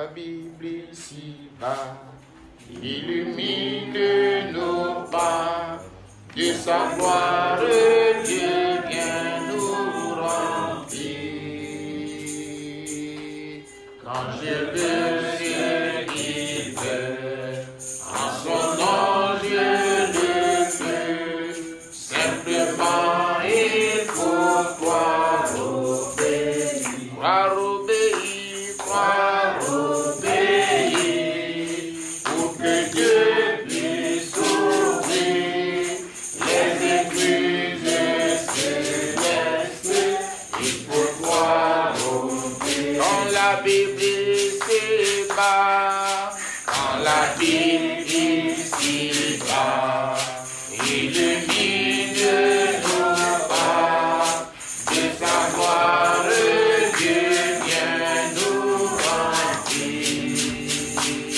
la Bible ici-bas illumine nos pas, de sa gloire Dieu vient nous remplir. Quand je veux ce qu'il veut, en son nom je le peux, simplement il faut croire obéir, croire obéir, croire obéir, pour que Dieu puisse ouvrir les écluses célestes. Il faut croire obéir. Quand la Bible ici-bas, quand la Bible ici-bas illumine nos pas, de sa gloire Dieu vient nous remplir.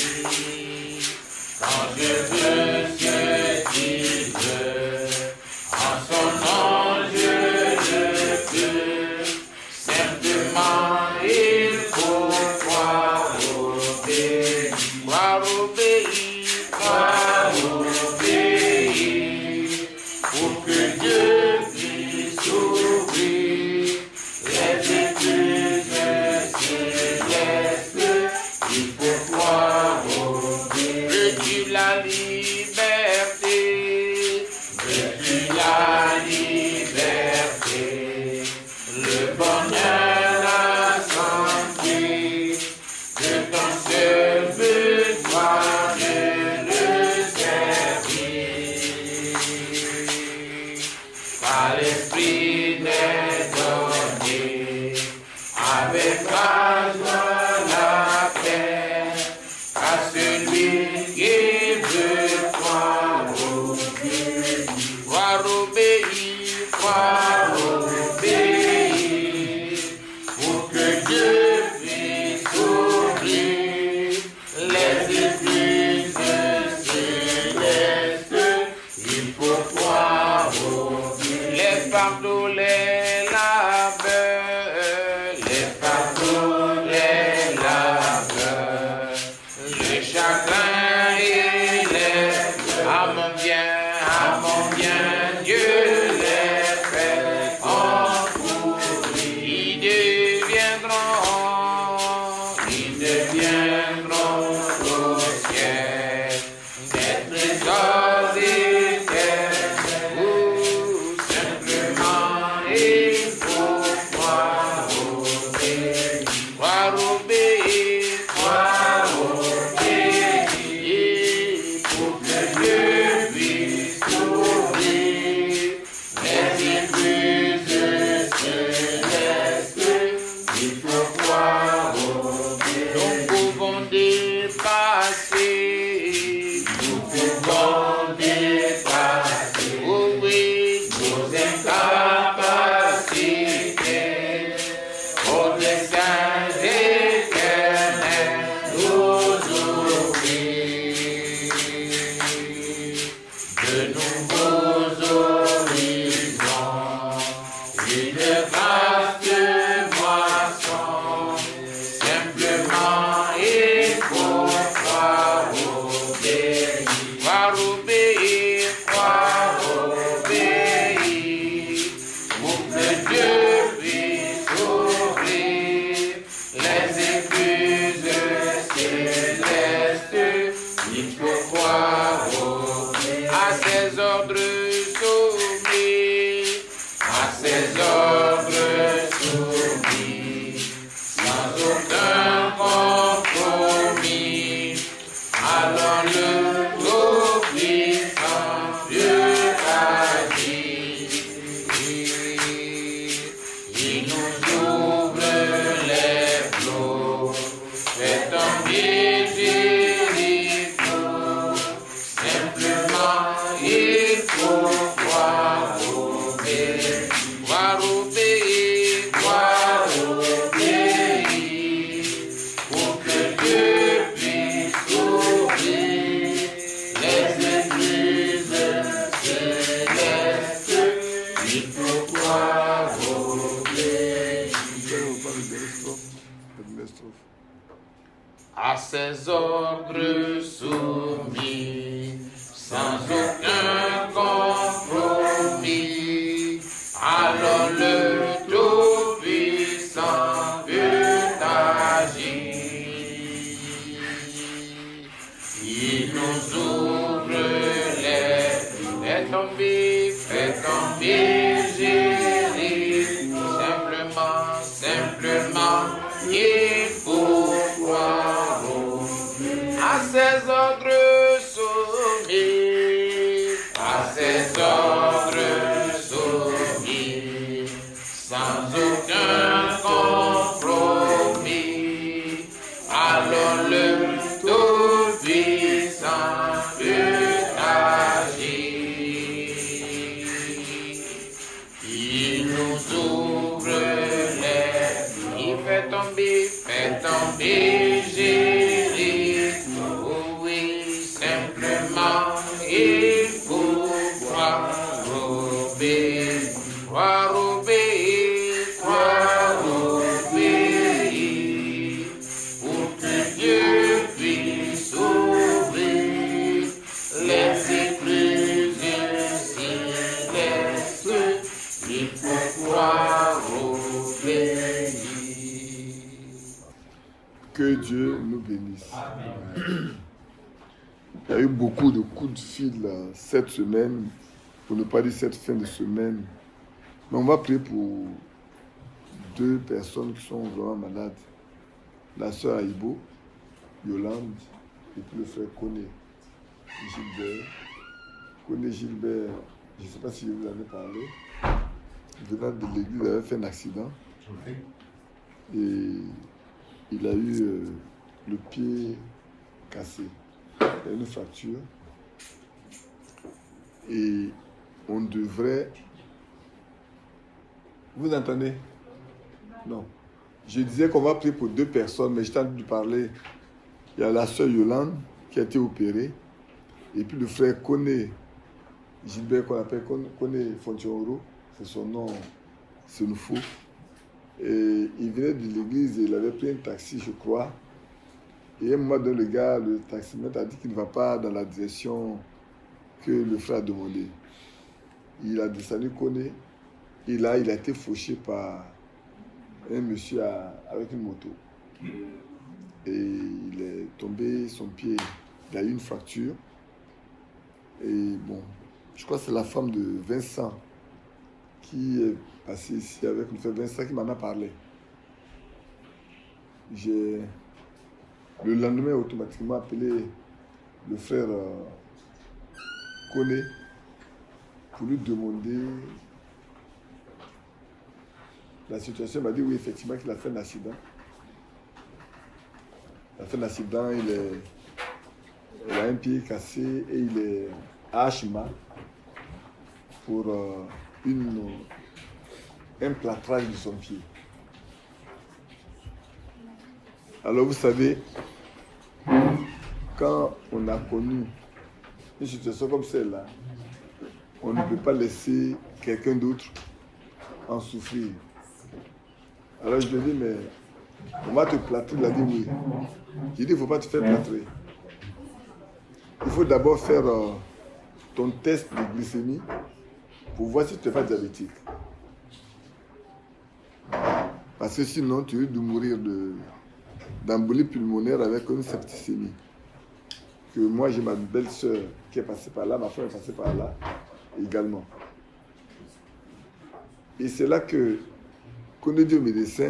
Quand je veux ce qu'il veut, en son nom je le peux, simplement il faut croire obéir, croire obéir, croire obéir, pour que Dieu puisse ouvrir les écluses célestes. Il faut croire obéir. Veux-tu la liberté? Veux-tu la liberté? Le bonheur, la santé, que ton seul besoin de le servir. Par l'esprit n'est donné, avec grâce la paix, à celui qui veut croire obéir, croire obéir, croire obéir, pour que Dieu puisse ouvrir les écluses célestes. Il faut croire obéir. Les fardeaux, les labeurs, les fardeaux, les labeurs, le chagrin et les pleurs. À mon bien, Dieu les fait encourir. Ils deviendront au ciel des trésors éternels. Ou simplement il faut croire obéir, croire obéir, croire obéir, pour que Dieu puisse ouvrir les écluses célestes. Il faut croire obéir. Nous pouvons dépasser, ouvrir nos incapacités, au dessein éternel nous ouvrir de nouveaux horizons, une vaste moisson. Simplement il faut croire obéir, croire obéir, croire obéir, pour que Dieu puisse ouvrir les écluses célestes. Il faut croire obéir, à ses ordres soumis, à ses ordres soumis, sans aucun compromis. Alors le tout-puissant Dieu agit. Il nous ouvre les flots, fait tomber des flots. Simplement il faut croire obéir, croire obéir, croire obéir, pour que Dieu puisse ouvrir les écluses célestes. Il faut croire obéir. à ses ordres soumis, sans aucun compromis. Alors le Tout-Puissant peut agir. Il nous ouvre les tombées, fait tomber Jésus. Simplement, il faut croire à ses ordres soumis, à ses ordres soumis, sans aucun compromis. Alors le Tout-Puissant peut agir. Il nous ouvre il fait tomber Jésus. Oh oui, simplement, il faut croire, obéir, croire, obéir, croire, obéir, pour que Dieu puisse ouvrir les écluses célestes. Il faut croire, obéir. Que Dieu nous bénisse. Amen. Il y a eu beaucoup de coups de fil cette semaine, pour ne pas dire cette fin de semaine. Mais on va prier pour 2 personnes qui sont vraiment malades. La sœur Aïbo, Yolande, et puis le frère Koné Gilbert. Koné Gilbert, je ne sais pas si je vous en ai parlé. Venant de l'église, il avait fait un accident. Et il a eu le pied cassé. Il a eu une fracture. Et on devrait... Vous entendez? Non. Je disais qu'on va prier pour 2 personnes, mais j'étais en train de parler. Il y a la sœur Yolande qui a été opérée. Et puis le frère Koné Gilbert, qu'on appelle Koné Fontioro. C'est son nom, c'est nous fou. Et il venait de l'église et il avait pris un taxi, je crois. Et à un moment donné, le taximètre a dit qu'il ne va pas dans la direction que le frère a demandé. Il a descendu Koné. Et là, il a été fauché par un monsieur avec une moto. Et il est tombé, son pied, il a eu une fracture. Et bon, je crois que c'est la femme de Vincent qui est passé ici avec le frère Vincent qui m'en a parlé. J'ai le lendemain automatiquement appelé le frère Koné pour lui demander la situation. Il m'a dit oui, effectivement, qu'il a fait un accident. Il a fait un accident, il a un pied cassé et il est à Ashima pour un plâtrage de son pied. Alors vous savez, quand on a connu une situation comme celle-là, on ne peut pas laisser quelqu'un d'autre en souffrir. Alors je lui ai dit, mais on va te plâtrer. Il a dit oui. J'ai dit, il ne faut pas te faire plâtrer. Il faut d'abord faire ton test de glycémie pour voir si tu n'es pas diabétique. Parce que sinon, tu risques de mourir d'embolie pulmonaire avec une septicémie. Que moi, j'ai ma belle-sœur qui est passée par là, ma femme est passée par là également. Et c'est là qu'on a dit au médecin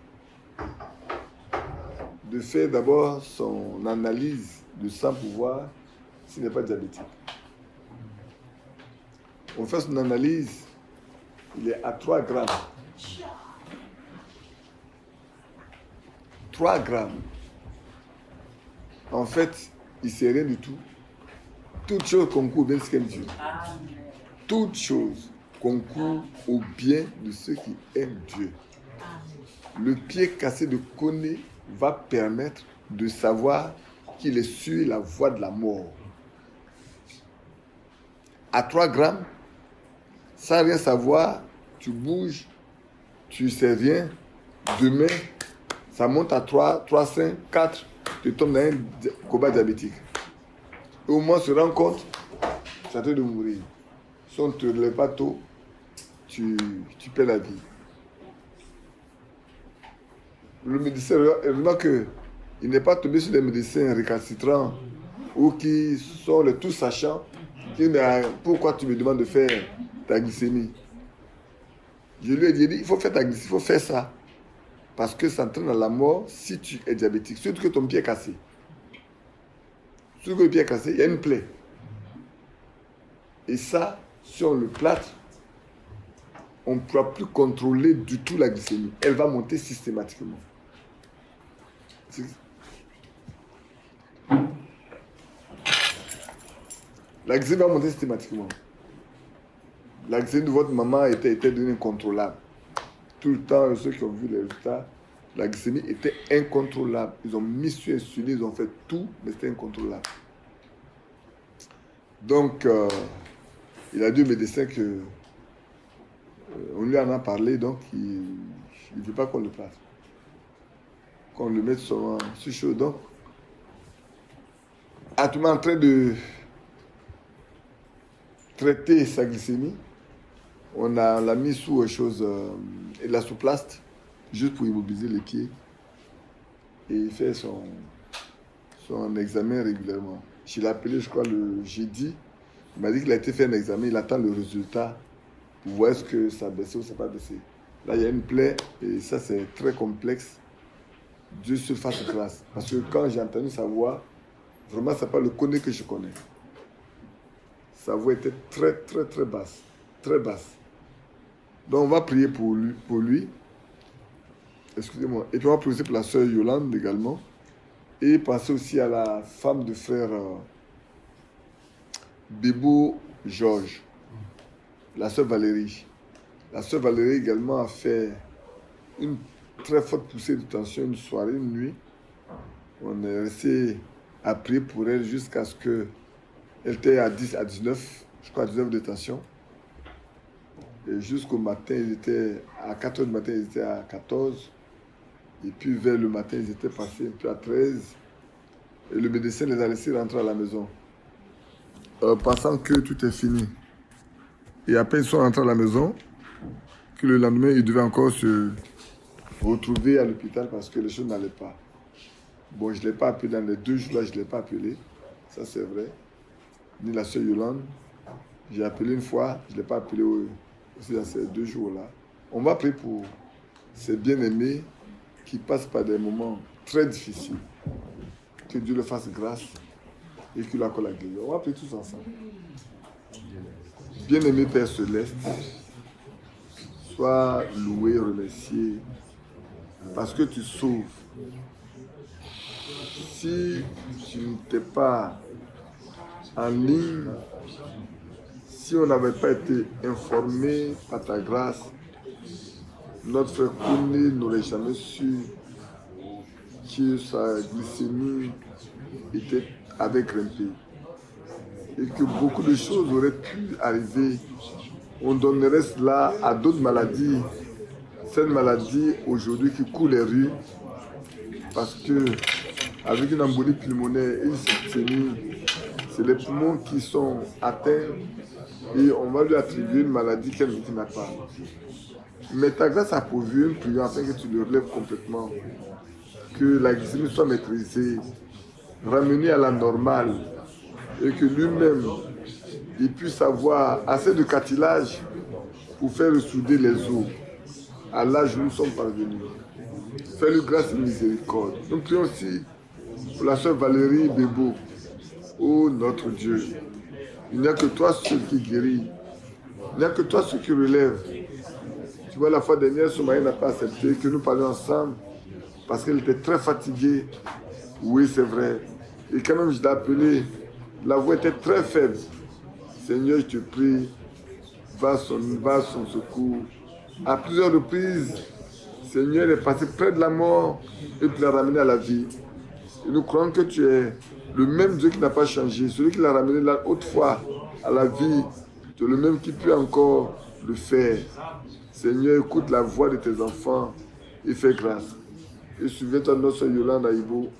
de faire d'abord son analyse de sang pour voir s'il n'est pas diabétique. On fait son analyse, il est à 3 grammes. 3 grammes. En fait, il ne sait rien du tout. Toute chose concourt au bien de ce qu'elle dit. Toute chose concourt au bien de ceux qui aiment Dieu. Le pied cassé de Koné va permettre de savoir qu'il est sur la voie de la mort. À 3 grammes, sans rien savoir, tu bouges, tu ne sais rien. Demain, ça monte à 3, 3, 5, 4. tu tombes dans un combat diabétique. Et au moins, se rend compte, ça te de mourir. Si on ne te relève pas tôt, tu perds la vie. Le médecin, remarque qu'il n'est pas tombé sur des médecins récalcitrants ou qui sont les tout sachants. Qui disent, mais pourquoi tu me demandes de faire ta glycémie? Je lui ai dit, il faut faire ta glycémie, il faut faire ça. Parce que ça entraîne à la mort si tu es diabétique. Surtout que ton pied est cassé. Surtout que le pied est cassé, il y a une plaie. Et ça, si on le plâtre, on ne pourra plus contrôler du tout la glycémie. Elle va monter systématiquement. La glycémie va monter systématiquement. La glycémie de votre maman était devenue incontrôlable. Tout le temps, ceux qui ont vu les résultats, la glycémie était incontrôlable. Ils ont mis sur insuline, ils ont fait tout, mais c'était incontrôlable. Donc, il a dit au médecin que on lui en a parlé, donc il ne veut pas qu'on le place. Qu'on le mette sur chaud. Donc, actuellement en train de traiter sa glycémie. On l'a mis sous la sous-plaste, juste pour immobiliser les pieds. Et il fait son examen régulièrement. Je l'ai appelé, je crois, le jeudi. Il m'a dit qu'il a été fait un examen, il attend le résultat pour voir est-ce que ça a baissé ou ça n'a pas baissé. Là, il y a une plaie et ça, c'est très complexe. Dieu se fasse grâce. Parce que quand j'ai entendu sa voix, vraiment, ça n'est pas le connaît que je connais. Sa voix était très, très, très basse. Très basse. Donc, on va prier pour lui. Excusez-moi. Et puis, on va prier pour la sœur Yolande également. Et penser aussi à la femme de frère Bébo Georges, la sœur Valérie. La sœur Valérie également a fait une très forte poussée de tension une soirée, une nuit. On est resté à prier pour elle jusqu'à ce qu'elle était à 19, je crois à 19 de tension. Et jusqu'au matin, ils étaient à 4 h du matin, ils étaient à 14. Et puis vers le matin, ils étaient passés un peu à 13. Et le médecin les a laissés rentrer à la maison. Pensant que tout est fini. Et après, ils sont rentrés à la maison. Que le lendemain, ils devaient encore se retrouver à l'hôpital parce que les choses n'allaient pas. Bon, je ne l'ai pas appelé dans les 2 jours là, je ne l'ai pas appelé. Ça, c'est vrai. Ni la sœur Yolande. J'ai appelé une fois, je ne l'ai pas appelé aussi dans ces 2 jours-là. On va prier pour ces bien-aimés qui passent par des moments très difficiles. Que Dieu leur fasse grâce et qu'il leur accorde la guérison. On va prier tous ensemble. Bien-aimé Père Céleste, sois loué, remercié, parce que tu sauves. Si tu n'étais pas en ligne, si on n'avait pas été informé par ta grâce, notre frère Kouné n'aurait jamais su que sa glycémie avait grimpé. Et que beaucoup de choses auraient pu arriver. On donnerait cela à d'autres maladies. Cette maladie aujourd'hui qui coule les rues, parce que avec une embolie pulmonaire et une septicémie, c'est les poumons qui sont atteints et on va lui attribuer une maladie qu'elle n'a pas. Mais ta grâce a pourvu une prière afin que tu le relèves complètement, que la glycémie soit maîtrisée, ramenée à la normale et que lui-même il puisse avoir assez de cartilage pour faire ressouder les os. À l'âge où nous sommes parvenus. Fais-lui grâce et miséricorde. Nous prions aussi pour la sœur Valérie Bébo. Oh notre Dieu, il n'y a que toi seul qui guérit. Il n'y a que toi seul qui relève. Tu vois, la fois dernière, son mari n'a pas accepté que nous parlions ensemble parce qu'elle était très fatiguée. Oui, c'est vrai. Et quand même, je l'ai appelée, la voix était très faible. Seigneur, je te prie, va à son secours. À plusieurs reprises, Seigneur est passé près de la mort et tu l'as ramené à la vie. Et nous croyons que tu es le même Dieu qui n'a pas changé, celui qui l'a ramené là autrefois à la vie, tu es le même qui peut encore le faire. Seigneur, écoute la voix de tes enfants et fais grâce. Et souviens-toi de notre sœur Yolande Aïbo,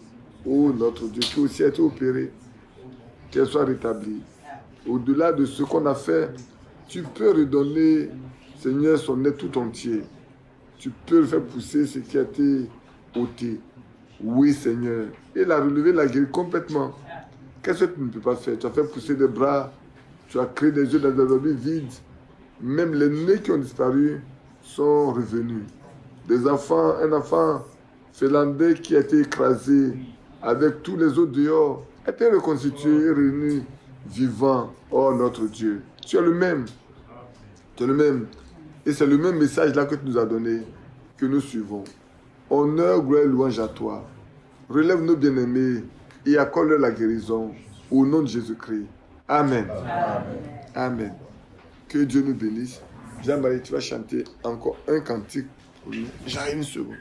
ô notre Dieu, qui aussi a été opérée, qu'elle soit rétablie. Au-delà de ce qu'on a fait, tu peux redonner, Seigneur, son être tout entier. Tu peux le faire pousser ce qui a été ôté. Oui, Seigneur. Et la relever, la guérir complètement. Qu'est-ce que tu ne peux pas faire? Tu as fait pousser des bras, tu as créé des yeux dans des oreilles vides. Même les nez qui ont disparu sont revenus. Des enfants, un enfant finlandais qui a été écrasé avec tous les autres dehors, a été reconstitué et réuni vivant. Oh notre Dieu, tu es le même. Tu es le même. Et c'est le même message là que tu nous as donné, que nous suivons. Honneur, gloire, louange à toi. Relève nos bien-aimés et accorde-leur la guérison au nom de Jésus-Christ. Amen. Amen. Amen. Que Dieu nous bénisse. Jean-Marie, tu vas chanter encore un cantique pour nous. J'arrive une seconde.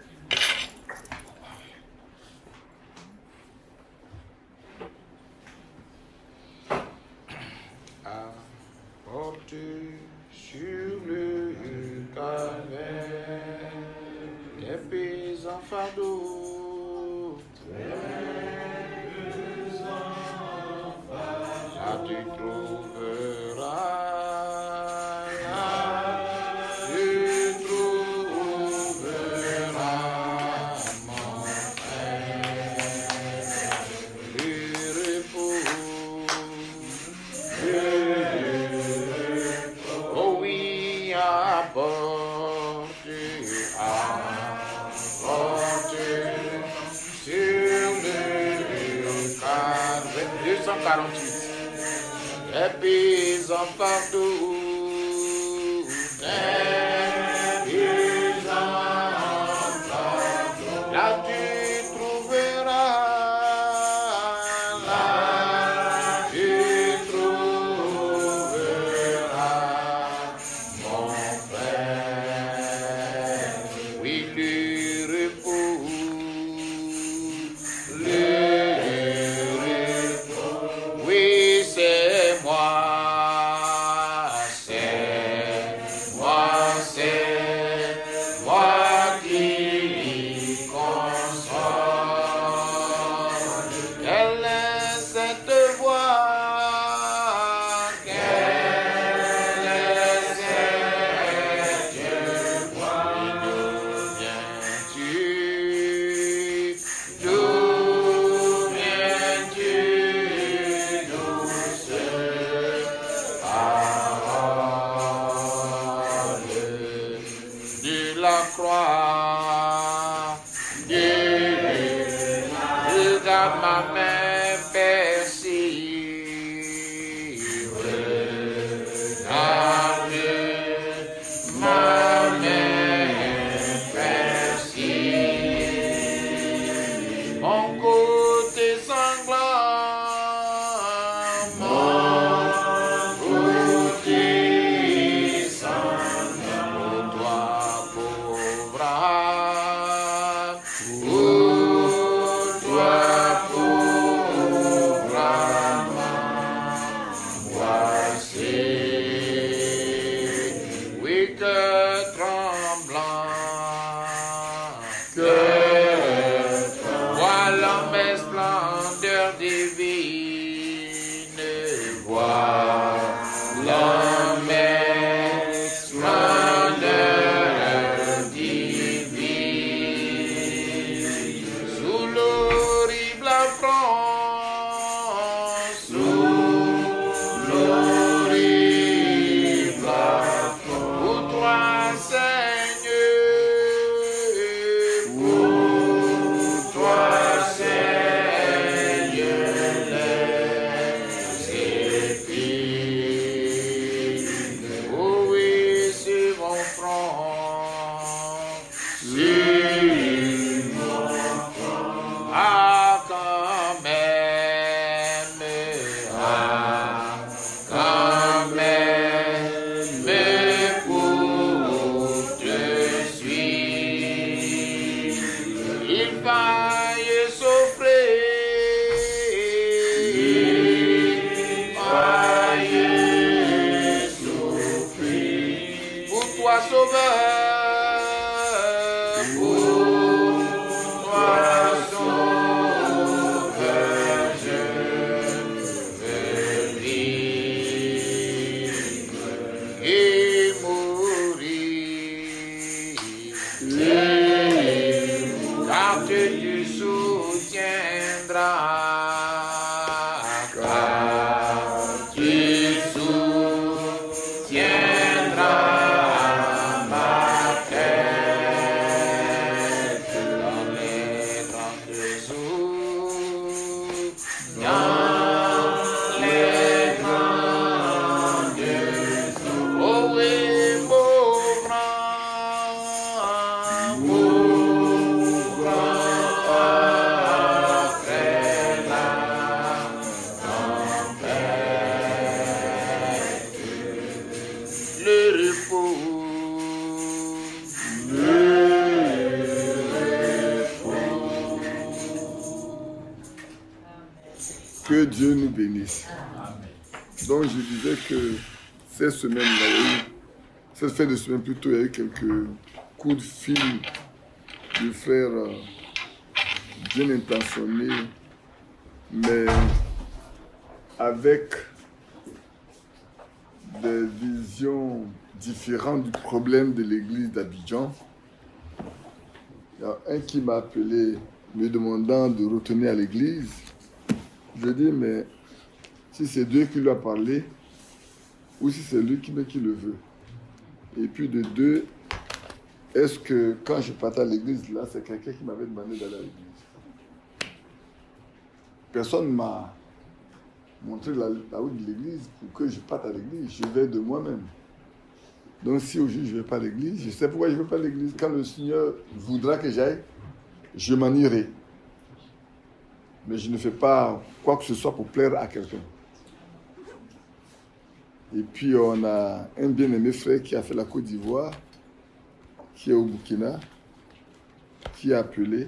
Apporter sur le calvaire des paysans fardeaux. Là tu trouveras. Les paysans partout, les paysans partout, là tu trouveras, mon frère, oui le repos, oui c'est moi, qui console. Quelle est cette voix? Quelle est cette voix? D'où viens-tu, douce parole de la croix? Regarde ma main percée, regarde ma main percée, mon côté sanglant, mon côté sanglant, pour toi pauvre âme, pour toi pauvre âme, voici, oui cœur tremblant, voilà mes splendeurs divines, voilà mes splendeurs divines, sous l'horrible affront, sous l'horrible affront, pour toi Seigneur, pour toi Seigneur, les épines, oh oui, sur mon front, ah quand même, pour te suivre, il faille souffrir, pour toi sauveur, car tu soutiendras, car tu soutiendras ma tête dans les grandes eaux, dans les grandes eaux. Oh oui, mon grand après la tempête, le repos, Que Dieu nous bénisse. Donc je disais que cette semaine, cette fin de semaine plutôt, il y a eu quelques coups de fil du frère bien intentionné, mais avec des visions différentes du problème de l'église d'Abidjan. Il y a un qui m'a appelé me demandant de retourner à l'église. Je dis, mais si c'est Dieu qui lui a parlé, ou si c'est lui qui le veut. Et puis de deux, est-ce que quand je partais à l'église, là, c'est quelqu'un qui m'avait demandé d'aller à l'église. Personne ne m'a montré la route de l'église pour que je parte à l'église. Je vais de moi-même. Donc si aujourd'hui je ne vais pas à l'église, je sais pourquoi je ne vais pas à l'église. Quand le Seigneur voudra que j'aille, je m'en irai. Mais je ne fais pas quoi que ce soit pour plaire à quelqu'un. Et puis on a un bien-aimé frère qui a fait la Côte d'Ivoire, qui est au Burkina, qui a appelé.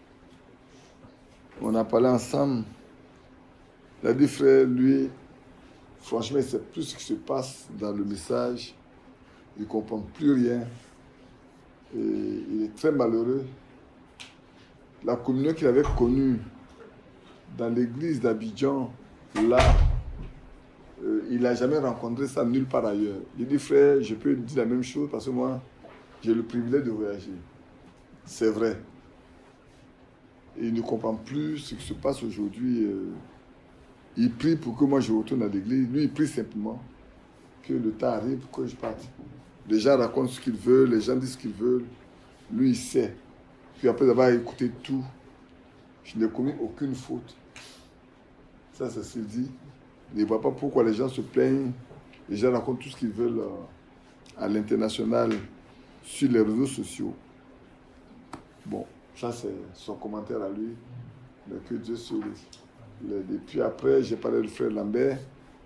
On a parlé ensemble. Il a dit, frère, lui, franchement, il sait plus ce qui se passe dans le message. Il ne comprend plus rien. Et il est très malheureux. La communion qu'il avait connue dans l'église d'Abidjan, là, il n'a jamais rencontré ça nulle part ailleurs. Il dit, frère, je peux dire la même chose parce que moi, j'ai le privilège de voyager. C'est vrai. Et il ne comprend plus ce qui se passe aujourd'hui. Il prie pour que moi je retourne à l'église. Lui, il prie simplement que le temps arrive pour que je parte. Les gens racontent ce qu'ils veulent, les gens disent ce qu'ils veulent. Lui, il sait. Puis après avoir écouté tout, je n'ai commis aucune faute. Ça, c'est ce qu'il dit. Il ne voit pas pourquoi les gens se plaignent. Les gens racontent tout ce qu'ils veulent à l'international sur les réseaux sociaux. Bon, ça, c'est son commentaire à lui. Mais que Dieu se l'aide. Et puis après, j'ai parlé du frère Lambert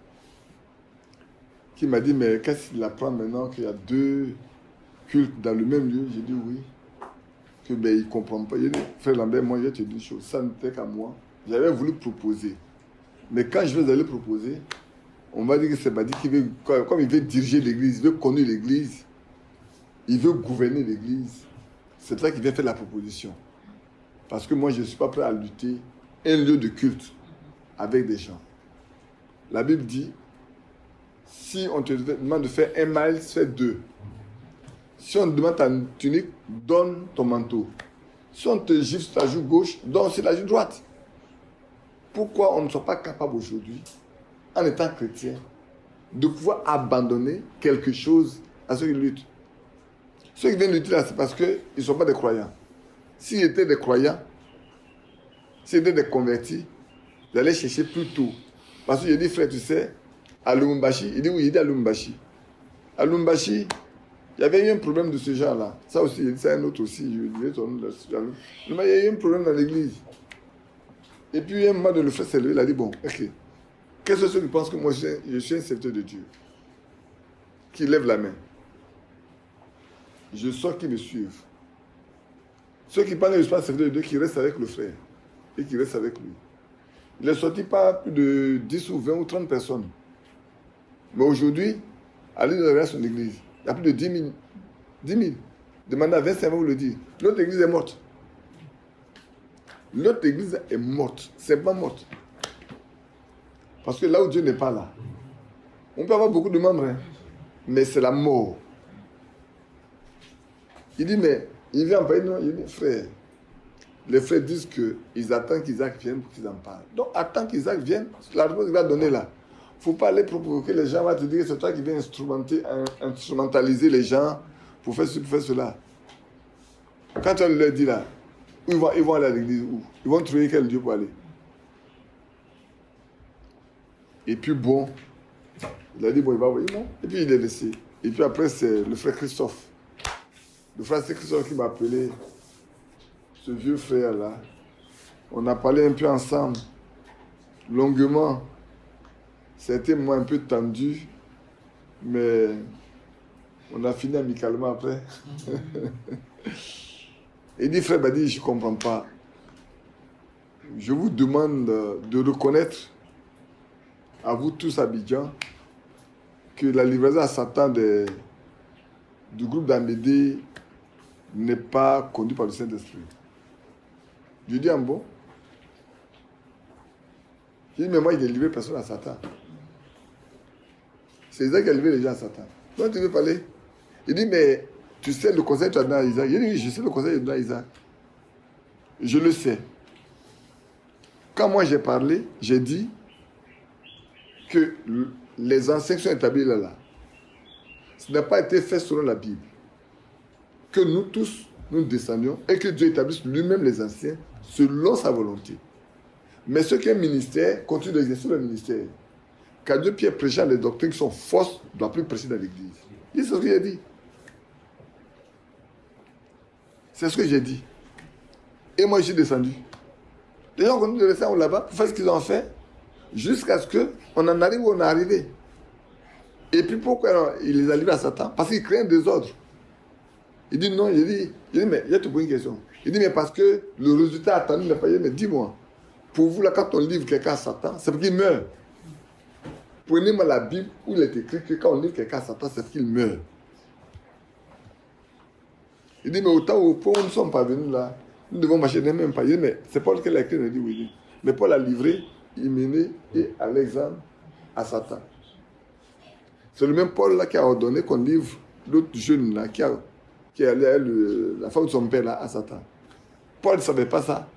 qui m'a dit, mais qu'est-ce qu'il apprend maintenant qu'il y a deux cultes dans le même lieu? J'ai dit oui. Que ben, il ne comprend pas. Il dit, frère Lambert, moi, je vais te dire une chose. Ça n'était qu'à moi. J'avais voulu proposer. Mais quand je vais aller proposer, on va dire que c'est Badi qui veut, comme il veut diriger l'église, il veut connaître l'église, il veut gouverner l'église. C'est là qu'il vient faire la proposition. Parce que moi, je ne suis pas prêt à lutter un lieu de culte avec des gens. La Bible dit, si on te demande de faire 1 mile, fais 2. Si on te demande ta tunique, donne ton manteau. Si on te gifle sur la joue gauche, donne aussi la joue droite. Pourquoi on ne soit pas capable aujourd'hui, en étant chrétien, de pouvoir abandonner quelque chose à ceux qui luttent? Ceux qui viennent lutter là, c'est parce qu'ils ne sont pas des croyants. S'ils étaient des croyants, s'ils étaient des convertis, ils allaient chercher plus tôt. Parce que j'ai dit, frère, tu sais, à Lumumbashi, il dit oui, il dit à Lumumbashi. À Lumumbashi, il y avait eu un problème de ce genre-là. Ça aussi, il dit ça un autre aussi. Je vais tourner là-dessus. Il y a eu un problème dans l'église. Et puis, un moment donné, le frère s'est levé, il a dit, bon, ok, quels sont ceux qui pensent que moi, je suis un serviteur de Dieu? Qui lève la main. Je sens qu'ils me suivent. Ceux qui pensent que je suis un serviteur de Dieu, qui restent avec le frère. Et qui restent avec lui. Il n'est sorti pas plus de 10 ou 20 ou 30 personnes. Mais aujourd'hui, allez dans son église. Il y a plus de 10 000. 10 000. Demandez à 25 vous le dire. L'autre église est morte. L'autre église est morte. C'est pas morte. Parce que là où Dieu n'est pas là, on peut avoir beaucoup de membres, hein, mais c'est la mort. Il dit, mais Il vient en parler, non, il dit, frère, les frères disent qu'ils attendent qu'Isaac vienne pour qu'ils en parlent. Donc, attends qu'Isaac vienne, la réponse qu'il va donner là. Il ne faut pas aller provoquer les gens, va te dire que c'est toi qui viens instrumentaliser les gens pour faire ceci, pour faire cela. Quand tu leur dis là, où ils vont aller à l'église, où? Ils vont trouver quel Dieu pour aller. Et puis bon, il a dit, bon, il va envoyer, non. Et puis il est laissé. Et puis après, c'est le frère Christophe. Le frère Christophe qui m'a appelé, ce vieux frère-là. On a parlé un peu ensemble, longuement. C'était moi un peu tendu, mais on a fini amicalement après. Il dit, frère Badi, je ne comprends pas. Je vous demande de reconnaître, à vous tous Abidjan, que la livraison à Satan du groupe d'Amédée n'est pas conduite par le Saint-Esprit. Je dis en bon. Je dis, mais moi, il n'a livré personne à Satan. C'est Isaac qui a livré les gens à Satan. Toi, tu veux parler? Il dit, mais tu sais le conseil que tu as donné à Isaac? Il dit, oui, je sais le conseil que tu as donné à Isaac. Je le sais. Quand moi j'ai parlé, j'ai dit que les anciens qui sont établis là, ce n'a pas été fait selon la Bible. Que nous tous, nous descendions et que Dieu établisse lui-même les anciens selon sa volonté. Mais ceux qui ont un ministère continuent d'exercer le ministère. Car Dieu Pierre prêchant les doctrines qui sont fausses ne doit plus prêcher dans l'église. C'est ce que j'ai dit. C'est ce que j'ai dit. Et moi je suis descendu. Les gens continuent de rester là-bas pour faire ce qu'ils ont fait jusqu'à ce qu'on en arrive où on est arrivé. Et puis pourquoi il les a livrés à Satan? Parce qu'il crée un désordre. Il dit non, il dit mais il y a te poser une question. Il dit mais parce que le résultat attendu n'est pas. Mais dis-moi, pour vous là, quand on livre quelqu'un à Satan, c'est parce qu'il meurt. Prenez-moi la Bible où il est écrit que quand on livre quelqu'un à Satan, c'est parce qu'il meurt. Il dit mais au temps où nous ne sommes pas venus là, nous devons marcher des mêmes pas. Il dit mais c'est Paul qui l'a écrit, il dit oui. Mais Paul a livré Hyménée et Alexandre à Satan. C'est le même Paul là qui a ordonné qu'on livre l'autre jeune là qui est allé à la femme de son père là à Satan. Paul ne savait pas ça.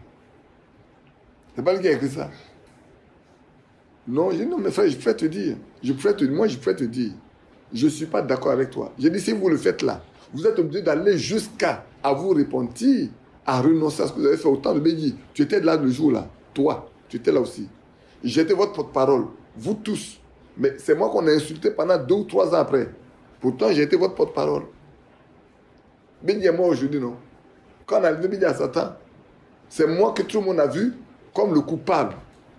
C'est pas lui qui a écrit ça. Non, j'ai dit non, mais frère, je préfère te dire. Moi, je préfère te dire. Je ne suis pas d'accord avec toi. J'ai dit, si vous le faites là, vous êtes obligé d'aller jusqu'à vous repentir, à renoncer à ce que vous avez fait au temps de Béni. Tu étais là le jour là. Toi, tu étais là aussi. J'étais votre porte-parole. Vous tous. Mais c'est moi qu'on a insulté pendant 2 ou 3 ans après. Pourtant, j'ai été votre porte-parole. Béni et moi aujourd'hui, non. Quand on a levé Béni à Satan, c'est moi que tout le monde a vu comme le coupable.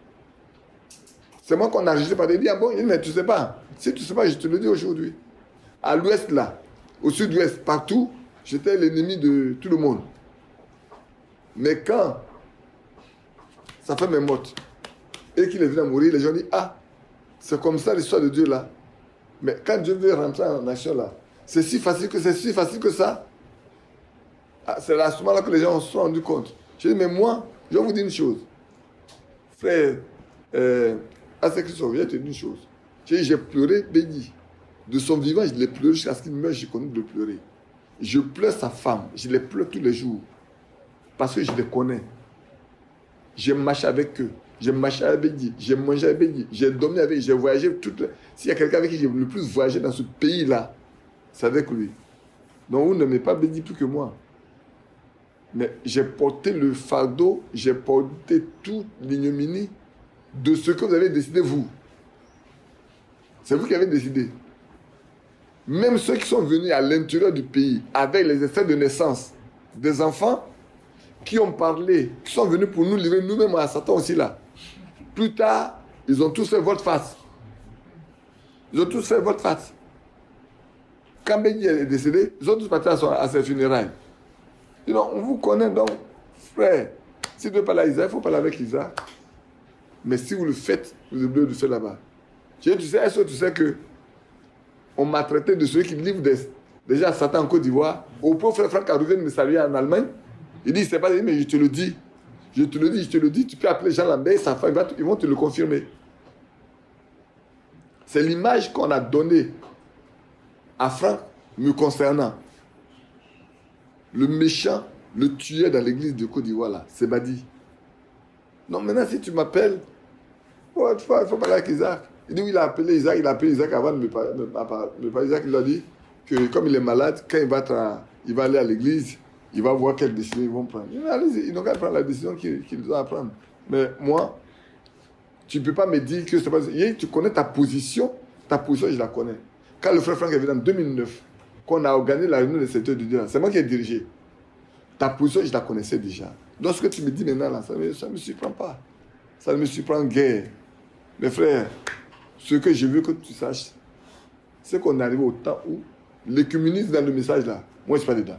C'est moi qu'on a rejeté par des dieux. Bon, mais tu ne sais pas. Si tu ne sais pas, je te le dis aujourd'hui. À l'ouest, là, au sud-ouest, partout, j'étais l'ennemi de tout le monde. Mais quand sa femme est morte et qu'il est venu à mourir, les gens disent, ah, c'est comme ça l'histoire de Dieu là. Mais quand Dieu veut rentrer en action là, c'est si facile que ça. Ah, c'est à ce moment-là que les gens se sont rendus compte. Je dis, mais moi, je vais vous dire une chose. Frère, à ce Christophe, je vais te dire une chose. J'ai pleuré Béni. De son vivant, je l'ai pleuré jusqu'à ce qu'il meure, j'ai connu de le pleurer. Je pleure sa femme, je les pleure tous les jours. Parce que je les connais. J'ai marché avec eux. J'ai marché avec Béni. J'ai mangé avec Béni. J'ai dormi avec eux. J'ai voyagé. S'il y a quelqu'un avec qui j'ai le plus voyagé dans ce pays-là, c'est avec lui. Donc vous n'aimez pas Béni plus que moi. Mais j'ai porté le fardeau, j'ai porté toute l'ignominie de ce que vous avez décidé, vous. C'est vous qui avez décidé. Même ceux qui sont venus à l'intérieur du pays avec les extraits de naissance des enfants qui ont parlé, qui sont venus pour nous livrer nous-mêmes à Satan aussi là. Plus tard, ils ont tous fait votre face. Ils ont tous fait votre face. Quand Béni est décédé, ils ont tous parti à ses funérailles. Donc, on vous connaît donc, frère. Si tu veux parler à Isaac, il faut parler avec Isaac. Mais si vous le faites, vous êtes obligé de le faire là-bas. Tu sais, est-ce que tu sais que on m'a traité de ceux qui livrent déjà à Satan en Côte d'Ivoire. Au pauvre frère Franck Arouven me saluer en Allemagne. Il dit, c'est pas dit, mais je te le dis. Je te le dis. Tu peux appeler Jean Lambert, sa femme, ils vont te le confirmer. C'est l'image qu'on a donnée à Franck me concernant. Le méchant, le tueur dans l'église de Côte d'Ivoire, là, c'est Badi. Non, maintenant, si tu m'appelles, il faut parler avec Isaac. Il dit, oui, il a appelé Isaac avant de me parler. Isaac, il a dit que comme il est malade, quand il va aller à l'église, il va voir quelle décision ils vont prendre. Ils n'ont qu'à prendre la décision qu'ils ont à prendre. Mais moi, tu ne peux pas me dire que c'est pas... Tu connais ta position, je la connais. Quand le frère Franck est venu en 2009, qu'on a organisé la réunion des secteurs de Dieu, c'est moi qui ai dirigé. Ta position, je la connaissais déjà. Donc ce que tu me dis maintenant, là, ça ne me surprend pas. Ça ne me surprend guère. Mes frères, ce que je veux que tu saches, c'est qu'on est arrivé au temps où l'écuménisme dans le message là, moi je ne suis pas dedans.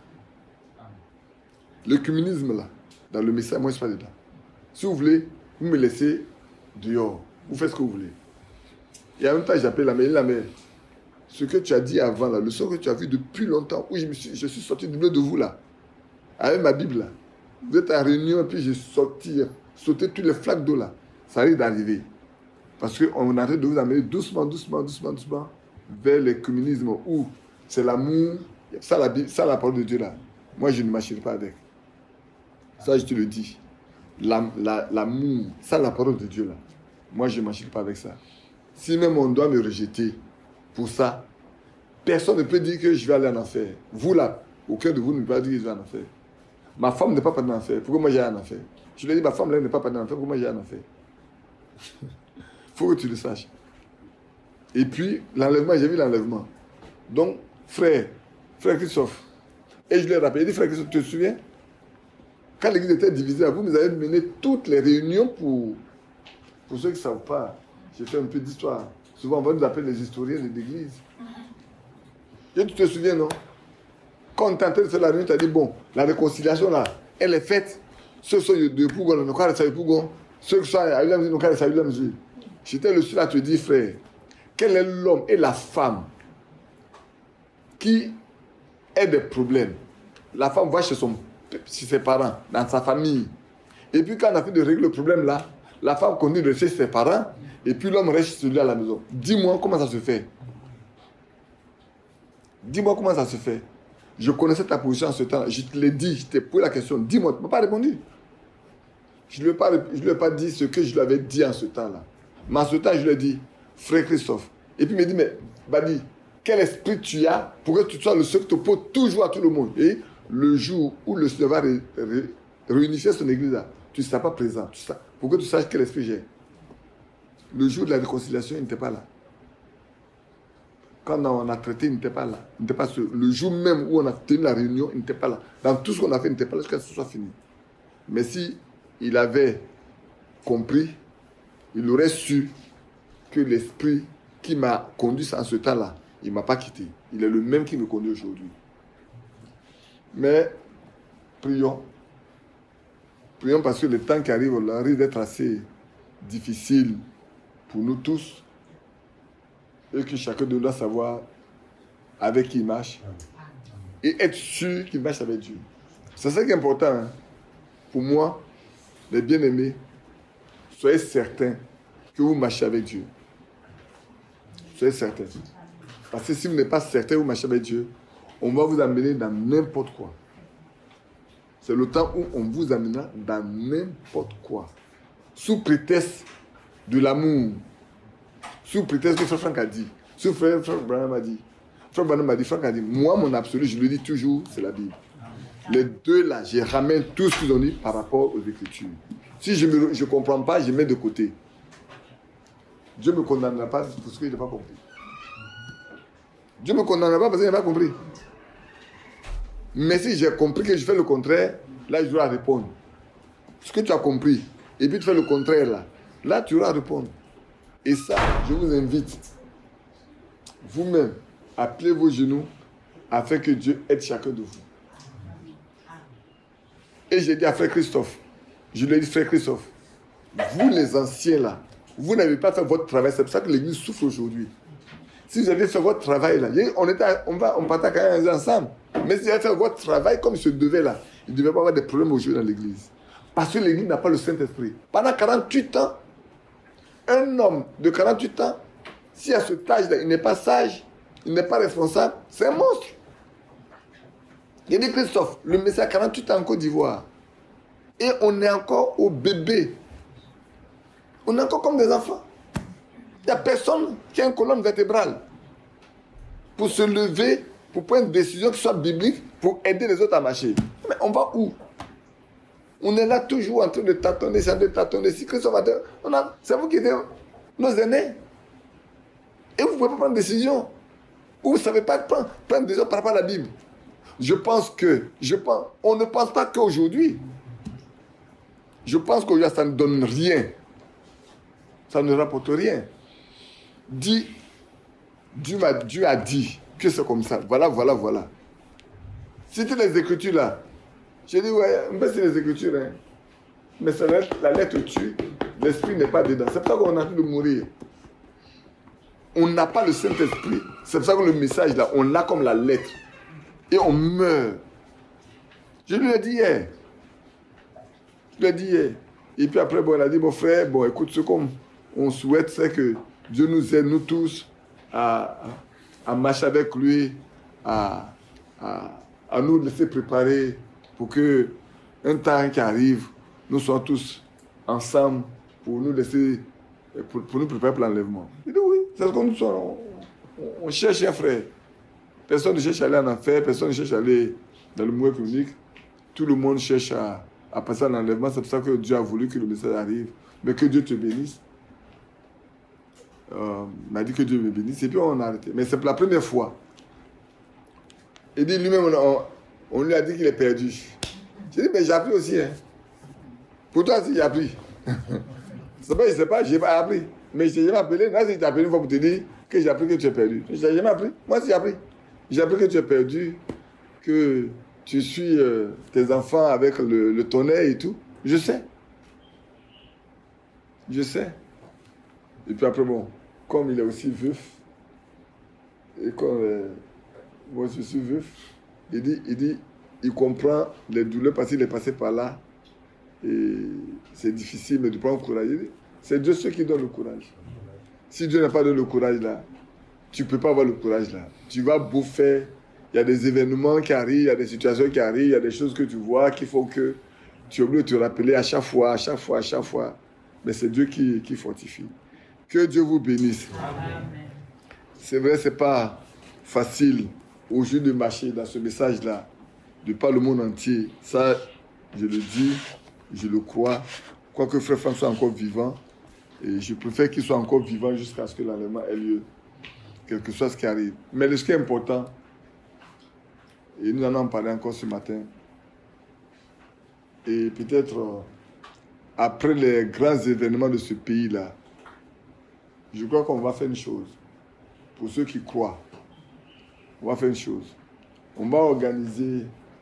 L'écuménisme là, dans le message, moi je ne suis pas dedans. Si vous voulez, vous me laissez dehors. Vous faites ce que vous voulez. Et en même temps, j'appelle la mère. Ce que tu as dit avant, la leçon que tu as vue depuis longtemps, où je suis sorti du milieu de vous là, avec ma Bible là. Vous êtes en réunion et puis j'ai sauté toutes les flaques d'eau là. Ça risque d'arriver. Parce qu'on est en train de vous amener doucement vers le communisme où c'est l'amour, ça la parole de Dieu là. Moi je ne marcherai pas avec. Ça je te le dis. L'amour, ça la parole de Dieu là. Moi je ne marcherai pas avec ça. Si même on doit me rejeter pour ça, personne ne peut dire que je vais aller en enfer. Vous là, aucun de vous ne peut pas dire que je vais en enfer. Ma femme n'est pas partie en enfer. Pourquoi moi j'ai en enfer? Je lui ai dit, ma femme là n'est pas partie en enfer. Pourquoi moi j'ai en enfer? Il faut que tu le saches. Et puis, l'enlèvement, j'ai vu l'enlèvement. Donc, frère Christophe, et je lui ai rappelé, il dit, frère Christophe, tu te souviens? Quand l'église était divisée, vous nous avez mené toutes les réunions pour ceux qui ne savent pas. J'ai fait un peu d'histoire. Souvent, on va nous appeler les historiens de l'église. Et tu te souviens, non? Quand on tentait de faire la réunion, tu as dit, bon, la réconciliation là, elle est faite. Ceux qui sont de Pougon, nous avons salué Pougon. Ceux qui sont à Ulam, nous avons salué Ulam. J'étais le seul à te dire, frère, quel est l'homme et la femme qui a des problèmes? La femme va chez ses parents, dans sa famille. Et puis quand on a fait de régler le problème là, la femme continue de rester chez ses parents, et puis l'homme reste celui à la maison. Dis-moi comment ça se fait. Dis-moi comment ça se fait. Je connaissais ta position en ce temps-là. Je te l'ai dit, je t'ai posé la question. Dis-moi, tu ne m'as pas répondu. Je ne lui ai pas dit ce que je lui avais dit en ce temps-là. Mais en ce temps, je lui ai dit, frère Christophe. Et puis il me dit, mais Badi, quel esprit tu as pour que tu sois le seul qui te pose toujours à tout le monde? Et le jour où le Seigneur va réunifier son église là, tu ne seras pas présent. Pour que tu saches quel esprit j'ai. Le jour de la réconciliation, il n'était pas là. Quand on a traité, il n'était pas là. Il n'était pas le jour même où on a tenu la réunion, il n'était pas là. Dans tout ce qu'on a fait, il n'était pas là jusqu'à ce que ce soit fini. Mais si il avait compris, il aurait su que l'esprit qui m'a conduit en ce temps-là, il ne m'a pas quitté. Il est le même qui me conduit aujourd'hui. Mais prions. Prions parce que le temps qui arrive, là, risque d'être assez difficile pour nous tous. Et que chacun de nous doit savoir avec qui il marche. Et être sûr qu'il marche avec Dieu. C'est ça qui est important. Hein. Pour moi, les bien-aimés, soyez certains que vous marchez avec Dieu. Soyez certains. Parce que si vous n'êtes pas certain que vous marchez avec Dieu, on va vous amener dans n'importe quoi. C'est le temps où on vous amènera dans n'importe quoi. Sous prétexte de l'amour. Sous prétexte que Frère Franck a dit. Sous Frère Branham a dit. Frère Branham a dit, Franck a dit, moi mon absolu, je le dis toujours, c'est la Bible. Les deux là, je ramène tout ce qu'ils ont dit par rapport aux Écritures. Si je ne comprends pas, je mets de côté. Dieu ne me condamnera pas pour ce que je n'ai pas compris. Dieu ne me condamnera pas parce que je n'ai pas compris. Mais si j'ai compris que je fais le contraire, là je dois répondre. Ce que tu as compris, et puis tu fais le contraire là tu dois répondre. Et ça, je vous invite, vous-même, à plier vos genoux afin que Dieu aide chacun de vous. Et j'ai dit à Frère Christophe, je lui ai dit, Frère Christophe, vous les anciens là, vous n'avez pas fait votre travail, c'est pour ça que l'Église souffre aujourd'hui. Si vous avez fait votre travail là, on partait quand même ensemble. Mais si vous avez fait votre travail comme il se devait là, il ne devait pas avoir de problèmes aujourd'hui dans l'Église. Parce que l'Église n'a pas le Saint-Esprit. Pendant 48 ans, un homme de 48 ans, si à ce âge là, il n'est pas sage, il n'est pas responsable, c'est un monstre. Il dit Christophe, le message 48 ans en Côte d'Ivoire. Et on est encore au bébé. On est encore comme des enfants. Il n'y a personne qui a une colonne vertébrale pour se lever, pour prendre une décision qui soit biblique, pour aider les autres à marcher. Mais on va où? On est là toujours en train de tâtonner, Si Christophe va dire, c'est vous qui êtes nos aînés. Et vous ne pouvez pas prendre de décision. Ou vous ne savez pas prendre de décision par rapport à la Bible. On ne pense pas qu'aujourd'hui. Je pense qu'aujourd'hui, ça ne donne rien. Ça ne rapporte rien. Dieu a dit que c'est comme ça. Voilà. C'était les Écritures là. J'ai dit, ouais, c'est les Écritures. Hein. Mais la lettre tue, l'esprit n'est pas dedans. C'est pour ça qu'on a envie de mourir. On n'a pas le Saint-Esprit. C'est pour ça que le message là, on l'a comme la lettre. Et on meurt. Je lui ai dit hier. Et puis après, il a dit, mon frère, écoute, ce qu'on souhaite, c'est que Dieu nous aide, nous tous, à marcher avec lui, à nous laisser préparer pour que un temps qui arrive, nous soyons tous ensemble pour nous laisser, pour nous préparer pour l'enlèvement. Il dit oui, c'est ce qu'on nous sommes. On cherche un frère. Personne ne cherche à aller en enfer, personne ne cherche à aller dans le monde économique. Tout le monde cherche à passer à l'enlèvement. C'est pour ça que Dieu a voulu que le message arrive. Mais que Dieu te bénisse. Il m'a dit que Dieu me bénisse. Et puis on a arrêté. Mais c'est pour la première fois. Il dit lui-même, on lui a dit qu'il est perdu. J'ai dit, mais j'ai appris aussi. Hein. Pour toi, si j'ai appris. Je ne sais pas, je n'ai pas appris. Mais je n'ai jamais appelé. Là, si je t'ai appelé une fois pour te dire que j'ai appris que tu es perdu. Je n'ai jamais appris. Moi, si j'ai appris. J'ai appris que tu es perdu, que tu suis tes enfants avec le tonnerre et tout. Je sais. Et puis après, comme il est aussi veuf, et comme moi je suis veuf, il comprend les douleurs parce qu'il est passé par là. Et c'est difficile, mais de prendre courage. C'est Dieu qui donne le courage. Si Dieu n'a pas donné le courage là, tu ne peux pas avoir le courage là. Tu vas bouffer. Il y a des événements qui arrivent, il y a des situations qui arrivent, il y a des choses que tu vois qui font que tu es obligé de te rappeler à chaque fois. Mais c'est Dieu qui fortifie. Que Dieu vous bénisse. Amen. C'est vrai, ce n'est pas facile aujourd'hui de marcher dans ce message-là, de par le monde entier. Ça, je le dis, je le crois. Quoique Frère François soit encore vivant, et je préfère qu'il soit encore vivant jusqu'à ce que l'enlèvement ait lieu, quel que soit ce qui arrive. Mais ce qui est important, et nous en avons parlé encore ce matin, et peut-être après les grands événements de ce pays-là, je crois qu'on va faire une chose. Pour ceux qui croient, on va faire une chose. On va organiser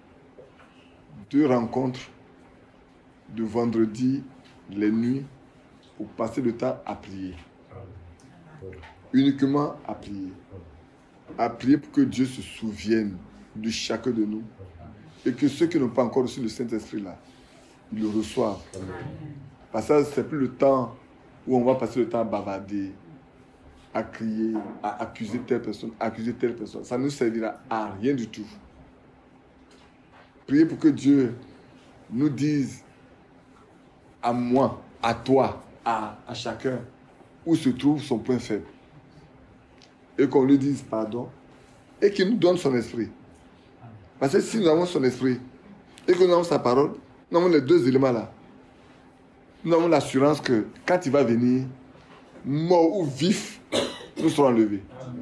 2 rencontres de vendredi, les nuits, pour passer le temps à prier. Uniquement à prier. À prier pour que Dieu se souvienne de chacun de nous. Et que ceux qui n'ont pas encore reçu le Saint-Esprit là, ils le reçoivent. Parce que c'est plus le temps où on va passer le temps à bavarder, à crier, à accuser telle personne. Ça ne nous servira à rien du tout. Priez pour que Dieu nous dise à moi, à toi, à chacun, où se trouve son point faible. Et qu'on lui dise pardon. Et qu'il nous donne son esprit. Parce que si nous avons son esprit, et que nous avons sa parole, nous avons les 2 éléments là. Nous avons l'assurance que quand il va venir, mort ou vif, nous serons enlevés.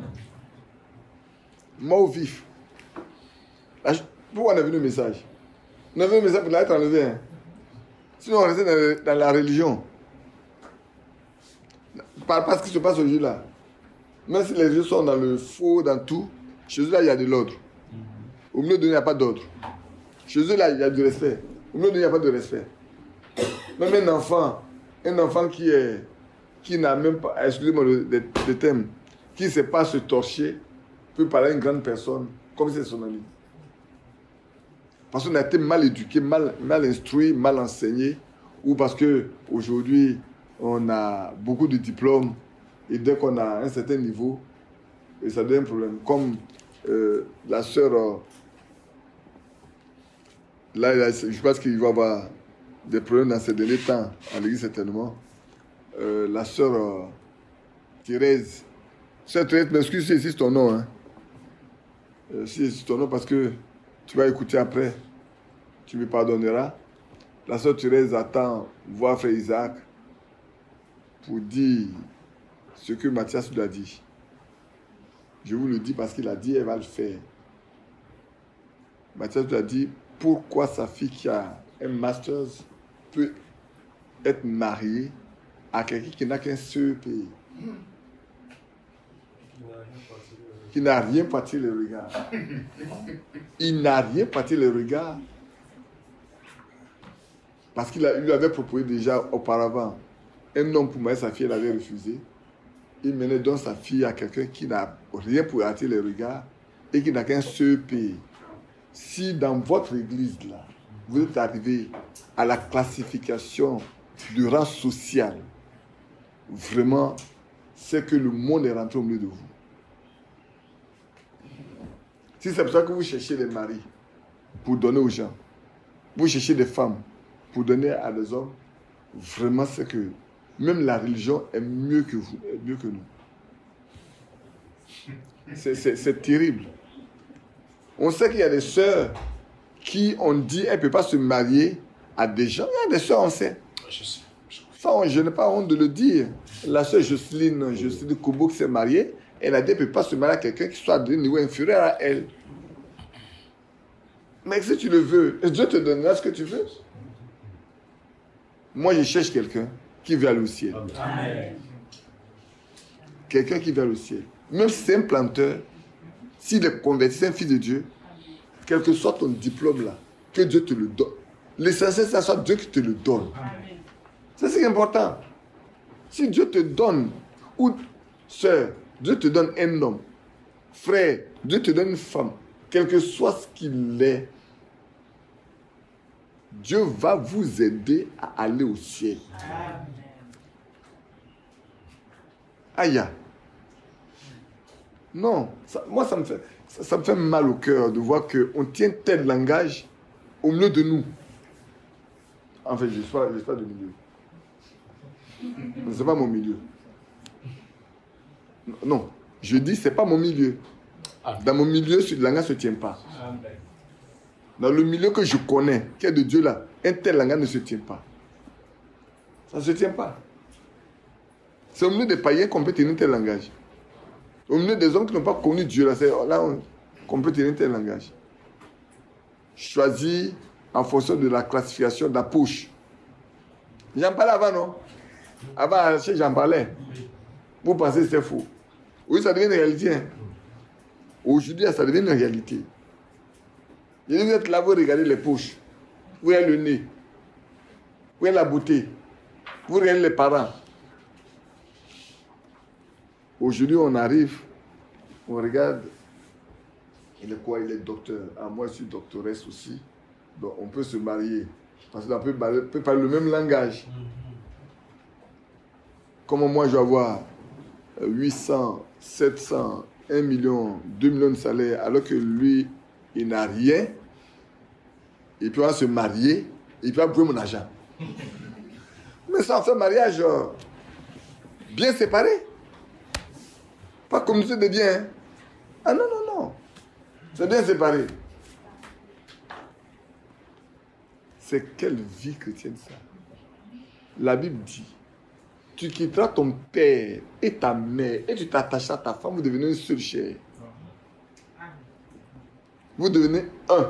Mort ou vif. Pourquoi on a vu le message? On a vu le message pour être enlevé. Hein? Sinon, on restait dans la religion. Parce que ce qui se passe aujourd'hui là. Même si les religions sont dans le faux, dans tout, chez eux là, il y a de l'ordre. Au milieu de nous, il n'y a pas d'ordre. Chez eux là, il y a du respect. Au milieu de nous, il n'y a pas de respect. Même un enfant qui n'a même pas, excusez-moi le thème, qui ne sait pas se torcher, peut parler à une grande personne comme si c'est son ami. Parce qu'on a été mal éduqué, mal instruit, mal enseigné, ou parce qu'aujourd'hui, on a beaucoup de diplômes, et dès qu'on a un certain niveau, et ça devient un problème. Comme la sœur là, je pense qu'il va y avoir des problèmes dans ces derniers temps, à l'église certainement. La sœur Thérèse. Sœur Thérèse, m'excuse si c'est ton nom. Hein. Si c'est ton nom, parce que tu vas écouter après. Tu me pardonneras. La sœur Thérèse attend voir frère Isaac pour dire ce que Mathias lui a dit. Je vous le dis parce qu'il a dit, elle va le faire. Mathias lui a dit, pourquoi sa fille qui a un master peut être mariée à quelqu'un qui n'a qu'un seul pays. Qui n'a rien pour attirer le regard. Il n'a rien pour attirer le regard. Parce qu'il lui avait proposé déjà auparavant un homme pour marier sa fille, elle avait refusé. Il menait donc sa fille à quelqu'un qui n'a rien pour attirer le regard et qui n'a qu'un seul pays. Si dans votre église, là, vous êtes arrivé à la classification du rang social, vraiment, c'est que le monde est rentré au milieu de vous. Si c'est pour ça que vous cherchez des maris pour donner aux gens, vous cherchez des femmes pour donner à des hommes, vraiment, c'est que même la religion est mieux que vous, est mieux que nous. C'est terrible. On sait qu'il y a des sœurs qui ont dit qu'elles ne peuvent pas se marier à des gens. Il y a des sœurs, on sait. Ça, je n'ai pas honte de le dire. La sœur Jocelyne Kobo qui s'est mariée, elle a dit qu'elle ne peut pas se marier à quelqu'un qui soit d'un niveau inférieur à elle. Mais si tu le veux, Dieu te donnera ce que tu veux. Moi, je cherche quelqu'un qui veut aller au ciel. Amen. Quelqu'un qui veut aller au ciel. Même si c'est un planteur, s'il est converti, c'est un fils de Dieu, quel que soit ton diplôme là, que Dieu te le donne. L'essentiel, c'est que ce soit Dieu qui te le donne. Amen. C'est ce qui est important. Si Dieu te donne, ou sœur, Dieu te donne un homme, frère, Dieu te donne une femme, quel que soit ce qu'il est, Dieu va vous aider à aller au ciel. Amen. Aïe. Non, moi ça me fait mal au cœur de voir qu'on tient tel langage au milieu de nous. En fait, je ne suis pas de milieu. Ce n'est pas mon milieu. Non, je dis ce n'est pas mon milieu. Dans mon milieu, ce langage ne se tient pas. Dans le milieu que je connais, qui est de Dieu là, un tel langage ne se tient pas. Ça ne se tient pas. C'est au milieu des païens qu'on peut tenir un tel langage. Au milieu des hommes qui n'ont pas connu Dieu, là, c'est là qu'on peut tenir un tel langage. Choisi en fonction de la classification de la poche. J'en parlais avant, non? Avant, j'en parlais. Vous pensez que c'est faux. Oui, ça devient une réalité. Hein? Aujourd'hui, ça devient une réalité. Vous êtes là, vous regardez les poches. Vous regardez le nez. Vous regardez la beauté. Vous regardez les parents. Aujourd'hui, on arrive, on regarde, il est quoi? Il est docteur. Ah, moi, je suis doctoresse aussi. Donc, on peut se marier. Parce qu'on peut parler le même langage. Comment moi, je vais avoir 800, 700, 1 million, 2 millions de salaire, alors que lui, il n'a rien. Et puis, on va se marier, et puis, on va brûler mon argent. Mais ça, on fait un mariage bien séparé. Pas communauté de biens. Hein? Ah non, non, non. C'est bien séparé. C'est quelle vie chrétienne ça? La Bible dit, tu quitteras ton père et ta mère et tu t'attacheras à ta femme, vous devenez une seule chair. Vous devenez un.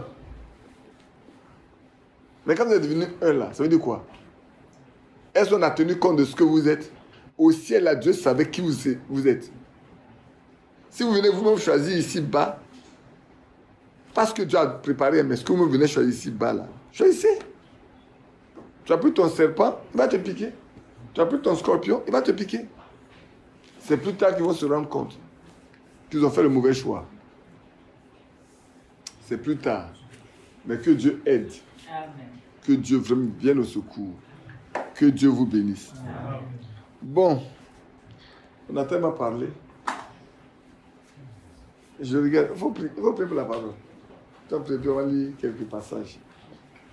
Mais quand vous êtes devenu un là, ça veut dire quoi? Est-ce qu'on a tenu compte de ce que vous êtes? Au ciel, là, Dieu savait qui vous êtes. Si vous venez vous-même choisir ici bas, parce que Dieu a préparé, mais ce que vous venez choisir ici bas là, choisissez. Tu as pris ton serpent, il va te piquer. Tu as pris ton scorpion, il va te piquer. C'est plus tard qu'ils vont se rendre compte qu'ils ont fait le mauvais choix. C'est plus tard. Mais que Dieu aide. Amen. Que Dieu vraiment vienne au secours. Que Dieu vous bénisse. Amen. Bon, on a tellement parlé. Je regarde, il faut prier pour la parole. On va lire quelques passages.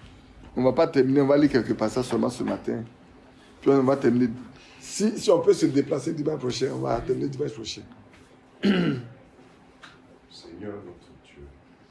On ne va pas terminer, on va lire quelques passages seulement ce matin. Puis on va terminer. Si on peut se déplacer dimanche prochain, on va terminer dimanche prochain. Seigneur notre Dieu,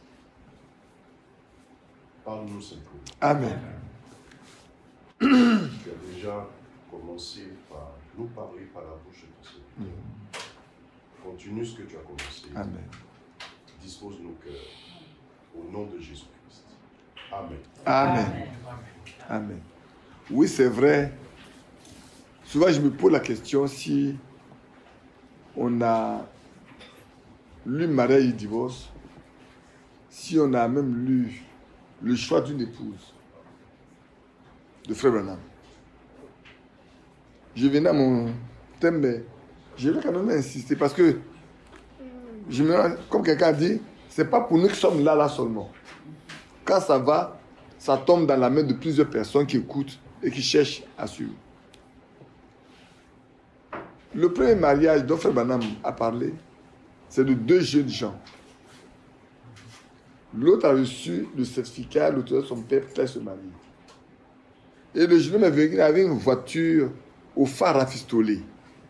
parle-nous simplement. Amen. Tu as déjà commencé par nous parler par la bouche de ton Seigneur. Continue ce que tu as commencé. Amen. Dispose nos cœurs au nom de Jésus-Christ. Amen. Amen. Amen. Oui, c'est vrai. Souvent, je me pose la question si on a lu mariage et divorce, si on a même lu le choix d'une épouse de Frère Branham. Je venais à mon thème, mais je vais quand même insister parce que, comme quelqu'un a dit, ce n'est pas pour nous qui sommes là seulement. Quand ça va, ça tombe dans la main de plusieurs personnes qui écoutent et qui cherchent à suivre. Le premier mariage dont Frère Branham a parlé, c'est de 2 jeunes gens. L'autre a reçu le certificat, l'auteur de son père pour se marier. Et le jeune homme est venu avec une voiture au phare rafistolé.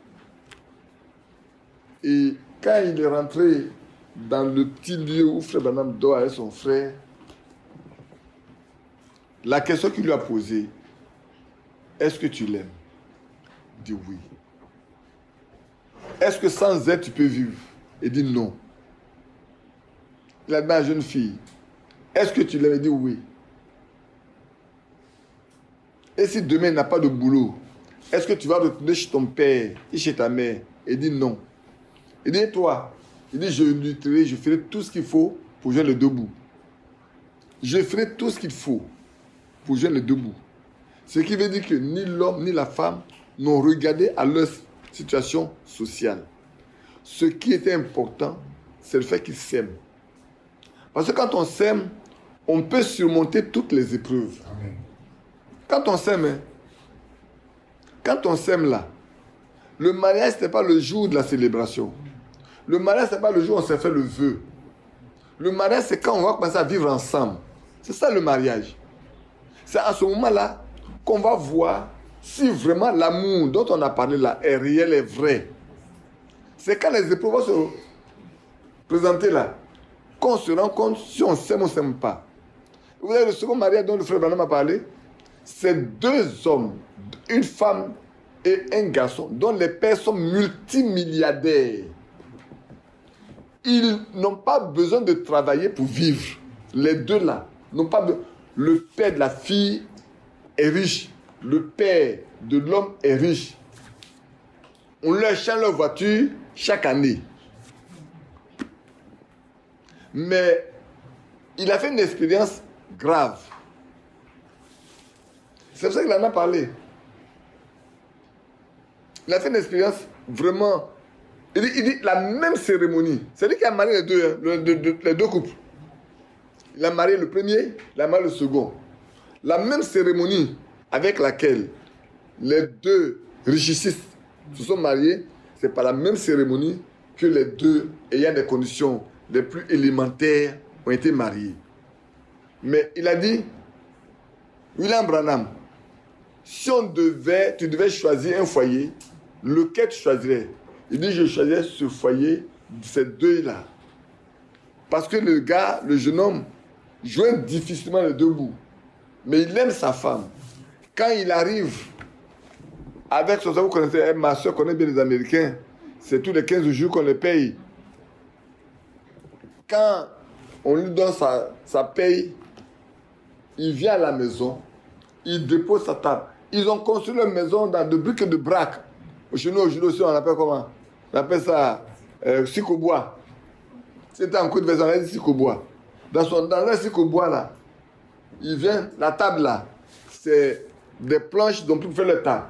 Et quand il est rentré dans le petit lieu où Frère Branham dort avec son frère, la question qu'il lui a posée, est-ce que tu l'aimes? Il dit oui. Est-ce que sans elle tu peux vivre? Il dit non. Il a dit à la jeune fille, est-ce que tu l'aimes? Il dit oui. Et si demain il n'a pas de boulot, est-ce que tu vas retourner chez ton père et chez ta mère? Il dit non. Il dit toi? Il dit je lutterai, je ferai tout ce qu'il faut pour joindre les 2 bouts. Je ferai tout ce qu'il faut pour joindre les 2 bouts. Ce qui veut dire que ni l'homme ni la femme n'ont regardé à leur situation sociale. Ce qui était important, c'est le fait qu'ils s'aiment. Parce que quand on s'aime, on peut surmonter toutes les épreuves. Amen. Quand on s'aime là, le mariage, ce n'est pas le jour de la célébration. Le mariage, ce n'est pas le jour où on s'est fait le vœu. Le mariage, c'est quand on va commencer à vivre ensemble. C'est ça le mariage. C'est à ce moment-là qu'on va voir si vraiment l'amour dont on a parlé là est réel, est vrai. C'est quand les épreuves vont se présenter là qu'on se rend compte si on s'aime ou on ne s'aime pas. Vous avez le second mariage dont le frère Branham a parlé. C'est 2 hommes, une femme et un garçon, dont les pères sont multimilliardaires. Ils n'ont pas besoin de travailler pour vivre. Les 2 là n'ont pas besoin. Le père de la fille est riche. Le père de l'homme est riche. On leur change leur voiture chaque année. Mais il a fait une expérience grave. C'est pour ça qu'il en a parlé. Il a fait une expérience vraiment... Il dit la même cérémonie. C'est lui qui a marié les deux couples. Il a marié le premier, il a marié le second. La même cérémonie avec laquelle les 2 richicistes se sont mariés, c'est pas la même cérémonie que les 2 ayant des conditions les plus élémentaires ont été mariés. Mais il a dit, William Branham, si tu devais choisir un foyer, lequel tu choisirais? Il dit, je choisirais ce foyer, ces 2-là. Parce que le gars, le jeune homme, joint difficilement les 2 bouts. Mais il aime sa femme. Quand il arrive avec son soeur, vous connaissez, ma soeur connaît bien les Américains, c'est tous les 15 jours qu'on les paye. Quand on lui donne sa paye, il vient à la maison, il dépose sa table. Ils ont construit leur maison dans de briques et de braques. Chez nous, aujourd'hui, on appelle comment? On appelle ça cic-au-bois. C'était en Côte d'Ivoire, on a dit cic-au-bois. Dans le cic-au-bois, là, il vient, la table, là, c'est des planches dont on fait le table.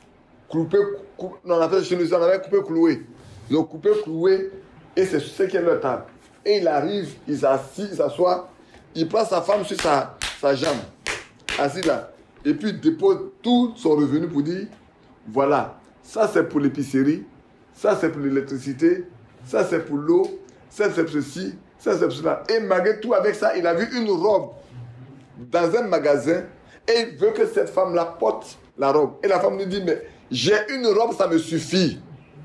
On appelle chez nous, on avait coupé, cloué. Ils ont coupé, cloué, et c'est ce qui est leur table. Et il arrive, il s'assoit, il prend sa femme sur sa jambe, assis là, et puis il dépose tout son revenu pour dire, voilà, ça c'est pour l'épicerie, ça c'est pour l'électricité, ça c'est pour l'eau, ça c'est pour ceci, ça c'est pour cela. Et malgré tout, avec ça, il a vu une robe dans un magasin, Et il veut que cette femme-là porte la robe. Et la femme lui dit, mais j'ai une robe, ça me suffit.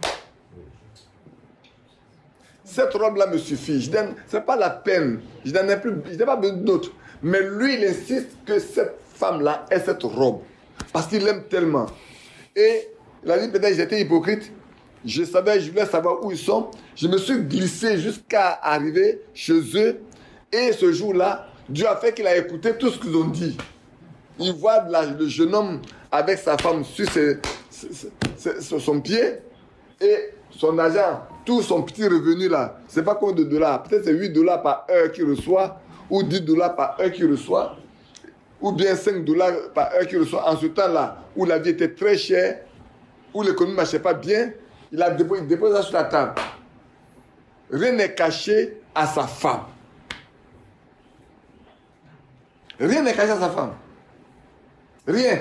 Cette robe-là me suffit. Ce n'est pas la peine. Je n'en ai pas besoin d'autre. Mais lui, il insiste que cette femme-là ait cette robe. Parce qu'il l'aime tellement. Et il a dit, peut-être j'étais hypocrite. Je voulais savoir où ils sont. Je me suis glissé jusqu'à arriver chez eux. Et ce jour-là, Dieu a fait qu'il a écouté tout ce qu'ils ont dit. Il voit le jeune homme avec sa femme sur son pied. Et son argent, tout son petit revenu là, c'est pas combien de dollars. Peut-être c'est 8 dollars par heure qu'il reçoit. Ou 10 dollars par heure qu'il reçoit. Ou bien 5 dollars par heure qu'il reçoit. En ce temps-là, où la vie était très chère, où l'économie ne marchait pas bien, il dépose ça sur la table. Rien n'est caché à sa femme. Rien n'est caché à sa femme. Rien.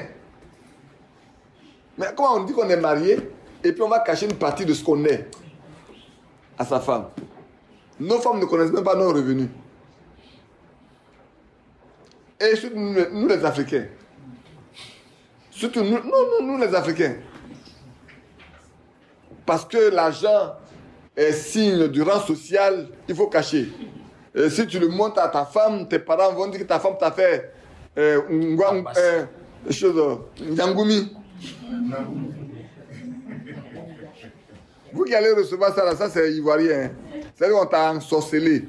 Mais comment on dit qu'on est marié et puis on va cacher une partie de ce qu'on est à sa femme? Nos femmes ne connaissent même pas nos revenus. Et surtout nous les Africains. Surtout nous les Africains. Parce que l'argent est signe du rang social, il faut cacher. Et si tu le montres à ta femme, tes parents vont dire que ta femme t'a fait Ngangumi. Vous qui allez recevoir ça, là, ça c'est ivoirien. Hein. C'est-à-dire qu'on t'a ensorcelé.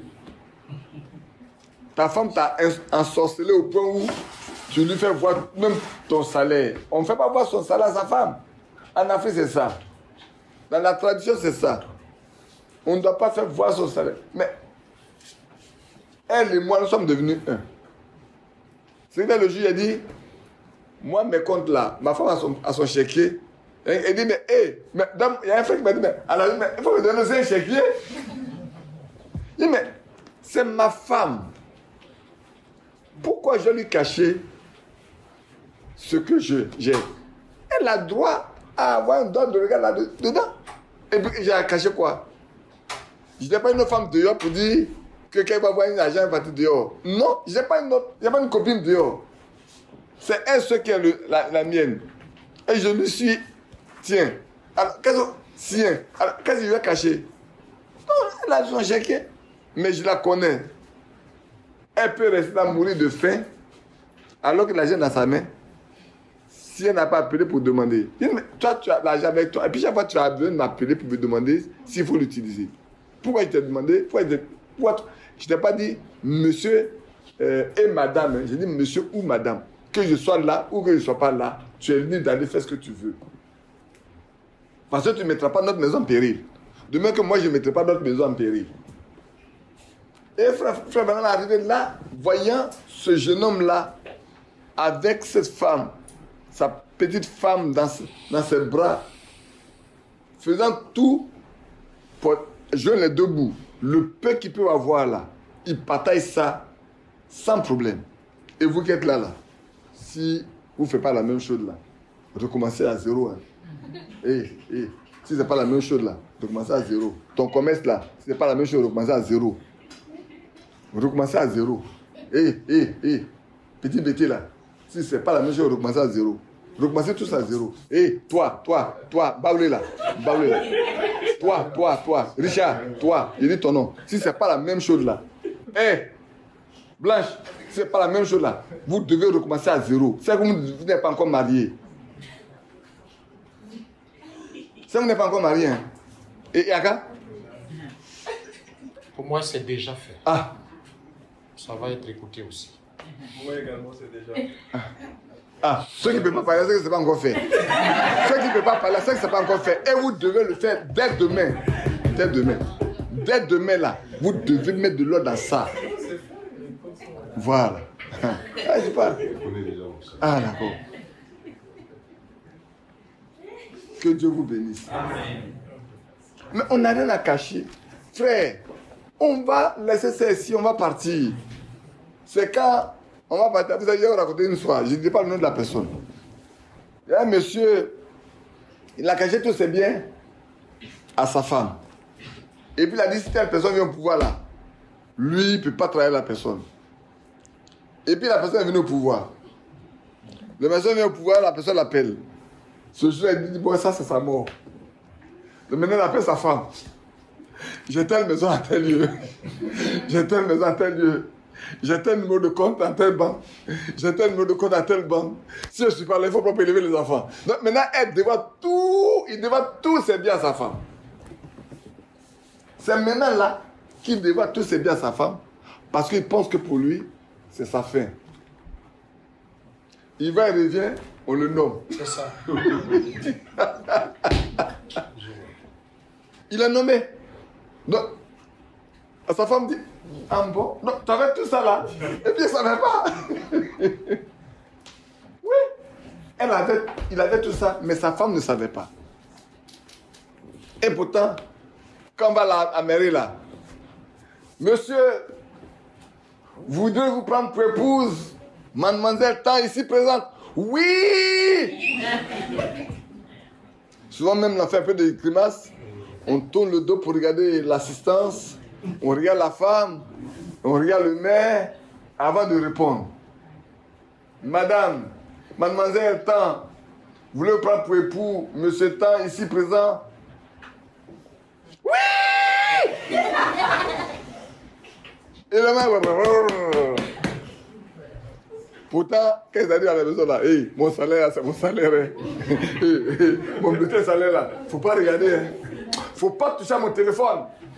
Ta femme t'a ensorcelé au point où tu lui fais voir même ton salaire. On ne fait pas voir son salaire à sa femme. En Afrique, c'est ça. Dans la tradition, c'est ça. On ne doit pas faire voir son salaire. Mais elle et moi, nous sommes devenus un. C'est que le juge a dit, moi, mes comptes là, ma femme a son chéquier. Elle dit, mais, il y a un frère qui m'a dit, mais il faut me donner un chéquier. Il dit, mais c'est ma femme. Pourquoi je lui cacher ce que j'ai? Elle a droit à avoir un droit de regard là-dedans. Et puis, j'ai caché quoi? Je n'ai pas une femme dehors pour dire que quelqu'un va avoir un argent, elle va partir dehors. Non, je n'ai pas une copine dehors. C'est elle ce qui est la mienne. Et je lui suis, tiens. Alors, qu'est-ce que je vais cacher? Non, elle a son chéquier. Mais je la connais. Elle peut rester là, mourir de faim, alors que l'argent est dans sa main. Si elle n'a pas appelé pour demander. Mais toi, tu as l'argent avec toi. Et puis chaque fois, tu as besoin de m'appeler pour me demander s'il faut l'utiliser. Pourquoi je t'ai demandé? Je ne t'ai pas dit monsieur et madame. J'ai dit monsieur ou madame. Que je sois là ou que je ne sois pas là, tu es libre d'aller faire ce que tu veux. Parce que tu ne mettras pas notre maison en péril. De même que moi, je ne mettrai pas notre maison en péril. Et frère Branham est arrivé là, voyant ce jeune homme-là, avec cette femme, sa petite femme dans ses bras, faisant tout pour joindre les deux bouts. Le peu qu'il peut avoir là, il partage ça sans problème. Et vous qui êtes là, si vous ne faites pas la même chose là, recommencez à zéro. Hein. Si ce n'est pas la même chose là, recommencez à zéro. Ton commerce là, si ce n'est pas la même chose, recommencez à zéro. Recommencez à zéro. Petit bêté là. Si ce n'est pas la même chose, recommencez à zéro. Recommencez tous à zéro. Toi, Baoulé là. Toi, Richard, toi, il dit ton nom. Si ce n'est pas la même chose là. Blanche, si ce n'est pas la même chose là, vous devez recommencer à zéro. C'est que vous n'êtes pas encore marié. C'est que vous n'êtes pas encore marié. Hein. Et Yaka? Pour moi, c'est déjà fait. Ah. Ça va être écouté aussi. Moi également, c'est déjà. Ceux qui ne peuvent pas parler, c'est que ce n'est pas encore fait. Ceux qui ne peuvent pas parler, c'est que ce n'est pas encore fait. Et vous devez le faire dès demain. Dès demain, là, vous devez mettre de l'ordre dans ça. Voilà. Je parle. D'accord. Que Dieu vous bénisse. Amen. Mais on n'a rien à cacher. Frère, on va laisser ça ici, on va partir. C'est quand on va partir. Vous avez raconté une soirée, je ne dis pas le nom de la personne. Il y a un monsieur, il a caché tous ses biens à sa femme. Et puis il a dit, si telle personne vient au pouvoir là, lui, il ne peut pas trahir la personne. Et puis la personne est venue au pouvoir. Le maison vient au pouvoir, la personne l'appelle. Ce jour, elle dit, bon, ça, c'est sa mort. Le maintenant, elle appelle sa femme. J'ai telle maison à tel lieu. J'ai telle maison à tel lieu. J'ai tel numéro de compte à telle banque. J'ai tel numéro de compte à telle banque. Si je suis pas là, il faut pas élever les enfants. Donc maintenant, il devra tous ses biens à sa femme. C'est maintenant là qu'il devra tous ses biens à sa femme parce qu'il pense que pour lui, c'est sa fin. Il va et revient, on le nomme. C'est ça. Il a nommé. Donc, sa femme dit, ah bon, donc tu avais tout ça là. Et puis il ne savait pas. Oui, il avait tout ça, mais sa femme ne savait pas. Et pourtant, quand on va à la mairie là, monsieur, voudrez-vous prendre pour épouse mademoiselle tant ici présente? Oui. Souvent même, on fait un peu de grimace. On tourne le dos pour regarder l'assistance. On regarde la femme. On regarde le maire avant de répondre. Madame, mademoiselle tant, voulez-vous prendre pour époux monsieur tant ici présent? Oui. Et le maire... Pourtant, quand ils arrivent à la maison là, hey, mon salaire, c'est mon salaire. Hein. Hey, mon bulletin de salaire là, faut pas regarder. Hein. Faut pas toucher à mon téléphone.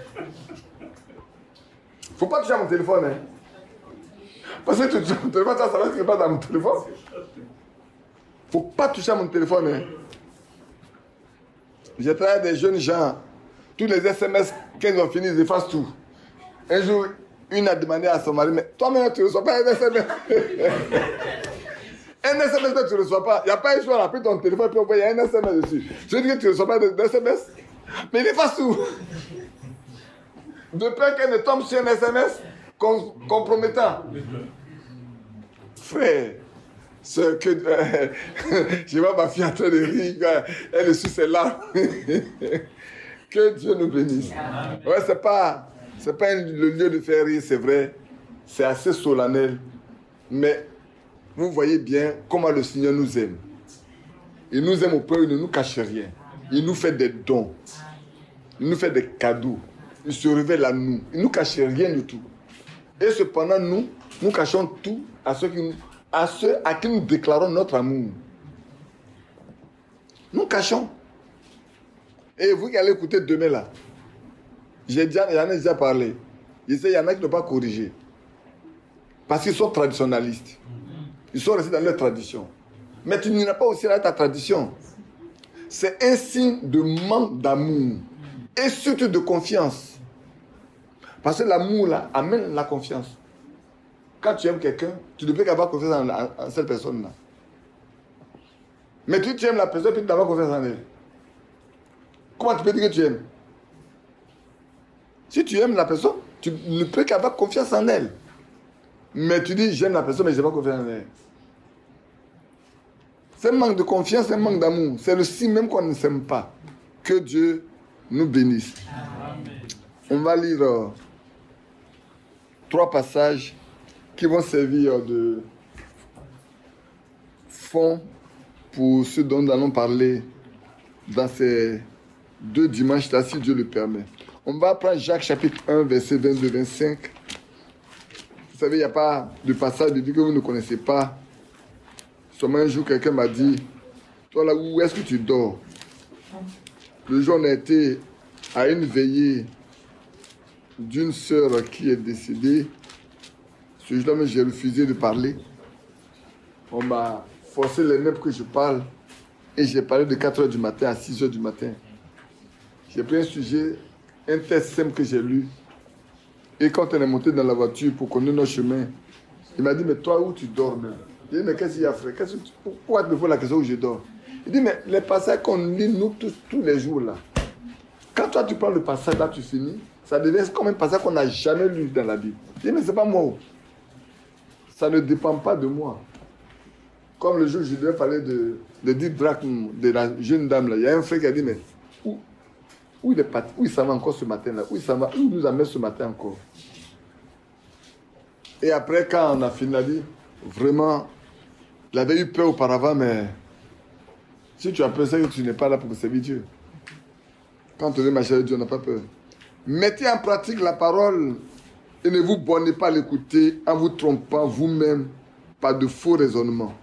Faut pas toucher à mon téléphone. Hein. Parce que tu touches à mon téléphone, ça va ce qui se passe dans mon téléphone. Faut pas toucher à mon téléphone. Hein. J'ai travaillé avec des jeunes gens. Tous les SMS, quand ils ont fini, ils effacent tout. Un jour, une a demandé à son mari, mais toi-même, tu ne reçois pas un SMS. Un SMS que tu ne reçois pas. Il n'y a pas un choix, on a pris ton téléphone et il y a un SMS dessus. Je dis que tu ne reçois pas d'SMS. Mais il efface tout. De peur qu'elle ne tombe sur un SMS compromettant. Frère, ce que... je vois ma fille en train de rire, elle est sur ses larmes. Que Dieu nous bénisse. Ouais, c'est pas le lieu de faire rire, c'est vrai. C'est assez solennel. Mais vous voyez bien comment le Seigneur nous aime. Il nous aime au point où il ne nous cache rien. Il nous fait des dons. Il nous fait des cadeaux. Il se révèle à nous. Il ne nous cache rien du tout. Et cependant, nous cachons tout à ceux à qui nous déclarons notre amour. Nous cachons. Et vous qui allez écouter demain là, j'en ai déjà parlé. Je sais, il y en a qui ne peuvent pas corriger. Parce qu'ils sont traditionnalistes. Ils sont restés dans leur tradition. Mais tu n'iras pas aussi dans ta tradition. C'est un signe de manque d'amour. Et surtout de confiance. Parce que l'amour là amène la confiance. Quand tu aimes quelqu'un, tu ne peux qu'avoir confiance en cette personne-là. Mais tu aimes la personne et tu n'as pas confiance en elle. Comment tu peux dire que tu aimes? Si tu aimes la personne, tu ne peux qu'avoir confiance en elle. Mais tu dis, j'aime la personne, mais je n'ai pas confiance en elle. C'est un manque de confiance, c'est un manque d'amour. C'est le signe même qu'on ne s'aime pas. Que Dieu nous bénisse. Amen. On va lire 3 passages qui vont servir de fond pour ce dont nous allons parler dans ces 2 dimanches-là, si Dieu le permet. On va prendre Jacques chapitre 1, verset 22-25. Vous savez, il n'y a pas de passage de Dieu que vous ne connaissez pas. Seulement un jour, quelqu'un m'a dit, toi là, où est-ce que tu dors? Le jour, on a été à une veillée d'une sœur qui est décédée. Ce jour-là, j'ai refusé de parler. On m'a forcé les mains pour que je parle. Et j'ai parlé de 4h du matin à 6h du matin. J'ai pris un sujet, un texte simple que j'ai lu. Et quand on est monté dans la voiture pour connaître nos chemins, il m'a dit, mais toi, où tu dors même? J'ai dit, mais qu'est-ce qu'il y a, frère? Pourquoi tu me poses la question où je dors? Il dit, mais les passages qu'on lit, nous, tous les jours, là, quand toi, tu prends le passage, là, tu finis, ça devient comme un passage qu'on n'a jamais lu dans la Bible. Je dis, mais c'est pas moi. Ça ne dépend pas de moi. Comme le jour où je devais parler de 10 drachmes de la jeune dame, là, il y a un frère qui a dit, mais où il est parti? Où il s'en va encore ce matin-là? Où il nous amène ce matin encore? Et après, quand on a fini, on a dit, vraiment, Il avait eu peur auparavant, mais si tu as peur, c'est que tu n'es pas là pour servir Dieu. Quand on est marché avec Dieu, on n'a pas peur. Mettez en pratique la parole et ne vous bornez pas à l'écouter en vous trompant vous-même par de faux raisonnements.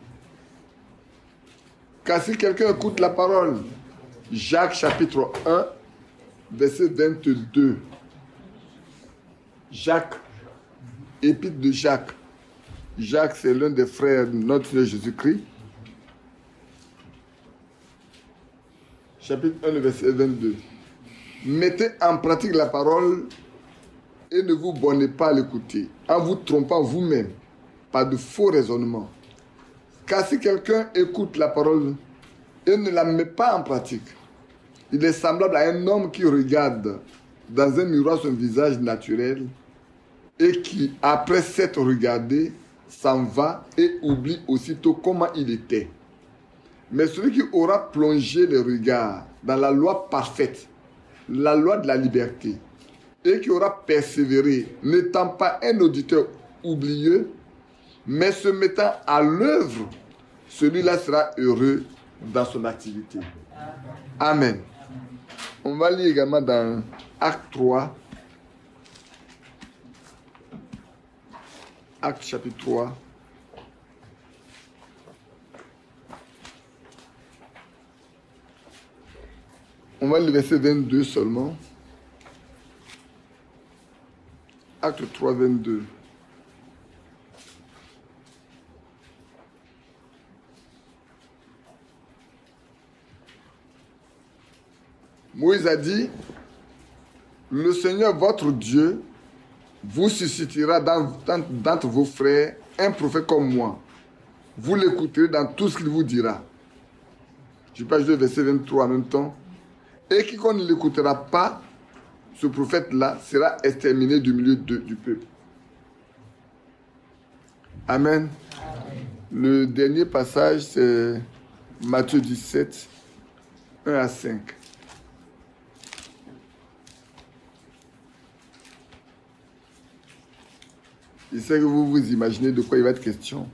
Car si quelqu'un écoute la parole, Jacques chapitre 1, verset 22. Jacques, épître de Jacques. Jacques, c'est l'un des frères de notre Seigneur Jésus-Christ. Chapitre 1, verset 22. Mettez en pratique la parole et ne vous bornez pas à l'écouter, en vous trompant vous-même par de faux raisonnements. Car si quelqu'un écoute la parole et ne la met pas en pratique, il est semblable à un homme qui regarde dans un miroir son visage naturel et qui, après s'être regardé, s'en va et oublie aussitôt comment il était. Mais celui qui aura plongé le regard dans la loi parfaite, la loi de la liberté, et qui aura persévéré, n'étant pas un auditeur oublieux, mais se mettant à l'œuvre, celui-là sera heureux dans son activité. Amen. On va lire également dans Acte 3. Acte chapitre 3. On va lire le verset 22 seulement. Acte 3, 22. Moïse a dit, le Seigneur votre Dieu vous suscitera d'entre vos frères un prophète comme moi. Vous l'écouterez dans tout ce qu'il vous dira. Je passe le verset 23 en même temps. Et quiconque ne l'écoutera pas, ce prophète-là sera exterminé du milieu du peuple. Amen. Le dernier passage, c'est Matthieu 17, 1 à 5. Je sais que vous vous imaginez de quoi il va être question.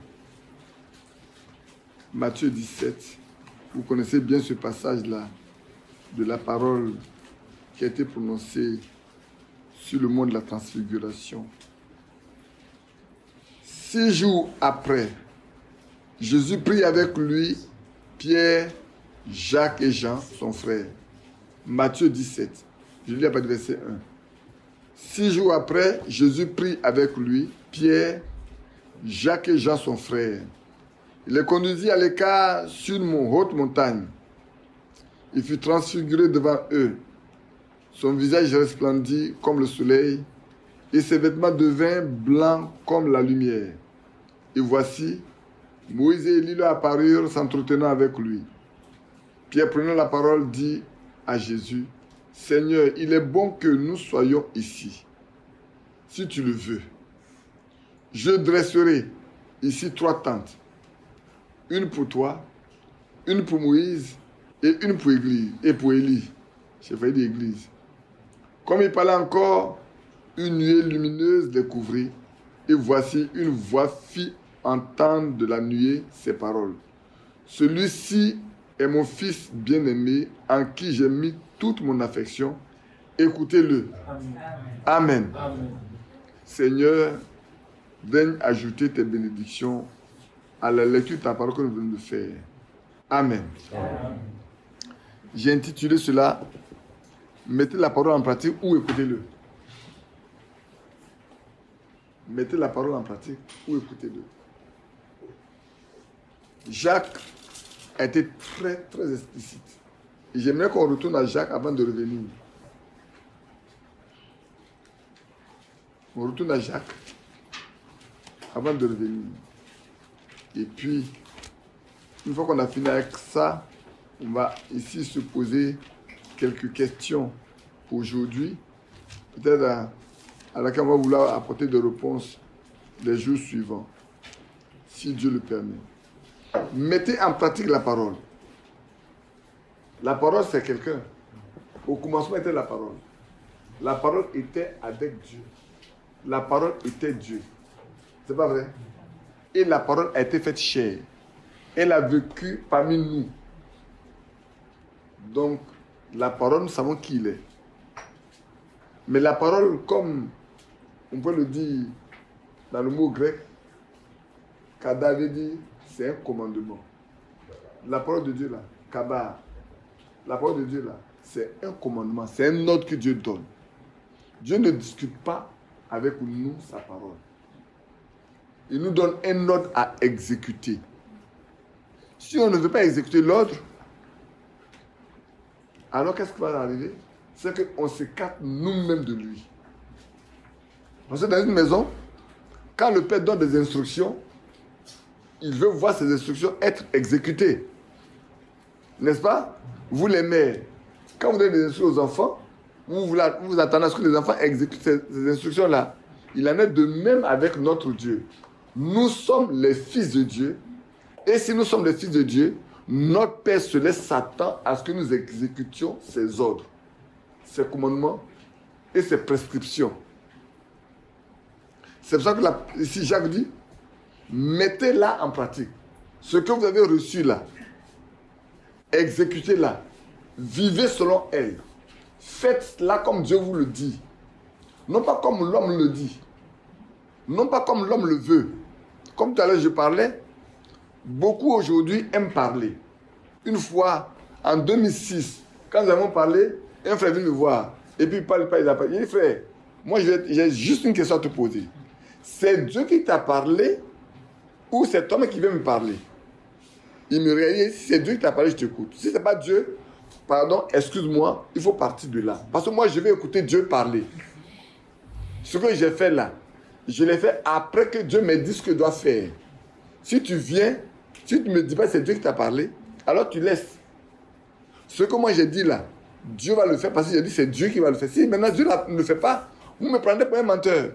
Matthieu 17. Vous connaissez bien ce passage-là de la parole qui a été prononcée sur le mont de la transfiguration. 6 jours après, Jésus prit avec lui Pierre, Jacques et Jean, son frère. Matthieu 17. Je lis à partir du verset 1. 6 jours après, Jésus prit avec lui Pierre, Jacques et Jean, son frère. Il les conduisit à l'écart sur une haute montagne. Il fut transfiguré devant eux. Son visage resplendit comme le soleil et ses vêtements devinrent blancs comme la lumière. Et voici, Moïse et Élie leur apparurent s'entretenant avec lui. Pierre, prenant la parole, dit à Jésus, « Seigneur, il est bon que nous soyons ici. Si tu le veux, je dresserai ici 3 tentes. Une pour toi, une pour Moïse et une pour Élie. » J'ai failli dire église. Comme il parlait encore, une nuée lumineuse les couvrit. Et voici une voix fit entendre de la nuée ces paroles. Celui-ci est mon fils bien-aimé, en qui j'ai mis toute mon affection. Écoutez-le. Amen. Amen. Seigneur, daigne ajouter tes bénédictions à la lecture de ta parole que nous venons de faire. Amen. Amen. J'ai intitulé cela « Mettez la parole en pratique ou écoutez-le ». Mettez la parole en pratique ou écoutez-le. Jacques a été très, très explicite. Et j'aimerais qu'on retourne à Jacques avant de revenir. On retourne à Jacques avant de revenir. Et puis, une fois qu'on a fini avec ça, on va ici se poser quelques questions aujourd'hui. Peut-être à laquelle on va vouloir apporter des réponses les jours suivants, si Dieu le permet. Mettez en pratique la parole. La parole, c'est quelqu'un. Au commencement était la parole. La parole était avec Dieu. La parole était Dieu. C'est pas vrai? Et la parole a été faite chair. Elle a vécu parmi nous. Donc, la parole, nous savons qui il est. Mais la parole, comme on peut le dire dans le mot grec, Kada veut dire, c'est un commandement. La parole de Dieu là, Kaba, la parole de Dieu là, c'est un commandement, c'est un ordre que Dieu donne. Dieu ne discute pas avec nous sa parole. Il nous donne un ordre à exécuter. Si on ne veut pas exécuter l'ordre, alors qu'est-ce qui va arriver? C'est qu'on s'écarte nous-mêmes de lui. Parce que dans une maison, quand le père donne des instructions, il veut voir ces instructions être exécutées. N'est-ce pas? Vous les mères, quand vous donnez des instructions aux enfants, vous attendez à ce que les enfants exécutent ces instructions-là. Il en est de même avec notre Dieu. Nous sommes les fils de Dieu. Et si nous sommes les fils de Dieu, notre Père se laisse s'attendre à ce que nous exécutions ses ordres, ses commandements et ses prescriptions. C'est pour ça que ici Jacques dit, mettez-la en pratique. Ce que vous avez reçu là, exécutez-la. Vivez selon elle. Faites-la comme Dieu vous le dit. Non pas comme l'homme le dit. Non pas comme l'homme le veut. Comme tout à l'heure je parlais, beaucoup aujourd'hui aiment parler. Une fois, en 2006, quand nous avons parlé, un frère vient me voir. Et puis il parle. Il dit, frère, moi j'ai juste une question à te poser. C'est Dieu qui t'a parlé ou c'est toi qui vient me parler? Il me réalise, si c'est Dieu qui t'a parlé, je t'écoute. Si ce n'est pas Dieu, pardon, excuse-moi, il faut partir de là. Parce que moi, je vais écouter Dieu parler. Ce que j'ai fait là, je l'ai fait après que Dieu me dise ce que je dois faire. Si tu viens, si tu ne me dis pas que c'est Dieu qui t'a parlé, alors tu laisses. Ce que moi j'ai dit là, Dieu va le faire parce que j'ai dit c'est Dieu qui va le faire. Si maintenant Dieu ne le fait pas, vous me prenez pour un menteur.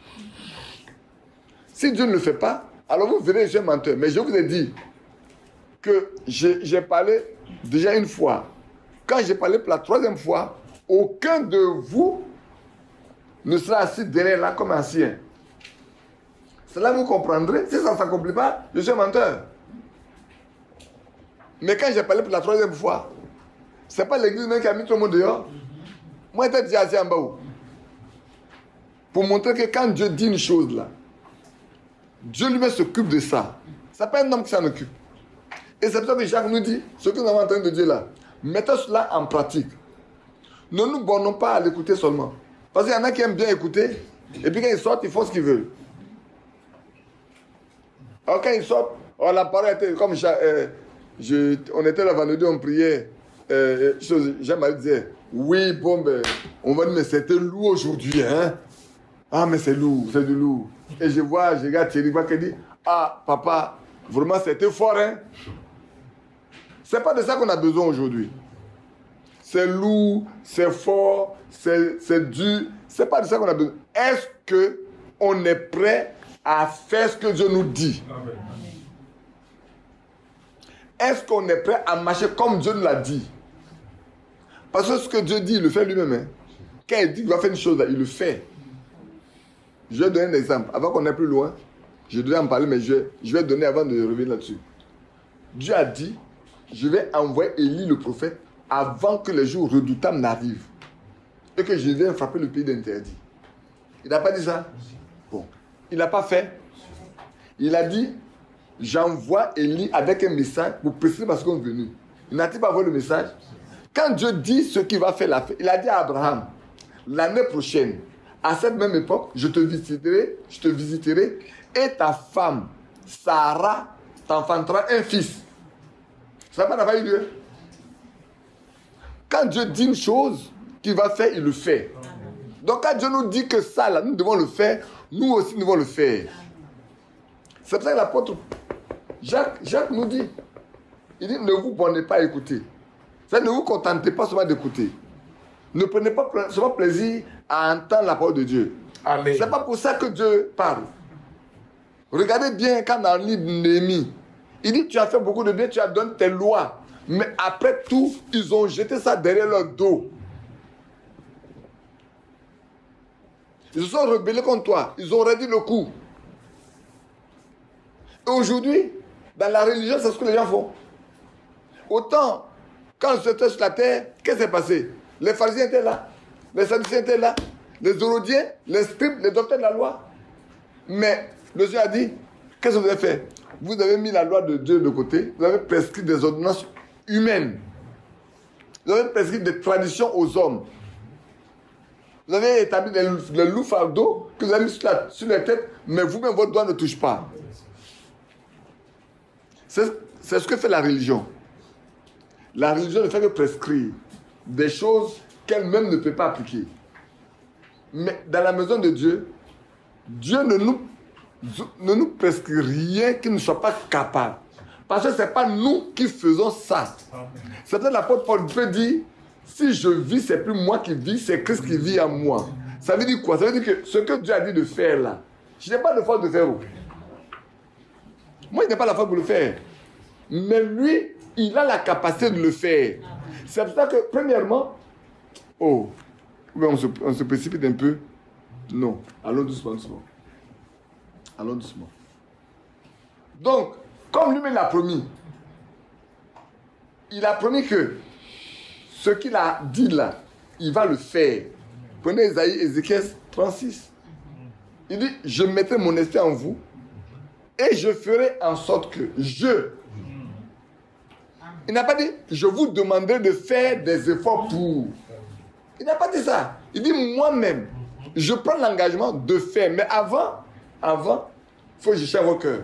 Si Dieu ne le fait pas, alors vous verrez, je suis un menteur. Mais je vous ai dit que j'ai parlé déjà une fois. Quand j'ai parlé pour la troisième fois, aucun de vous ne sera assis derrière là comme ancien. Cela vous comprendrez. Si ça ne s'accomplit pas, je suis un menteur. Mais quand j'ai parlé pour la troisième fois, ce n'est pas l'église même qui a mis tout le monde dehors. Moi, j'étais déjà assis en bas. Pour montrer que quand Dieu dit une chose là, Dieu lui-même s'occupe de ça. Ce n'est pas un homme qui s'en occupe. Et c'est pour ça que Jacques nous dit, ce que nous avons entendu de Dieu là, mettez cela en pratique. Ne nous bornons pas à l'écouter seulement. Parce qu'il y en a qui aiment bien écouter, et puis quand ils sortent, ils font ce qu'ils veulent. Alors quand ils sortent, la parole était comme on était là vendredi, on priait. Jean-Marie disait, oui, bon, ben, on va dire, mais c'était lourd aujourd'hui, hein. Ah, mais c'est lourd, c'est du lourd. Et je regarde Thierry qui dit, ah, papa, vraiment, c'était fort, hein. C'est pas de ça qu'on a besoin aujourd'hui. C'est lourd, c'est fort, c'est dur. C'est pas de ça qu'on a besoin. Est-ce qu'on est prêt à faire ce que Dieu nous dit? Amen. Est-ce qu'on est prêt à marcher comme Dieu nous l'a dit? Parce que ce que Dieu dit, il le fait lui-même. Hein. Quand il dit qu'il va faire une chose, là, il le fait. Je vais donner un exemple. Avant qu'on aille plus loin, je devais en parler, mais je vais donner avant de revenir là-dessus. Dieu a dit, je vais envoyer Élie le prophète avant que les jours redoutables n'arrivent. Et que je vienne frapper le pays d'interdit. Il n'a pas dit ça? Bon. Il n'a pas fait. Il a dit, j'envoie Élie avec un message pour préciser parce qu'on est venu. Il n'a-t-il pas envoyé le message? Quand Dieu dit ce qu'il va faire, il a dit à Abraham, l'année prochaine, à cette même époque, je te visiterai et ta femme, Sarah, t'enfantera un fils. Ça n'a pas eu lieu. Quand Dieu dit une chose qu'il va faire, il le fait. Donc quand Dieu nous dit que ça, là, nous devons le faire, nous aussi nous devons le faire. C'est pour ça que l'apôtre Jacques nous dit, il dit, ne vous bornez pas à écouter. Ça, ne vous contentez pas seulement d'écouter. Ne prenez pas seulement plaisir à entendre la parole de Dieu. Amen. Ce n'est pas pour ça que Dieu parle. Regardez bien quand dans le livre de Néhémie, il dit, tu as fait beaucoup de bien, tu as donné tes lois. Mais après tout, ils ont jeté ça derrière leur dos. Ils se sont rebellés contre toi. Ils ont réduit le coup. Et aujourd'hui, Dans la religion, c'est ce que les gens font. Autant, quand on était sur la terre, qu'est-ce qui s'est passé? Les pharisiens étaient là, les sadducéens étaient là, les hérodiens, les scribes, les docteurs de la loi. Mais le Seigneur a dit, qu'est-ce que vous avez fait? Vous avez mis la loi de Dieu de côté, vous avez prescrit des ordonnances humaines. Vous avez prescrit des traditions aux hommes. Vous avez établi les loups fardeaux que vous avez mis sur les têtes, mais vous-même, votre doigt ne touche pas. C'est ce que fait la religion. La religion ne fait que prescrire des choses qu'elle-même ne peut pas appliquer. Mais dans la maison de Dieu, Dieu ne nous prescrit rien qui ne soit pas capable. Parce que ce n'est pas nous qui faisons ça. C'est peut-être l'apôtre Paul peut dire, si je vis, c'est plus moi qui vis, c'est Christ qui vit en moi. Ça veut dire quoi? Ça veut dire que ce que Dieu a dit de faire là, je n'ai pas de force de faire. Moi, je n'ai pas la force pour le faire. Mais lui, il a la capacité de le faire. C'est pour ça que, premièrement, on se précipite un peu. Non, allons doucement, doucement. Allons doucement. Donc, comme lui-même l'a promis, il a promis que ce qu'il a dit là, il va le faire. Prenez Ézéchiel 36. Il dit, je mettrai mon esprit en vous et je ferai en sorte que il n'a pas dit, je vous demanderai de faire des efforts pour. Il n'a pas dit ça. Il dit, moi-même, je prends l'engagement de faire. Mais avant, il faut que je cherche vos cœurs.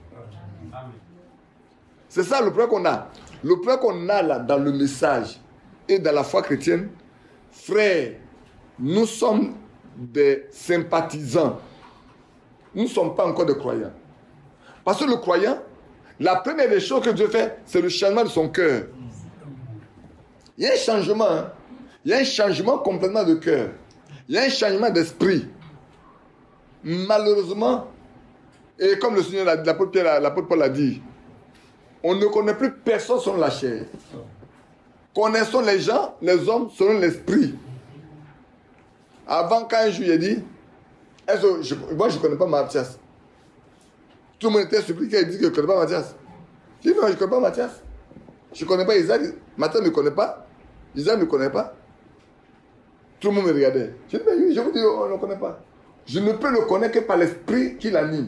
C'est ça le problème qu'on a. Le problème qu'on a là dans le message et dans la foi chrétienne, frère, nous sommes des sympathisants. Nous ne sommes pas encore des croyants. Parce que le croyant, la première des choses que Dieu fait, c'est le changement de son cœur. Il y a un changement. Hein? Il y a un changement complètement de cœur. Il y a un changement d'esprit. Malheureusement, et comme le Seigneur, l'apôtre Paul a dit, on ne connaît plus personne selon la chair. Connaissons les gens, les hommes, selon l'esprit. Avant, quand un jour il a dit, moi je ne connais pas Mathias. Tout le monde était surpris qu'il dit que je ne connais pas Mathias. Je dis non, je ne connais pas Mathias. Je ne connais pas Isaac. Mathias ne me connaît pas. Isaac ne me connaît pas. Tout le monde me regardait. Je dis, mais oui, je vous dis, on ne le connaît pas. Je ne peux le connaître que par l'esprit qui l'anime.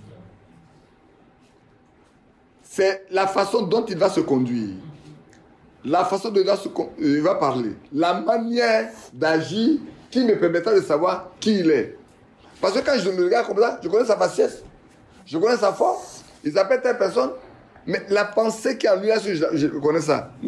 C'est la façon dont il va se conduire. La façon dont il va parler. La manière d'agir qui me permettra de savoir qui il est. Parce que quand je me regarde comme ça, je connais sa faciès. Je connais sa force. Il s'appelle telle personne. Mais la pensée qui est en lui, je connais ça. Non.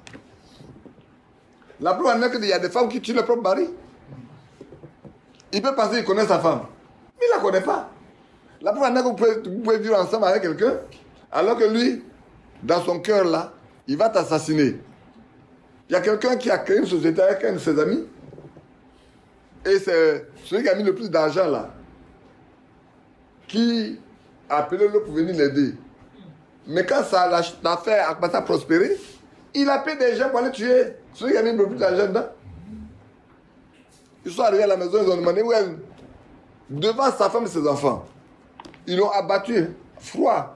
La preuve en est qu'il y a des femmes qui tuent leur propre mari. Il peut penser qu'il connaît sa femme. Mais il ne la connaît pas. La preuve en est que vous pouvez vivre ensemble avec quelqu'un, alors que lui, dans son cœur là, il va t'assassiner. Il y a quelqu'un qui a créé une société avec un de ses amis. Et c'est celui qui a mis le plus d'argent là, qui a appelé l'autre pour venir l'aider. Mais quand l'affaire a commencé à prospérer, il a payé des gens pour aller tuer celui qui a mis le plus d'argent dedans. Ils sont arrivés à la maison, ils ont demandé où elle, devant sa femme et ses enfants. Ils l'ont abattu, froid.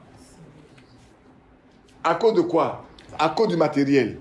À cause de quoi? À cause du matériel.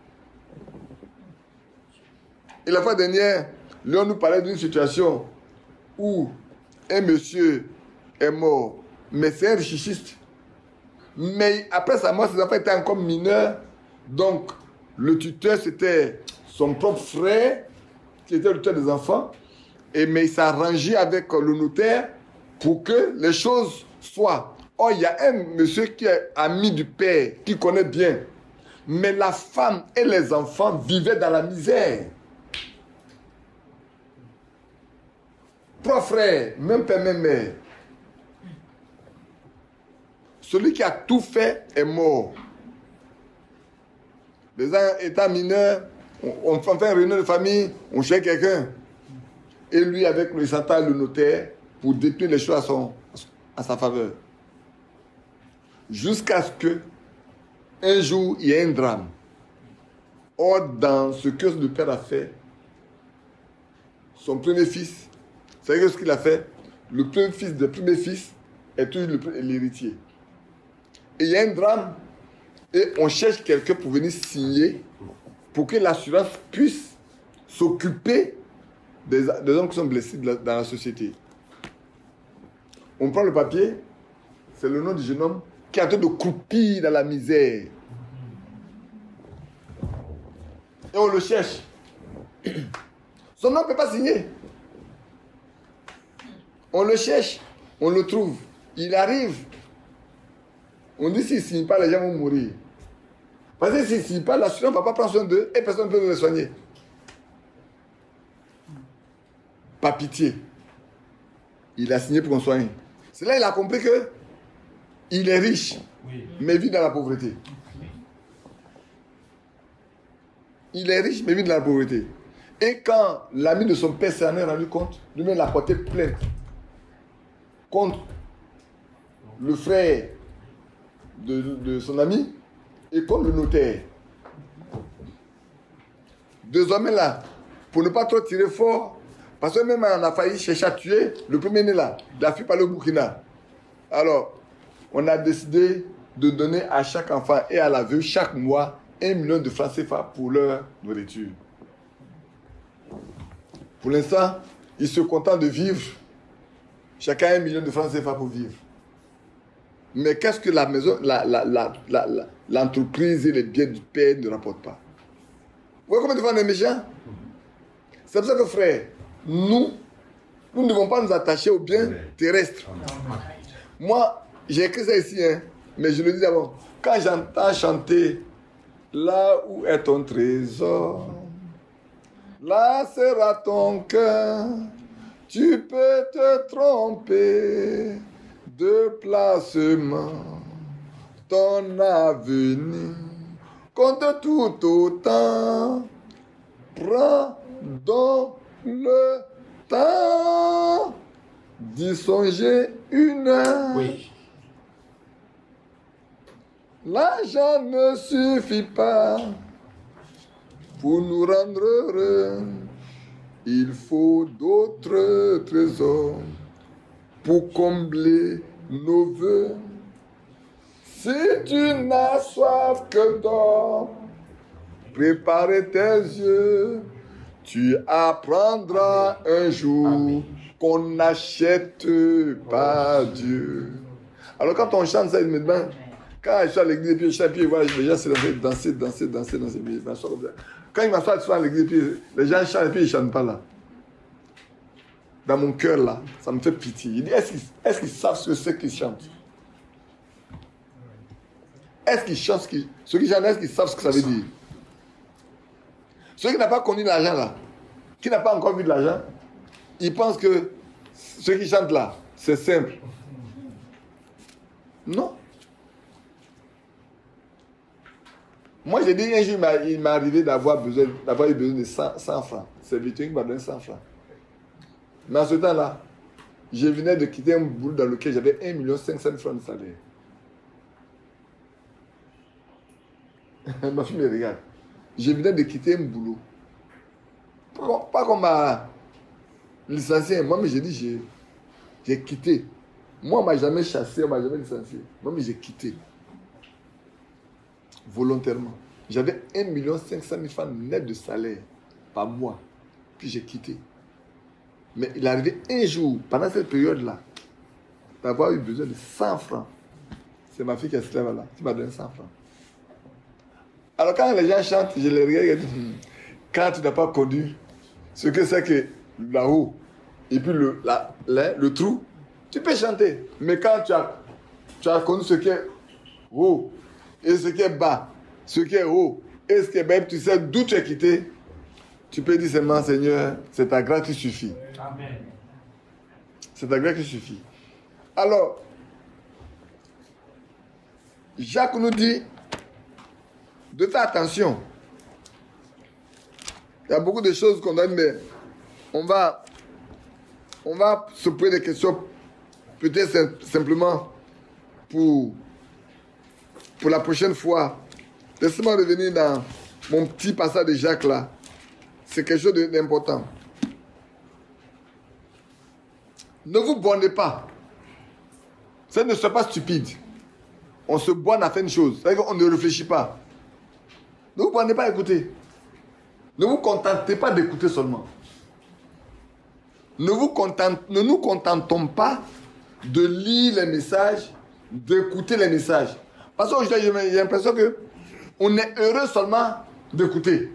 Et la fois dernière, Léon nous parlait d'une situation où un monsieur est mort, mais c'est un richiste. Mais après sa mort, ses enfants étaient encore mineurs. Donc, le tuteur, c'était son propre frère, qui était le tuteur des enfants. Mais il s'est arrangé avec le notaire pour que les choses soient. Oh, il y a un monsieur qui est ami du père, qui connaît bien. Mais la femme et les enfants vivaient dans la misère. Trois frères, même père, même mère. Celui qui a tout fait est mort. Les gens étant mineurs, on fait une réunion de famille, on cherche quelqu'un. Et lui, avec le santal, le notaire, pour détruire les choses à sa faveur. Jusqu'à ce que, un jour, il y ait un drame. Or, dans ce que le père a fait, son premier fils, c'est ce qu'il a fait, le premier fils est toujours l'héritier. et il y a un drame, et on cherche quelqu'un pour venir signer, pour que l'assurance puisse s'occuper des hommes qui sont blessés dans la société. On prend le papier, c'est le nom du jeune homme qui est en train de croupir dans la misère. Et on le cherche. Son nom ne peut pas signer. On le cherche, on le trouve. Il arrive. On dit s'il ne signe pas, les gens vont mourir. Parce que s'il ne signe pas, l'assurance ne va pas prendre soin d'eux et personne ne peut les soigner. Pas pitié. Il a signé pour qu'on soigne. C'est là qu'il a compris que il est riche, mais vit dans la pauvreté. Il est riche, mais vit dans la pauvreté. Et quand l'ami de son père s'en est rendu compte, lui-même il a porté plainte contre le frère de son ami et contre le notaire. Deux hommes là, pour ne pas trop tirer fort, parce que même on a failli chercher à tuer le premier né là, il a fui par le Burkina. Alors, on a décidé de donner à chaque enfant et à la veuve chaque mois 1 million de francs CFA pour leur nourriture. Pour l'instant, ils se contentent de vivre. Chacun 1 million de francs CFA pour vivre. Mais qu'est-ce que la maison, l'entreprise et les biens du père ne rapportent pas? Vous voyez combien de fois on est méchants? C'est pour ça que frère, nous ne devons pas nous attacher aux biens terrestres. Moi, j'ai écrit ça ici, hein, mais je le dis d'abord. Quand j'entends chanter « Là où est ton trésor, là sera ton cœur, tu peux te tromper de placement, ton avenir compte tout autant, prends donc le temps d'y songer une heure. Oui. L'argent ne suffit pas pour nous rendre heureux. Il faut d'autres trésors pour combler nos vœux. Si tu n'as soif que d'or, prépare tes yeux. Tu apprendras un jour qu'on n'achète pas Dieu. Alors quand on chante ça, il me demande, quand je suis à l'église, puis je chante, puis voilà, les gens se danser. Quand il m'assoit souvent à l'église, puis les gens chantent, et puis ils ne chantent pas là. Dans mon cœur là, ça me fait pitié. Il dit, est-ce qu'ils savent ce que c'est qu'ils chantent? Est-ce qu'ils chantent ceux qui chantent, est-ce qu'ils savent ce que ça veut dire? Ceux qui n'ont pas connu l'argent là, qui n'ont pas encore vu de l'argent, ils pensent que ceux qui chantent là, c'est simple. Non. Moi, j'ai dit un jour, il m'est arrivé d'avoir eu besoin de 100 francs. C'est Victorine qui m'a donné 100 francs. Mais en ce temps-là, je venais de quitter un boulot dans lequel j'avais 1 500 000 francs de salaire. Ma fille me regarde. Je venais de quitter un boulot. Pas qu'on m'a licencié. Moi, mais j'ai dit, j'ai quitté. Moi, on ne m'a jamais chassé, on ne m'a jamais licencié. Moi, mais j'ai quitté. Volontairement. J'avais 1 500 000 francs net de salaire par mois. Puis j'ai quitté. Mais il est arrivé un jour, pendant cette période-là, d'avoir eu besoin de 100 francs. C'est ma fille qui se lève là, qui m'a donné 100 francs. Alors quand les gens chantent, je les regarde et je dis, quand tu n'as pas connu ce que c'est que là-haut, et puis le trou, tu peux chanter. Mais quand tu as connu ce qui est haut, et ce qui est bas, ce qui est haut, et ce qui est bas, tu sais d'où tu es quitté, tu peux dire seulement, Seigneur, c'est ta grâce qui suffit. Amen. C'est ta grâce qui suffit. Alors, Jacques nous dit de faire attention. Il y a beaucoup de choses qu'on donne, mais on va se poser des questions, peut-être simplement pour la prochaine fois. Laissez-moi revenir dans mon petit passage de Jacques là. C'est quelque chose d'important. Ne vous bornez pas. Ça ne soit pas stupide. on se borne à faire une chose. C'est-à-dire qu'on ne réfléchit pas. Ne vous bornez pas à écouter. Ne vous contentez pas d'écouter seulement. Ne nous contentons pas de lire les messages, d'écouter les messages. Parce qu'aujourd'hui, j'ai l'impression qu'on est heureux seulement d'écouter.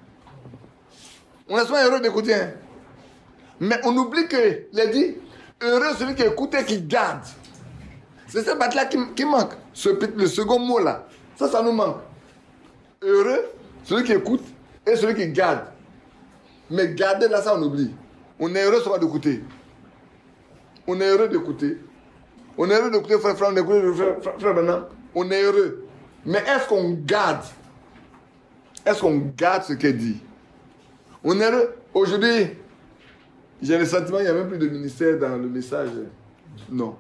On est seulement heureux d'écouter. Hein. Mais on oublie que, il a dit, heureux celui qui écoute et qui garde. C'est cette partie-là qui manque. Le second mot là, ça nous manque. Heureux celui qui écoute et celui qui garde. Mais garder là, ça on oublie. On est heureux seulement d'écouter. On est heureux d'écouter. On est heureux d'écouter frère, on est heureux frère maintenant. On est heureux. Mais est-ce qu'on garde? Est-ce qu'on garde ce qu'il dit? On est heureux. Aujourd'hui, j'ai le sentiment qu'il n'y a même plus de ministère dans le message. Non.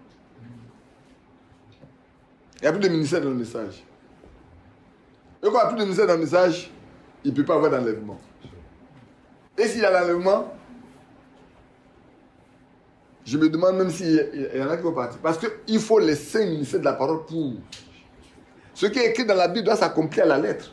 Il n'y a plus de ministère dans le message. Et quand il n'y a plus de ministère dans le message, il ne peut pas avoir d'enlèvement. Et s'il y a l'enlèvement, je me demande même s'il y en a qui vont partir. Parce qu'il faut laisser un ministère de la parole pour. Ce qui est écrit dans la Bible doit s'accomplir à la lettre.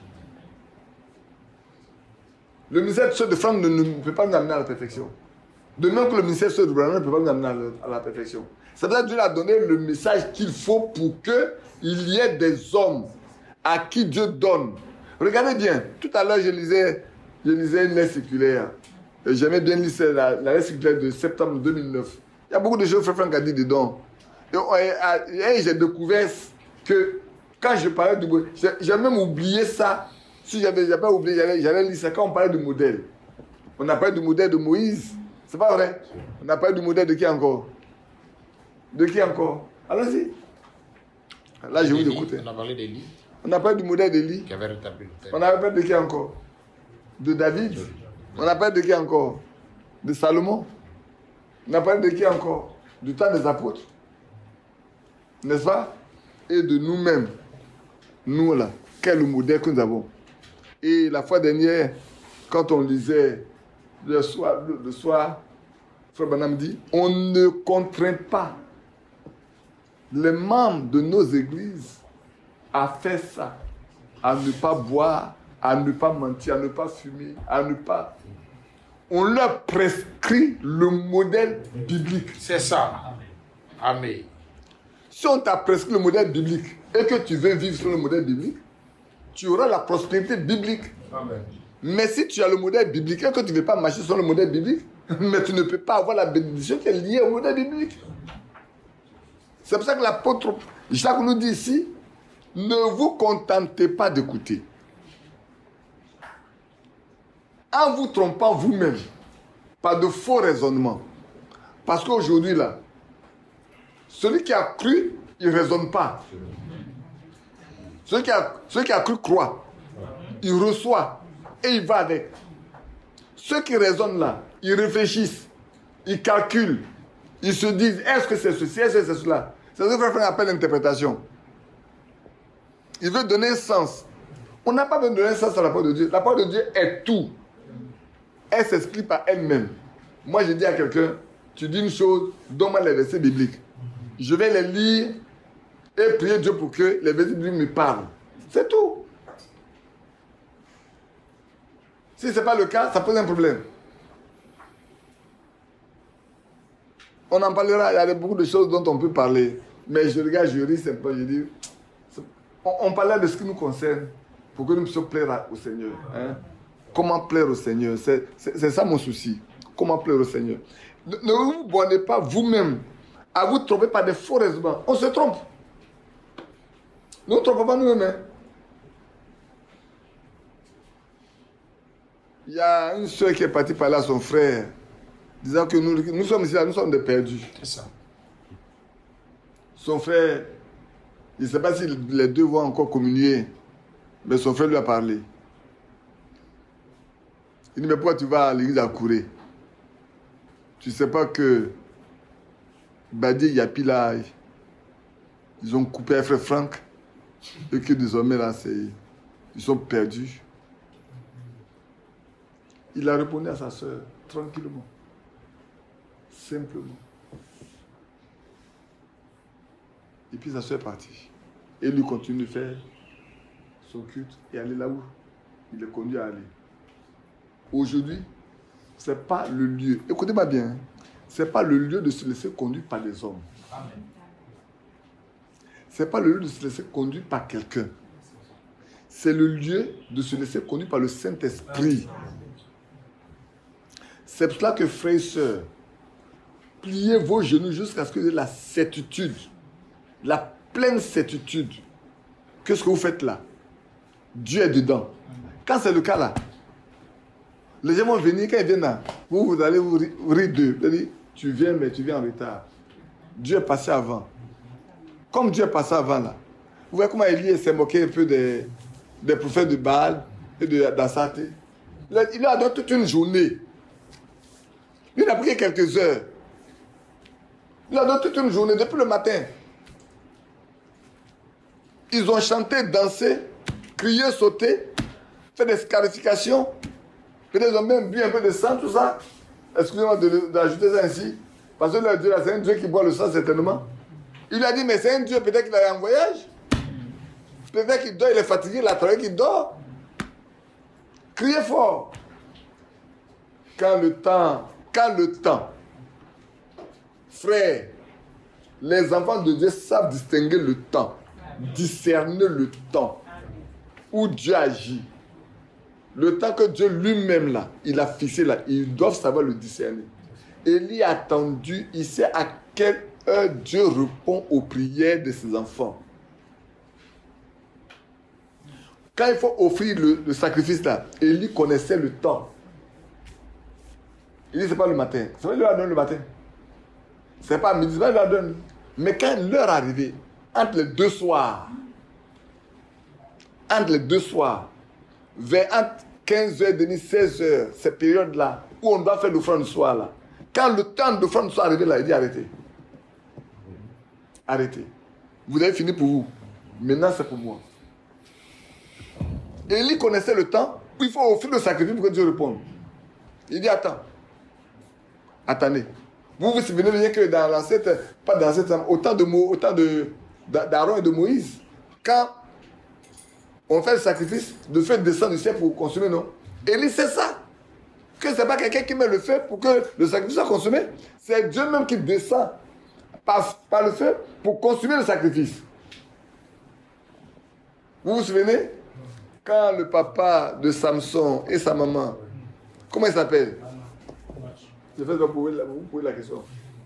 Le ministère de Franck ne peut pas nous amener à la perfection. De même que le ministère de Branham ne peut pas nous amener à la perfection. Ça veut dire que Dieu a donné le message qu'il faut pour qu'il y ait des hommes à qui Dieu donne. Regardez bien, tout à l'heure je lisais une lettre circulaire. J'aimais bien lire la lettre circulaire de septembre 2009. Il y a beaucoup de choses que Frère Franck a dit dedans. Et j'ai découvert que quand je parlais du modèle, j'ai même oublié ça. Si j'avais pas oublié, j'allais lire ça quand on parlait du modèle. On a parlé du modèle de Moïse. C'est pas vrai? On a parlé du modèle de qui encore? De qui encore? Allons-y. Là, je vous écoute. On a parlé d'Élie. On a parlé du modèle d'Élie. Qui avait rétabli le terre. On a parlé de qui encore? De David. On a parlé de qui encore? De Salomon. On a parlé de qui encore? Du temps des apôtres. N'est-ce pas? Et de nous-mêmes. Nous, là. Quel modèle que nous avons. Et la fois dernière, quand on lisait le soir, Frère Branham dit, on ne contraint pas les membres de nos églises à faire ça, à ne pas boire, à ne pas mentir, à ne pas fumer, à ne pas... On leur prescrit le modèle biblique. C'est ça. Amen. Si on t'a prescrit le modèle biblique et que tu veux vivre sur le modèle biblique, tu auras la prospérité biblique. Amen. Mais si tu as le modèle biblique et que tu ne veux pas marcher sur le modèle biblique, mais tu ne peux pas avoir la bénédiction qui est liée au modèle biblique. C'est pour ça que l'apôtre Jacques nous dit ici, ne vous contentez pas d'écouter. En vous trompant vous-même, par de faux raisonnements. Parce qu'aujourd'hui, là, celui qui a cru, il ne raisonne pas. Celui qui a cru croit. Il reçoit et il va avec. Ceux qui raisonnent là, ils réfléchissent, ils calculent, ils se disent, est-ce que c'est ceci, est-ce que c'est cela? C'est ce que Frère Franck appelle l'interprétation. Il veut donner un sens. On n'a pas besoin de donner un sens à la parole de Dieu. La parole de Dieu est tout. Elle s'explique par elle-même. Moi, je dis à quelqu'un, tu dis une chose, donne-moi les versets bibliques. Je vais les lire et prier Dieu pour que les versets bibliques me parlent. C'est tout. Si ce n'est pas le cas, ça pose un problème. On en parlera, il y a beaucoup de choses dont on peut parler. Mais je regarde, je ris, c'est pas, je dis... On parlera de ce qui nous concerne pour que nous puissions plaire au Seigneur. Hein? Comment plaire au Seigneur? C'est ça mon souci. Comment plaire au Seigneur? Ne vous bornez pas vous-même à vous tromper par des faux raisonnements. On se trompe. Ne nous trompons pas nous-mêmes. Hein? Il y a une soeur qui est partie parler à son frère, disant que nous sommes ici, là, nous sommes des perdus. C'est ça. Son frère, il ne sait pas si les deux vont encore communier, mais son frère lui a parlé. Il dit, mais pourquoi tu vas à l'église à courir? Tu ne sais pas que Badi et Yapi là, ils ont coupé un frère Franck et que désormais là, ils sont perdus. Il a répondu à sa soeur tranquillement, simplement. Et puis sa soeur est partie. Et lui continue de faire son culte et aller là où il est conduit à aller. Aujourd'hui, ce n'est pas le lieu. Écoutez-moi bien. Hein, ce n'est pas le lieu de se laisser conduire par des hommes. Ce n'est pas le lieu de se laisser conduire par quelqu'un. C'est le lieu de se laisser conduire par le Saint-Esprit. C'est pour cela que, frères et sœurs, pliez vos genoux jusqu'à ce que vous ayez la certitude, la pleine certitude que ce que vous faites là, Dieu est dedans. Quand c'est le cas là, les gens vont venir, quand ils viennent là, vous allez vous rire d'eux. Vous allez dire, tu viens, mais tu viens en retard. Dieu est passé avant. Comme Dieu est passé avant là, vous voyez comment Élie s'est moqué un peu des prophètes de Baal et d'Assate. Il leur a donné toute une journée. Il a pris quelques heures. Il a donné toute une journée, depuis le matin. Ils ont chanté, dansé, crié, sauté, fait des scarifications. Peut-être ils ont même bu un peu de sang, tout ça. Excusez-moi d'ajouter ça ainsi. Parce que leur Dieu, c'est un Dieu qui boit le sang, certainement. Il a dit, mais c'est un Dieu, peut-être qu'il est en voyage. Peut-être qu'il dort, il est fatigué, il a travaillé, qu'il dort. Criez fort. Quand le temps, frère, les enfants de Dieu savent distinguer le temps, discerner le temps où Dieu agit. Le temps que Dieu lui-même là, il a fixé là, ils doivent savoir le discerner. Élie a attendu, il sait à quelle heure Dieu répond aux prières de ses enfants. Quand il faut offrir le sacrifice là, Élie connaissait le temps. Il dit, c'est pas le matin. C'est pas lui qui donne le matin. C'est pas à midi, c'est pas lui qui donne. Mais quand l'heure est arrivée, entre les deux soirs, vers entre 15h30, 16h, cette période-là, où on doit faire l'offrande du soir là, quand le temps de l'offrande du soir est arrivé là, il dit arrêtez. Arrêtez. Vous avez fini pour vous. Maintenant, c'est pour moi. Élie connaissait le temps où il faut offrir le sacrifice pour que Dieu réponde. Il dit attendez. Vous vous souvenez bien que dans l'ancêtre, pas dans l'ancêtre, au temps d'Aaron et de Moïse, quand on fait le sacrifice, de faire descendre du ciel pour consommer, non? Élie, c'est ça. Que ce n'est pas quelqu'un qui met le feu pour que le sacrifice soit consommé. C'est Dieu même qui descend par le feu pour consommer le sacrifice. Vous vous souvenez? Quand le papa de Samson et sa maman, comment il s'appelle? Je vais vous poser la question.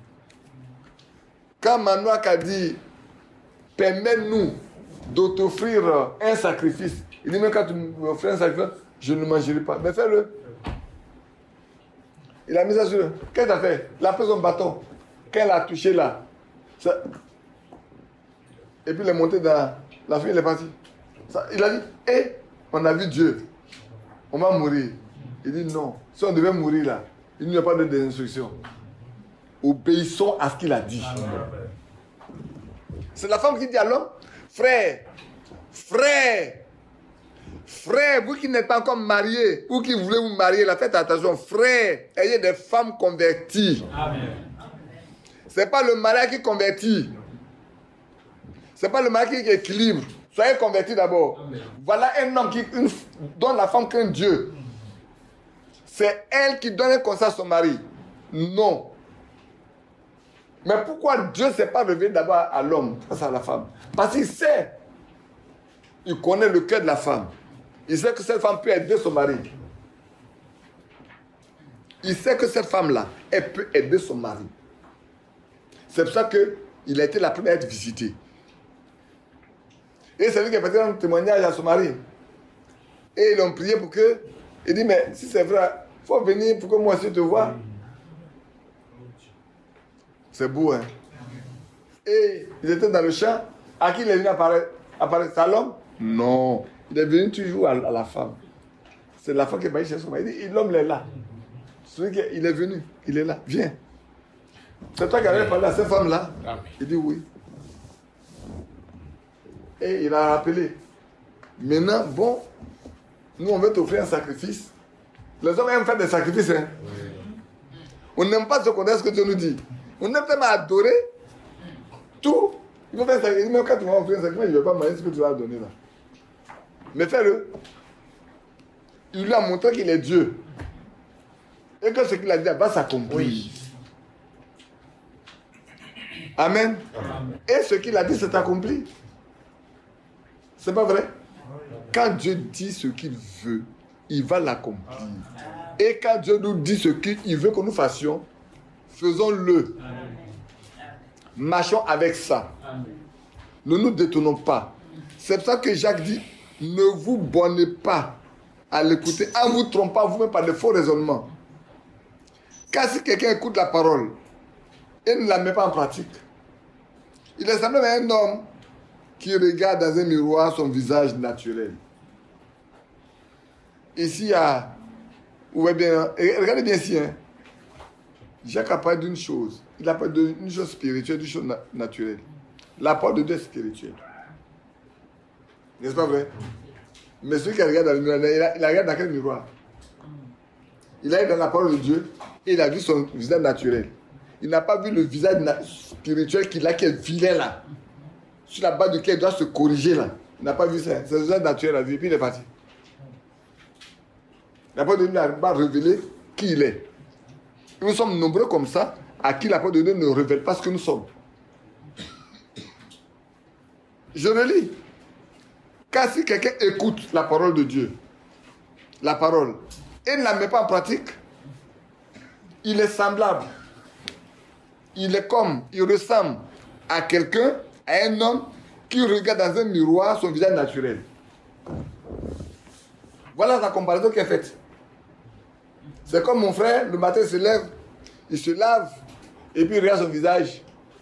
Quand Manoach a dit, permets-nous de t'offrir un sacrifice, il dit, même quand tu m'offres un sacrifice, je ne mangerai pas. Mais fais-le. Il a mis ça sur le. Qu'est-ce qu'il a fait? Il a pris son bâton. Quand il a touché là, ça... et puis il est monté dans la fille, il est parti. Ça, il a dit, on a vu Dieu. On va mourir. Il dit non. Si on devait mourir là, il n'y a pas d'instruction. Obéissons à ce qu'il a dit. C'est la femme qui dit à l'homme, frère, vous qui n'êtes pas encore mariés, ou qui voulez vous marier, là, faites attention, frère, ayez des femmes converties. Amen. Ce n'est pas le mariage qui convertit. Ce n'est pas le mariage qui équilibre. Soyez convertis d'abord. Amen. Voilà un homme qui donne la femme qu'un Dieu. C'est elle qui donne un conseil à son mari. Non. Mais pourquoi Dieu ne s'est pas révélé d'abord à l'homme, face à la femme? Parce qu'il sait. Il connaît le cœur de la femme. Il sait que cette femme peut aider son mari. Il sait que cette femme-là, elle peut aider son mari. C'est pour ça qu'il a été la première à être visitée. Et c'est lui qui a fait un témoignage à son mari. Et ils l'ont prié pour que... Il dit, mais si c'est vrai, il faut venir pour que moi aussi te voie. C'est beau, hein? Et ils étaient dans le champ. À qui il est venu apparaître? À l'homme? Non. Il est venu toujours à la femme. C'est la femme qui est partie chez son mari. Il dit, l'homme est là. Il est venu. Il est là. Viens. C'est toi qui avais parlé à cette femme-là? Il dit oui. Et il a rappelé. Maintenant, bon, nous on veut t'offrir un sacrifice. Les hommes aiment faire des sacrifices. Hein? On n'aime pas se connaître ce que Dieu nous dit. On aime tellement adorer tout. Il faut faire ça. Même quand tu vas offrir un sacrement, il ne veut pas manger ce que tu vas donner là. Mais fais-le. Il lui a montré qu'il est Dieu. Et que ce qu'il a dit va s'accomplir. Oui. Amen. Amen. Et ce qu'il a dit s'est accompli. C'est pas vrai? Quand Dieu dit ce qu'il veut, il va l'accomplir. Et quand Dieu nous dit ce qu'il veut que nous fassions, faisons-le. Marchons avec ça. Ne nous détournons pas. C'est pour ça que Jacques dit, ne vous bornez pas à l'écouter, en vous trompant vous-même par de faux raisonnements. Car si quelqu'un écoute la parole et ne la met pas en pratique, il est semblable à un homme qui regarde dans un miroir son visage naturel. Ici, il y a... Ouais, bien, regardez bien ici. Hein. Jacques a parlé d'une chose. Il a parlé d'une chose spirituelle, d'une chose naturelle. La parole de Dieu est spirituelle. N'est-ce pas vrai? Mais celui qui regarde dans le miroir, il regarde dans quel miroir? Il a été dans la parole de Dieu et il a vu son visage naturel. Il n'a pas vu le visage spirituel qu'il a, qui est vilain là. Sur la base duquel il doit se corriger là. Il n'a pas vu ça. C'est le visage naturel à vue et puis il est parti. La parole de Dieu n'a pas révélé qui il est. Nous sommes nombreux comme ça à qui la parole de Dieu ne révèle pas ce que nous sommes. Je relis. Car si quelqu'un écoute la parole de Dieu, la parole, et ne la met pas en pratique, il est semblable. Il est comme, il ressemble à quelqu'un, à un homme qui regarde dans un miroir son visage naturel. Voilà la comparaison qui est faite. C'est comme mon frère, le matin il se lève, il se lave, et puis il regarde son visage.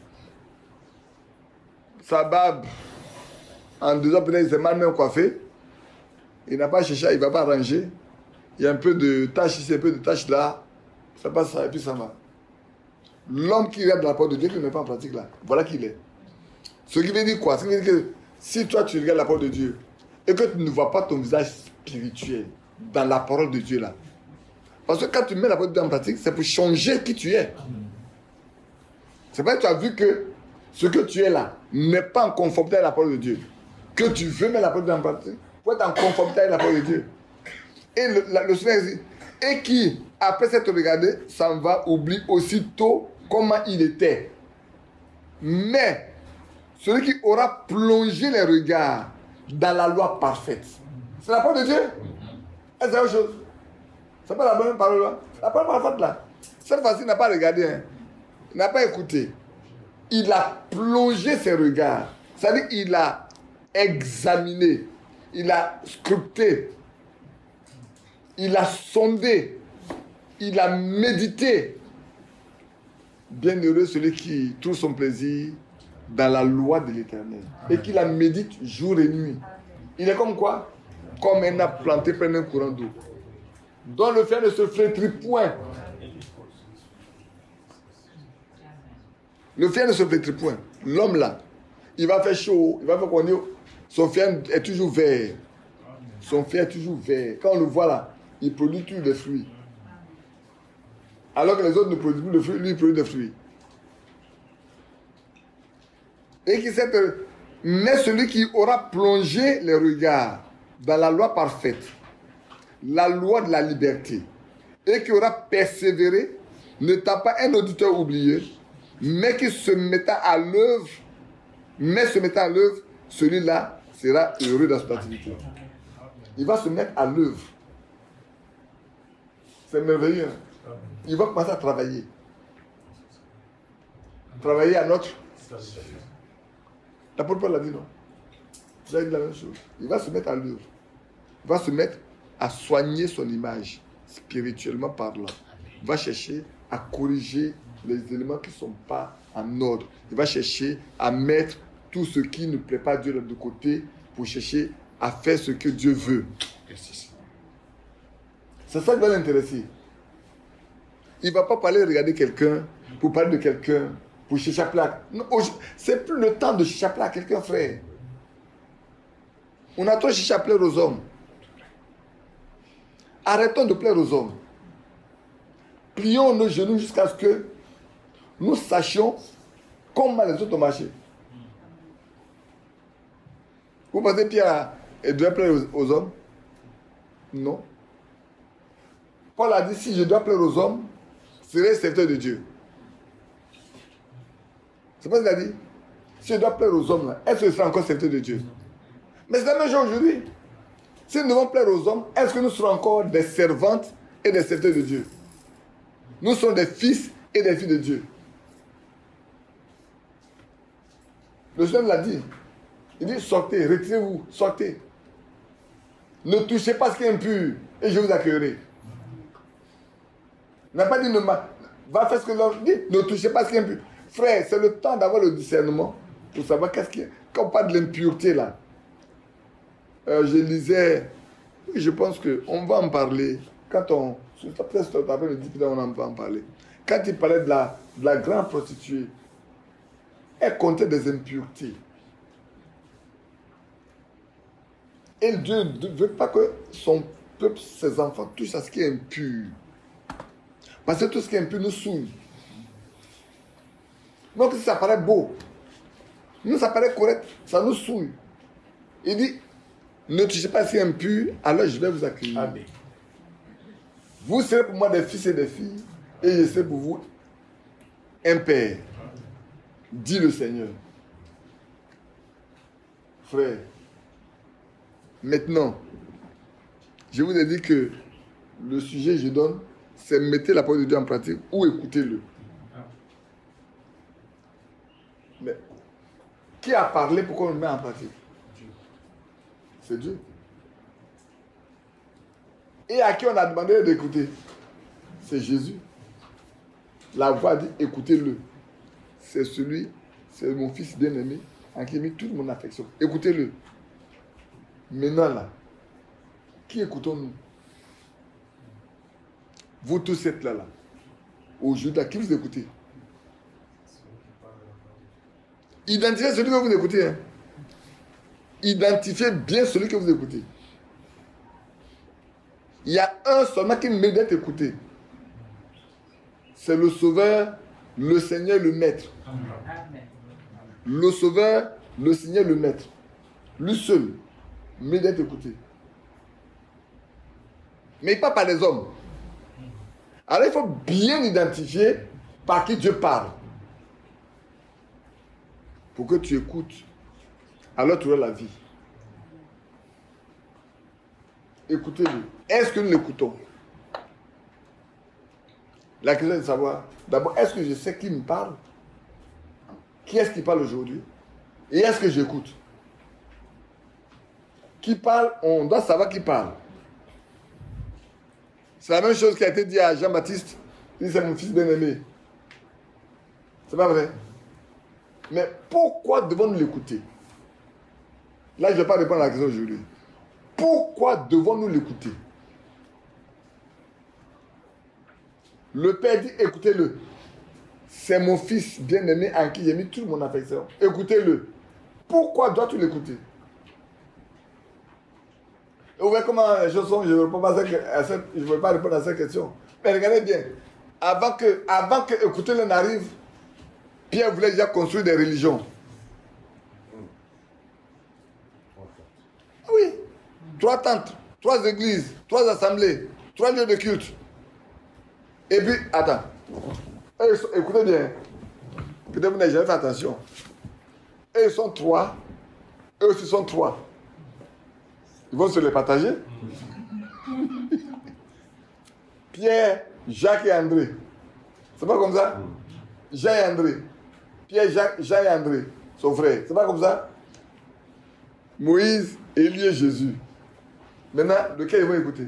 Sa barbe, en 2 ans peut-être il s'est mal même coiffé. Il n'a pas cherché, il ne va pas ranger. Il y a un peu de tache ici, un peu de tache là. Ça passe ça et puis ça va. L'homme qui regarde la parole de Dieu, qui ne met pas en pratique là, voilà qui il est. Ce qui veut dire quoi? Ce qui veut dire que si toi tu regardes la parole de Dieu et que tu ne vois pas ton visage spirituel dans la parole de Dieu là, parce que quand tu mets la parole de Dieu en pratique, c'est pour changer qui tu es. C'est pas que tu as vu que ce que tu es là n'est pas en conformité avec la parole de Dieu. Que tu veux mettre la parole de Dieu en pratique pour être en conformité avec la parole de Dieu. Et le Seigneur dit, et qui, après s'être regardé, s'en va, oublie aussitôt comment il était. Mais, celui qui aura plongé les regards dans la loi parfaite, c'est la parole de Dieu. Et c'est autre chose. C'est pas la bonne parole là. La parole parfaite là. Cette fois-ci, il n'a pas regardé. Hein. Il n'a pas écouté. Il a plongé ses regards. C'est-à-dire qu'il a examiné. Il a scruté. Il a sondé. Il a médité. Bienheureux celui qui trouve son plaisir dans la loi de l'Éternel. Et qui la médite jour et nuit. Il est comme quoi? Comme un arbre planté près d'un courant d'eau, dont le fer ne se flétrit point. Le fer ne se flétrit point. L'homme là, il va faire chaud, il va faire qu'on dit, son fer est toujours vert. Son fer est toujours vert. Quand on le voit là, il produit toujours des fruits. Alors que les autres ne produisent plus de fruits, lui il produit des fruits. Et qui sait que, mais celui qui aura plongé les regards dans la loi parfaite, la loi de la liberté, et qui aura persévéré, n'étant pas un auditeur oublié, mais qui se mettant à l'œuvre, celui-là sera heureux dans son activité. Il va se mettre à l'œuvre. C'est merveilleux. Il va commencer à travailler. Travailler à notre... L'apôtre Paul l'a dit, non? Vous avez dit la même chose. Il va se mettre à l'œuvre. Il va se mettre à soigner son image, spirituellement parlant. Il va chercher à corriger les éléments qui ne sont pas en ordre. Il va chercher à mettre tout ce qui ne plaît pas à Dieu de côté pour chercher à faire ce que Dieu veut. C'est ça qui va l'intéresser. Il ne va pas parler, regarder quelqu'un, pour parler de quelqu'un, pour chercher à plaire. C'est plus le temps de chercher à plaire à quelqu'un, frère. On a trop cherché à plaire aux hommes. Arrêtons de plaire aux hommes. Plions nos genoux jusqu'à ce que nous sachions comment les autres ont marché. Vous pensez que Pierre doit plaire aux hommes? Non. Paul a dit, si je dois plaire aux hommes, je serai serviteur de Dieu. C'est pas ce qu'il a dit? Si je dois plaire aux hommes, là, est-ce que je serai encore serviteur de Dieu? Mais c'est la même chose aujourd'hui. Si nous devons plaire aux hommes, est-ce que nous serons encore des servantes et des serviteurs de Dieu? Nous sommes des fils et des filles de Dieu. Le Seigneur l'a dit. Il dit, sortez, retirez-vous, sortez. Ne touchez pas ce qui est impur et je vous accueillerai. Il n'a pas dit, va faire ce que l'homme dit, ne touchez pas ce qui est impur. Frère, c'est le temps d'avoir le discernement pour savoir qu'est-ce qui est. Quand on parle de l'impureté là, je lisais, je pense qu'on va en parler. Quand on, peut-être après le député, on va en parler. Quand il parlait de la grande prostituée, elle comptait des impuretés. Et Dieu ne veut pas que son peuple, ses enfants, touchent à ce qui est impur. Parce que tout ce qui est impur nous souille. Donc si ça paraît beau, nous ça paraît correct, ça nous souille. Il dit, ne touchez pas à ce qui est impur, alors je vais vous accueillir. Amen. Vous serez pour moi des fils et des filles, et je serai pour vous un père, dit le Seigneur. Frère, maintenant, je vous ai dit que le sujet que je donne, c'est mettez la parole de Dieu en pratique ou écoutez-le. Mais qui a parlé pour qu'on le mette en pratique? C'est Dieu. Et à qui on a demandé d'écouter? C'est Jésus. La voix dit écoutez-le. C'est celui, c'est mon fils bien-aimé en qui j'ai mis toute mon affection. Écoutez-le. Maintenant là, qui écoutons-nous? Vous tous êtes là. Aujourd'hui, à qui vous écoutez? Identifiez celui que vous écoutez. Hein. Identifiez bien celui que vous écoutez. Il y a un seulement qui mérite d'être écouté. C'est le Sauveur, le Seigneur, le Maître. Amen. Le Sauveur, le Seigneur, le Maître. Lui seul mérite d'être écouté. Mais pas par les hommes. Alors il faut bien identifier par qui Dieu parle. Pour que tu écoutes, alors tu auras la vie. Écoutez-le. Est-ce que nous l'écoutons? La question est de savoir, d'abord, est-ce que je sais qui me parle? Qui est-ce qui parle aujourd'hui? Et est-ce que j'écoute? Qui parle? On doit savoir qui parle. C'est la même chose qui a été dit à Jean-Baptiste. Il dit, c'est mon fils bien-aimé. C'est pas vrai? Mais pourquoi devons-nous l'écouter? Là, je ne vais pas répondre à la question aujourd'hui. Pourquoi devons-nous l'écouter? Le Père dit, écoutez-le. C'est mon fils bien-aimé en qui j'ai mis toute mon affection. Écoutez-le. Pourquoi dois-tu l'écouter? Vous voyez comment les choses sont, je ne veux pas répondre à cette question. Mais regardez bien. Avant que écoutez-le n'arrive, Pierre voulait déjà construire des religions. Oui. 3 tentes, 3 églises, 3 assemblées, 3 lieux de culte. Et puis, attends. Écoutez bien. Peut-être vous n'avez jamais fait attention. Eux, ils sont 3. Eux aussi sont 3. Ils vont se les partager. Pierre, Jacques et André. C'est pas comme ça? Jean et André. Pierre, Jacques, Jean et André, son frère. C'est pas comme ça? Moïse, Élie et Jésus. Maintenant, lequel ils vont écouter?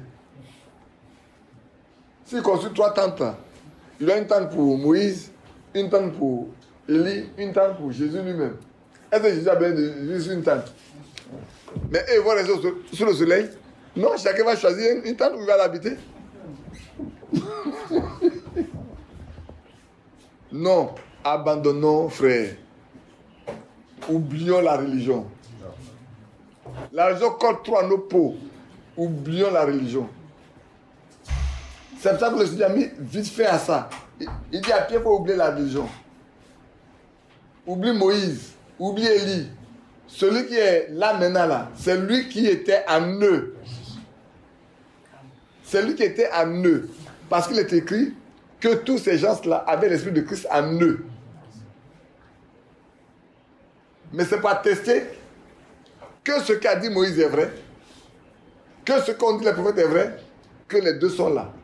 S'ils construisent 3 tentes, il y a une tente pour Moïse, une tente pour Élie, une tente pour Jésus lui-même. Est-ce que Jésus a besoin de juste une tente? Mais eux, ils vont rester sous le soleil? Non, chacun va choisir une tente où il va l'habiter. Non, abandonnons, frère. Oublions la religion. La religion colle trop à nos peaux. Oublions la religion. C'est pour ça que le Seigneur a mis vite fait à ça. Il dit à Pierre, il faut oublier la religion. Oublie Moïse, oublie Élie, Celui qui est là maintenant, là, c'est lui qui était en eux. C'est lui qui était en eux. Parce qu'il est écrit que tous ces gens-là avaient l'Esprit de Christ en eux. Mais c'est pour attester que ce qu'a dit Moïse est vrai, que ce qu'ont dit les prophètes est vrai, que les deux sont là.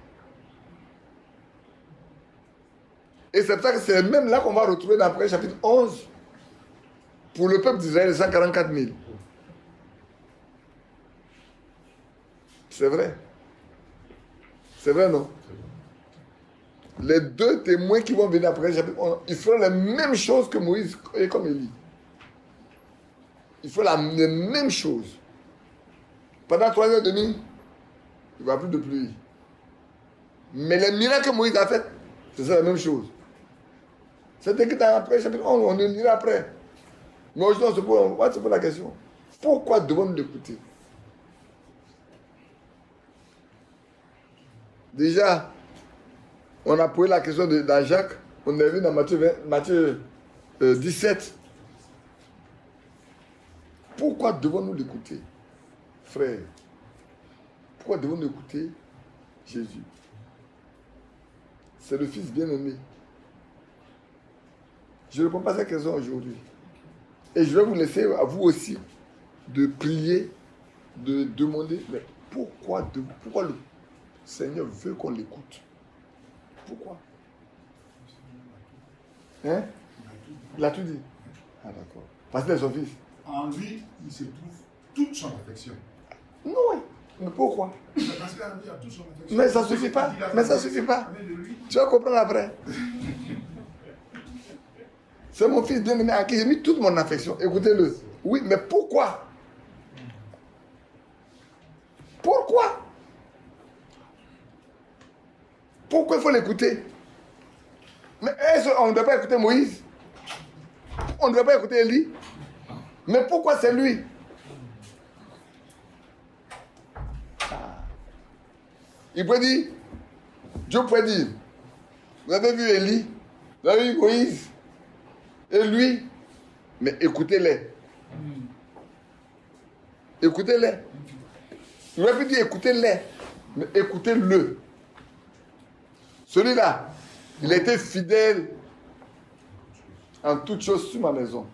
Et c'est pour ça que c'est même là qu'on va retrouver dans le chapitre 11, pour le peuple d'Israël, les 144 000. C'est vrai. C'est vrai, non? Les deux témoins qui vont venir après le chapitre 11, ils feront les mêmes choses que Moïse et comme Élie. Ils font les mêmes choses. Pendant 3 heures et demie, il n'y aura plus de pluie. Mais les miracles que Moïse a fait, c'est la même chose. C'est écrit dans après le chapitre 11, on le lira après. Mais aujourd'hui, on se pose la question. Pourquoi devons-nous l'écouter? Déjà, on a posé la question dans Jacques, on a vu dans Matthieu 17. Pourquoi devons-nous l'écouter, frère? Pourquoi devons-nous écouter Jésus? C'est le Fils bien-aimé. Je ne réponds pas à cette question aujourd'hui. Et je vais vous laisser, à vous aussi, de prier, de demander, mais pourquoi le Seigneur veut qu'on l'écoute? Pourquoi? Hein? Il a tout dit. Ah d'accord. Parce qu'il est son fils. En lui, il se trouve toute son affection. Non, oui. Mais pourquoi? Parce qu'en lui, il a toute son affection. Mais ça ne suffit pas. Mais ça ne suffit pas. Tu vas comprendre après. C'est mon fils bien-aimé à qui j'ai mis toute mon affection. Écoutez-le. Oui, mais pourquoi? Pourquoi? Pourquoi il faut l'écouter? Mais est-ce qu'on ne doit pas écouter Moïse? On ne doit pas écouter Élie? Mais pourquoi c'est lui? Il pourrait dire, Dieu pourrait dire, vous avez vu Élie, vous avez vu Moïse, et lui, mais écoutez-les. Écoutez-les. Il aurait pu dire écoutez-les, mais écoutez-le. Celui-là, il a été fidèle en toutes choses sur ma maison.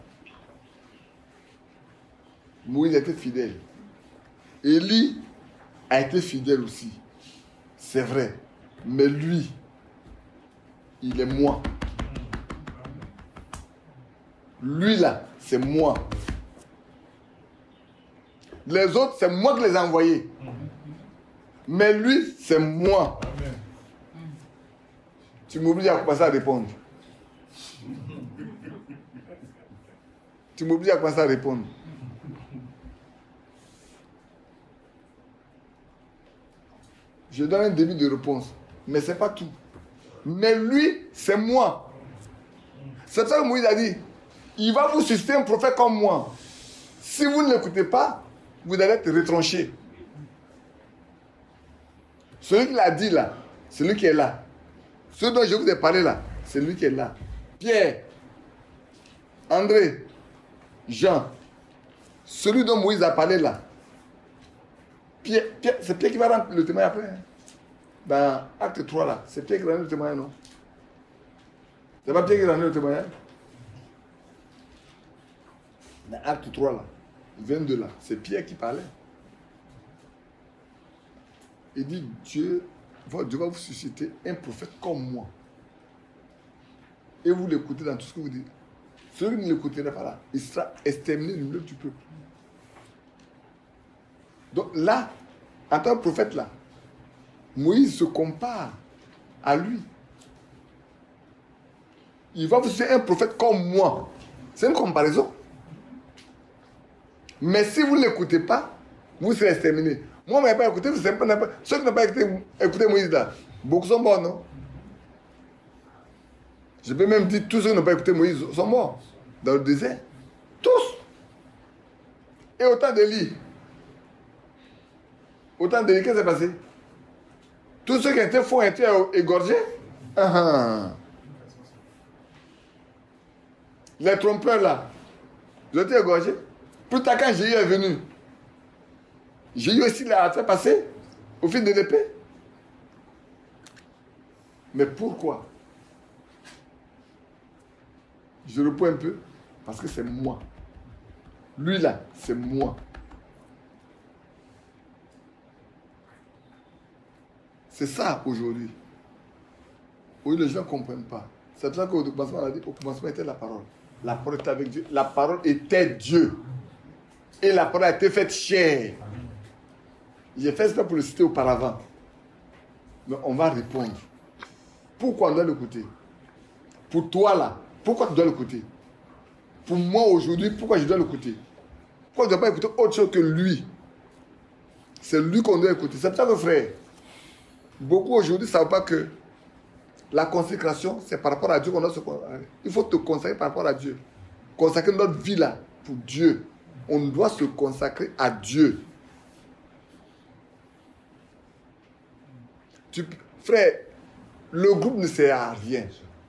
Moïse a été fidèle. Élie a été fidèle aussi. C'est vrai. Mais lui, il est moi. Lui là, c'est moi. Les autres, c'est moi qui les ai envoyés. Mais lui, c'est moi. Tu m'oublies à commencer à répondre. Tu m'oublies à commencer à répondre. Je donne un début de réponse. Mais ce n'est pas tout. Mais lui, c'est moi. C'est ça que Moïse a dit. Il va vous susciter un prophète comme moi. Si vous ne l'écoutez pas, vous allez être retranché. Celui qui l'a dit là, celui qui est là. Celui dont je vous ai parlé là, c'est lui qui est là. Pierre, André, Jean, celui dont Moïse a parlé là. Pierre, c'est Pierre qui va rendre le témoin après. Hein. Dans Acte 3 là, c'est Pierre qui rend le témoin, non? C'est pas Pierre qui rend le témoin. Dans Acte 3 là, 22 là, c'est Pierre qui parlait. Il dit Dieu va vous susciter un prophète comme moi. Et vous l'écoutez dans tout ce que vous dites. Celui qui ne l'écouterait pas là, il sera exterminé du milieu du peuple. Donc là, en tant que prophète là, Moïse se compare à lui. Il va vous susciter un prophète comme moi. C'est une comparaison. Mais si vous ne l'écoutez pas, vous serez exterminé. Moi, on ne m'a pas écouté, ceux qui n'ont pas écouté Moïse là, beaucoup sont morts, non? Je peux même dire tous ceux qui n'ont pas écouté Moïse sont morts dans le désert. Tous. Et autant d'Élie. Autant d'Élie, qu'est-ce qui s'est passé? Tous ceux qui étaient faux ont été égorgés. Les trompeurs là. Ils ont été égorgés. Plus tard, quand Jéhu est venu, Jéhu aussi l'a fait passer au fil de l'épée. Mais pourquoi? Je réponds un peu, parce que c'est moi. Lui là, c'est moi. C'est ça aujourd'hui. Oui, les gens ne comprennent pas. C'est pour ça qu'au commencement, on a dit, au commencement était la parole. La parole était avec Dieu. La parole était Dieu. Et la parole a été faite chair. J'ai fait ça pour le citer auparavant. Mais on va répondre. Pourquoi on doit l'écouter? Pour toi là, pourquoi tu dois l'écouter? Pour moi aujourd'hui, pourquoi je dois l'écouter? Pourquoi je ne dois pas écouter autre chose que lui? C'est lui qu'on doit écouter. C'est pour ça que frère, beaucoup aujourd'hui ne savent pas que la consécration, c'est par rapport à Dieu qu'on doit se consacrer. Il faut te consacrer par rapport à Dieu. Consacrer notre vie là pour Dieu. On doit se consacrer à Dieu. Frère, le groupe ne sert à rien.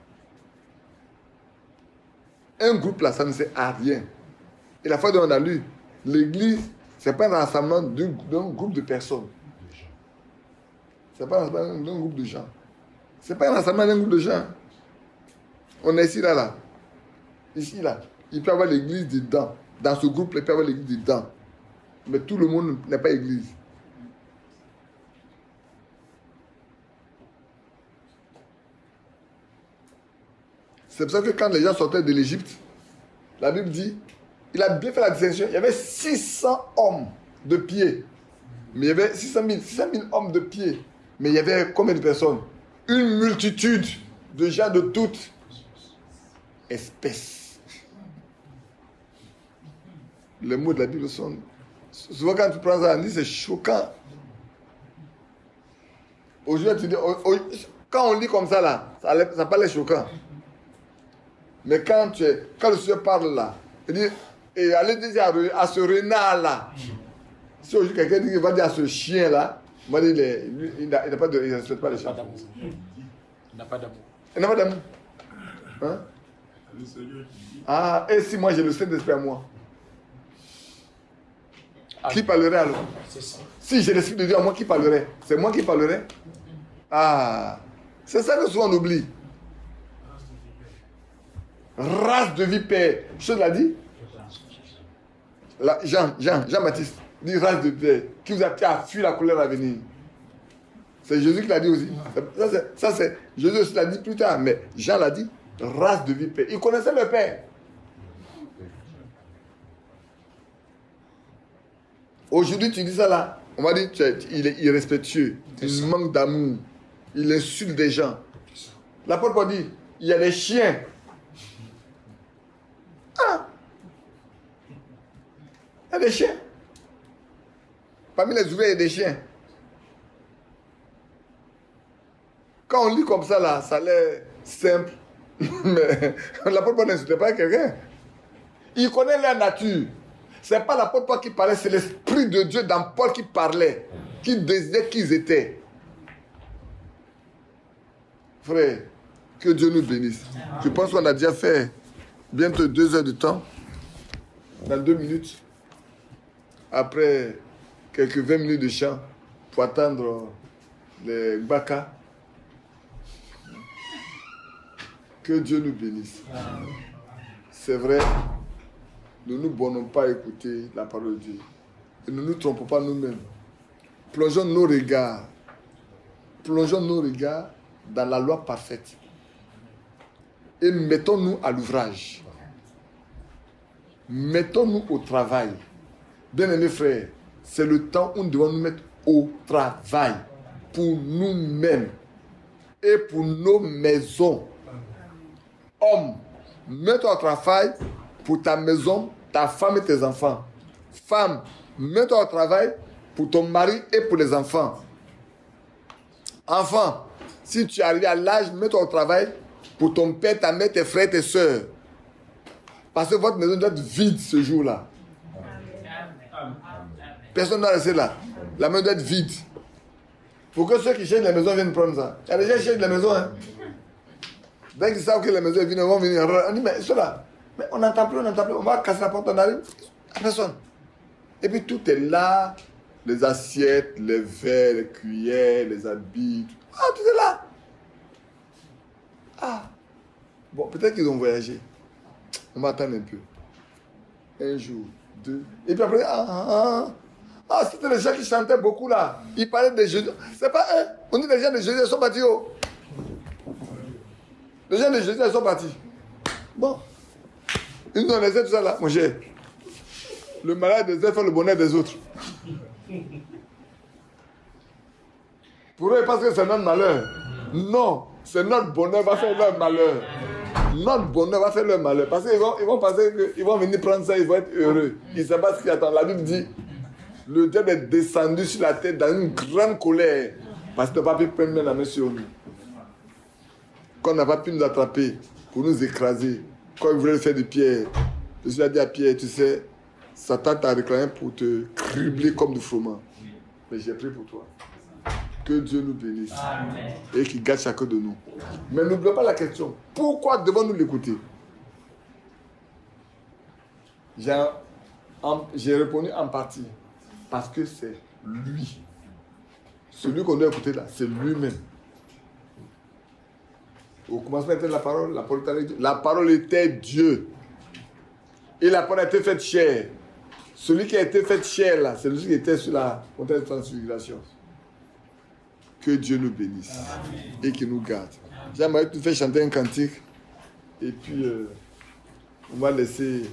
Un groupe là, ça ne sert à rien. Et la fois dont on a lu, l'église, ce n'est pas un rassemblement d'un groupe de personnes. Ce n'est pas un rassemblement d'un groupe de gens. Ce n'est pas un rassemblement d'un groupe de gens. On est ici, là. Ici, là. Il peut y avoir l'église dedans. Dans ce groupe, il peut y avoir l'église dedans. Mais tout le monde n'est pas église. C'est pour ça que quand les gens sortaient de l'Égypte, la Bible dit, il a bien fait la distinction, il y avait 600 hommes de pied. Mais il y avait 600 000 hommes de pied. Mais il y avait combien de personnes? Une multitude de gens de toutes espèces. Les mots de la Bible sont... Souvent quand tu prends ça, on dit c'est choquant. Aujourd'hui, tu dis, quand on lit comme ça, là, ça paraît choquant. Mais quand le Seigneur parle là, il dit, et allez dire à ce renard-là, si aujourd'hui quelqu'un dit qu'il va dire à ce chien-là, moi je dis, il ne respecte pas les chiens. Il n'a pas d'amour. Il n'a pas d'amour. Hein? Ah, et si moi j'ai le Saint-Esprit à moi? Qui parlerait alors? Si j'ai l'Esprit de Dieu à moi, qui parlerait? C'est moi qui parlerais? Ah, c'est ça que souvent on oublie. Race de vipère. Je te l'ai dit? Jean-Baptiste dit race de vipère. Qui vous a appris à fuir la colère à venir? C'est Jésus qui l'a dit aussi. Ça, c'est Jésus aussi l'a dit plus tard, mais Jean l'a dit, race de vipère. Il connaissait le Père. Aujourd'hui, tu dis ça là, on va dire il est irrespectueux, il manque d'amour, il insulte des gens. L'apôtre Paul dit, il y a des chiens. Ah! Il y a des chiens. Parmi les ouvriers, il y a des chiens. Quand on lit comme ça, là, ça a l'air simple. Mais l'apôtre Paul n'insultait pas quelqu'un. Il connaît leur nature. Ce n'est pas l'apôtre Paul qui parlait, c'est l'Esprit de Dieu dans Paul qui parlait, qui désignait qui ils étaient. Frère, que Dieu nous bénisse. Je pense qu'on a déjà fait bientôt 2 heures de temps. Dans 2 minutes. Après quelques 20 minutes de chant pour attendre les Baka. Que Dieu nous bénisse. C'est vrai, nous ne nous bornons pas à écouter la parole de Dieu. Et ne nous trompons pas nous-mêmes. Plongeons nos regards dans la loi parfaite. Et mettons-nous à l'ouvrage. Mettons-nous au travail. Bien-aimés frères, c'est le temps où nous devons nous mettre au travail pour nous-mêmes et pour nos maisons. Homme, mets-toi au travail pour ta maison, ta femme et tes enfants. Femme, mets-toi au travail pour ton mari et pour les enfants. Enfant, si tu arrives à l'âge, mets-toi au travail pour ton père, ta mère, tes frères, tes soeurs. Parce que votre maison doit être vide ce jour-là. Personne ne doit rester là. La maison doit être vide. Il faut que ceux qui cherchent la maison viennent prendre ça. Il y a des gens qui cherchent la maison. Hein. Dès qu'ils savent que la maison est vide, ils vont venir. On dit, mais ceux-là, Mais on n'entend plus, on va casser la porte, on arrive, personne. Et puis tout est là, les assiettes, les verres, les cuillères, les habits, tout est là. Ah, bon, peut-être qu'ils ont voyagé. On va attendre un peu. Un jour, deux, et puis après, c'était les gens qui chantaient beaucoup là. Ils parlaient de Jésus. C'est pas eux. On dit les gens de Jésus, ils sont partis. Oh. Les gens de Jésus, ils sont partis. Bon. Ils nous ont laissé tout ça là. Mon cher. Le malheur des uns fait le bonheur des autres. Pour eux, ils pensent que c'est notre malheur. Non. C'est notre bonheur va faire leur malheur. Notre bonheur va faire leur malheur. Parce qu'ils vont penser qu'ils vont venir prendre ça, ils vont être heureux. Ils ne savent pas ce qui attend. La Bible dit, le diable est descendu sur la tête dans une grande colère. Parce qu'il n'a pas pu prendre la main sur nous. Qu'on n'a pas pu nous attraper pour nous écraser. Quand il voulait faire de Pierre, Jésus a dit à Pierre, tu sais, Satan t'a réclamé pour te cribler comme du froment. Mais j'ai pris pour toi. Que Dieu nous bénisse. Amen. Et qu'il garde chacun de nous. Mais n'oublions pas la question. Pourquoi devons-nous l'écouter? J'ai répondu en partie. Parce que c'est lui. Celui qu'on doit écouter là, c'est lui-même. Au commencement était la parole était avec Dieu. La parole était Dieu. Et la parole a été faite chair. Celui qui a été fait chair là, c'est celui qui était sur la montagne de transfiguration. Que Dieu nous bénisse. Amen. Et qu'il nous garde. J'aimerais te faire chanter un cantique. Et puis, on va laisser...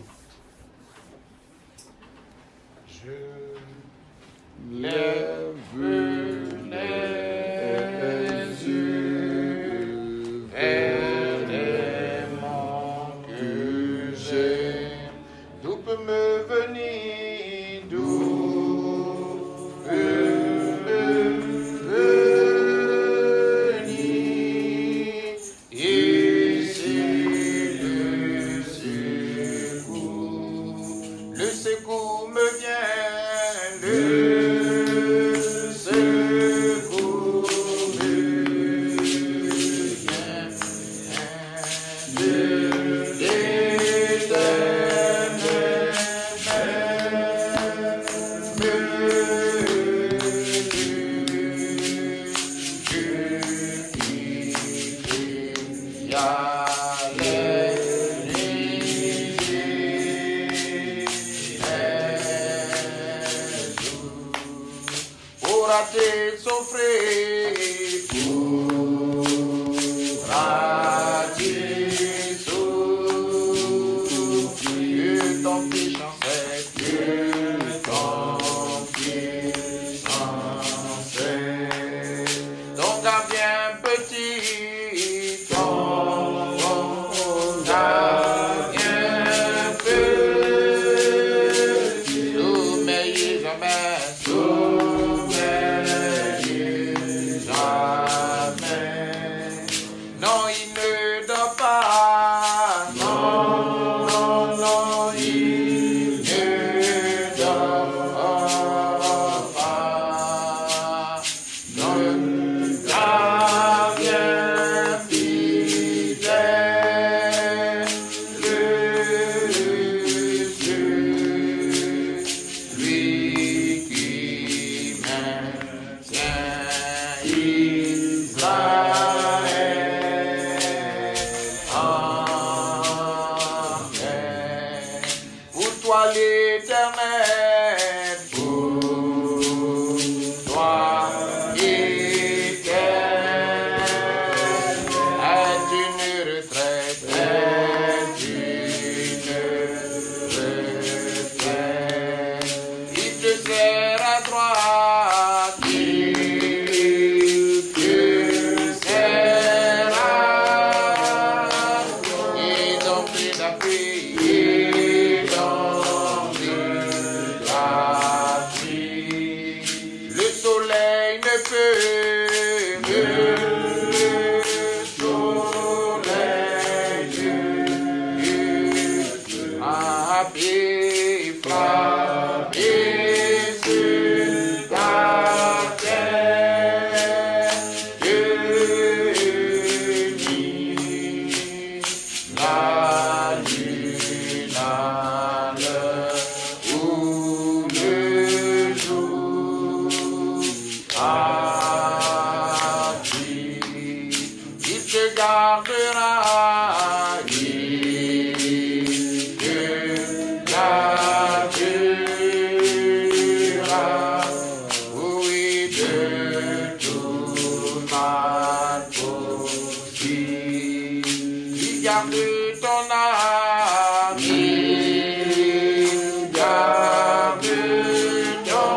Je lève les yeux vers les monts que j'ai. D'où peut me venir, d'où peut me venir, ici le secours me vient, le secours me vient, de l'Éternel y a les pourra-t-il souffrir, pourra-t-il souffrir, que ton puissance que ton puissance donc un bien petit, ton a bien petit, sommeillez jamais, non, il ne dort pas. Non, non, non, il ne dort pas. Non, ta bien fidèle, lui qui maintient Israël. L'Éternel, pour toi, éternel, est une retraite, il te sert à droite, il te sert à droite, et donc il a pris, le soleil ne peut, le soleil a frappé sur ta terre, Dieu la lumière. Il te gardera, il te gardera, oui, de tout mal possible. Il garde ton âme, il garde ton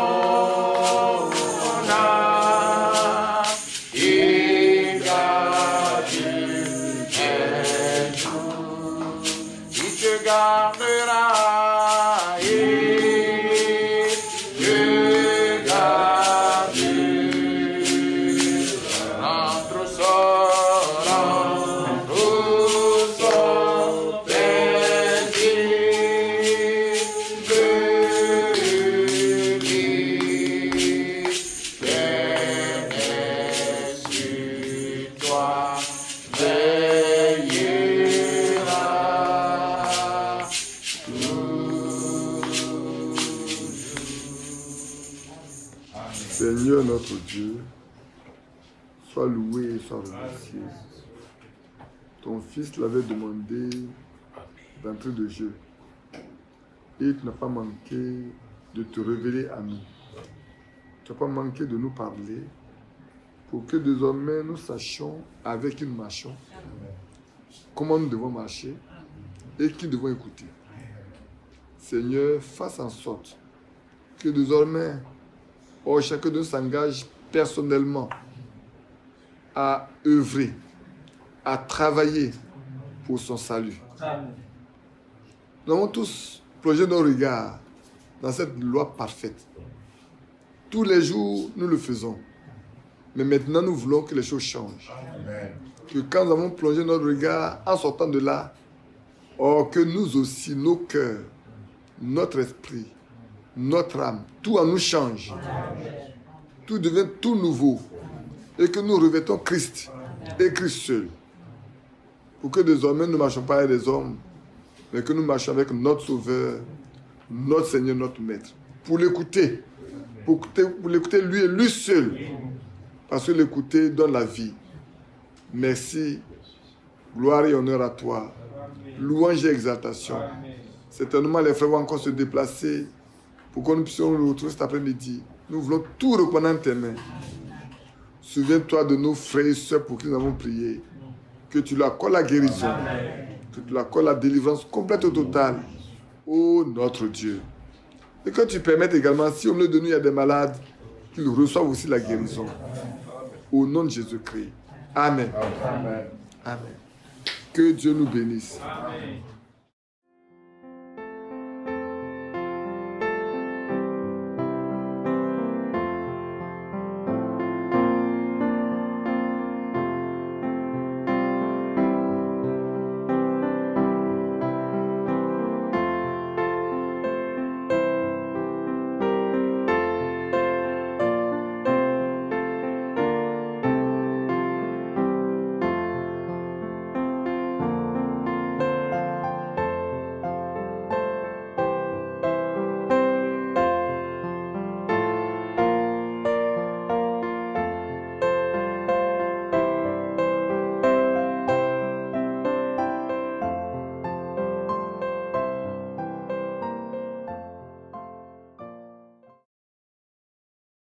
âme, il garde tes jours. Il te gardera, il te gardera. Entre sort, Seigneur notre Dieu, sois loué et sois remercié. Ton fils l'avait demandé d'entrée de jeu. Et tu n'as pas manqué de te révéler à nous. Tu n'as pas manqué de nous parler pour que désormais nous sachions avec qui nous marchons, comment nous devons marcher et qui nous devons écouter. Seigneur, fasse en sorte que désormais, chacun de nous s'engage personnellement à œuvrer, à travailler pour son salut. Amen. Nous avons tous plongé nos regards dans cette loi parfaite. Tous les jours, nous le faisons. Mais maintenant, nous voulons que les choses changent. Amen. Que quand nous avons plongé notre regard en sortant de là, que nous aussi, nos cœurs, notre esprit, notre âme, tout en nous change. Tout devient tout nouveau. Et que nous revêtons Christ et Christ seul. Pour que désormais nous ne marchions pas avec des hommes, mais que nous marchions avec notre Sauveur, notre Seigneur, notre Maître. Pour l'écouter. Pour l'écouter lui et lui seul. Parce que l'écouter donne la vie. Merci. Gloire et honneur à toi. Louange et exaltation. Certainement, les frères vont encore se déplacer pour que nous puissions nous retrouver cet après-midi. Nous voulons tout reprendre en tes mains. Souviens-toi de nos frères et sœurs pour qui nous avons prié. Que tu leur accordes la guérison. Que tu leur accordes la délivrance complète et totale. Ô notre Dieu. Et que tu permettes également, si au milieu de nous il y a des malades, qu'ils reçoivent aussi la guérison. Au nom de Jésus-Christ. Amen. Amen. Amen. Que Dieu nous bénisse. Amen.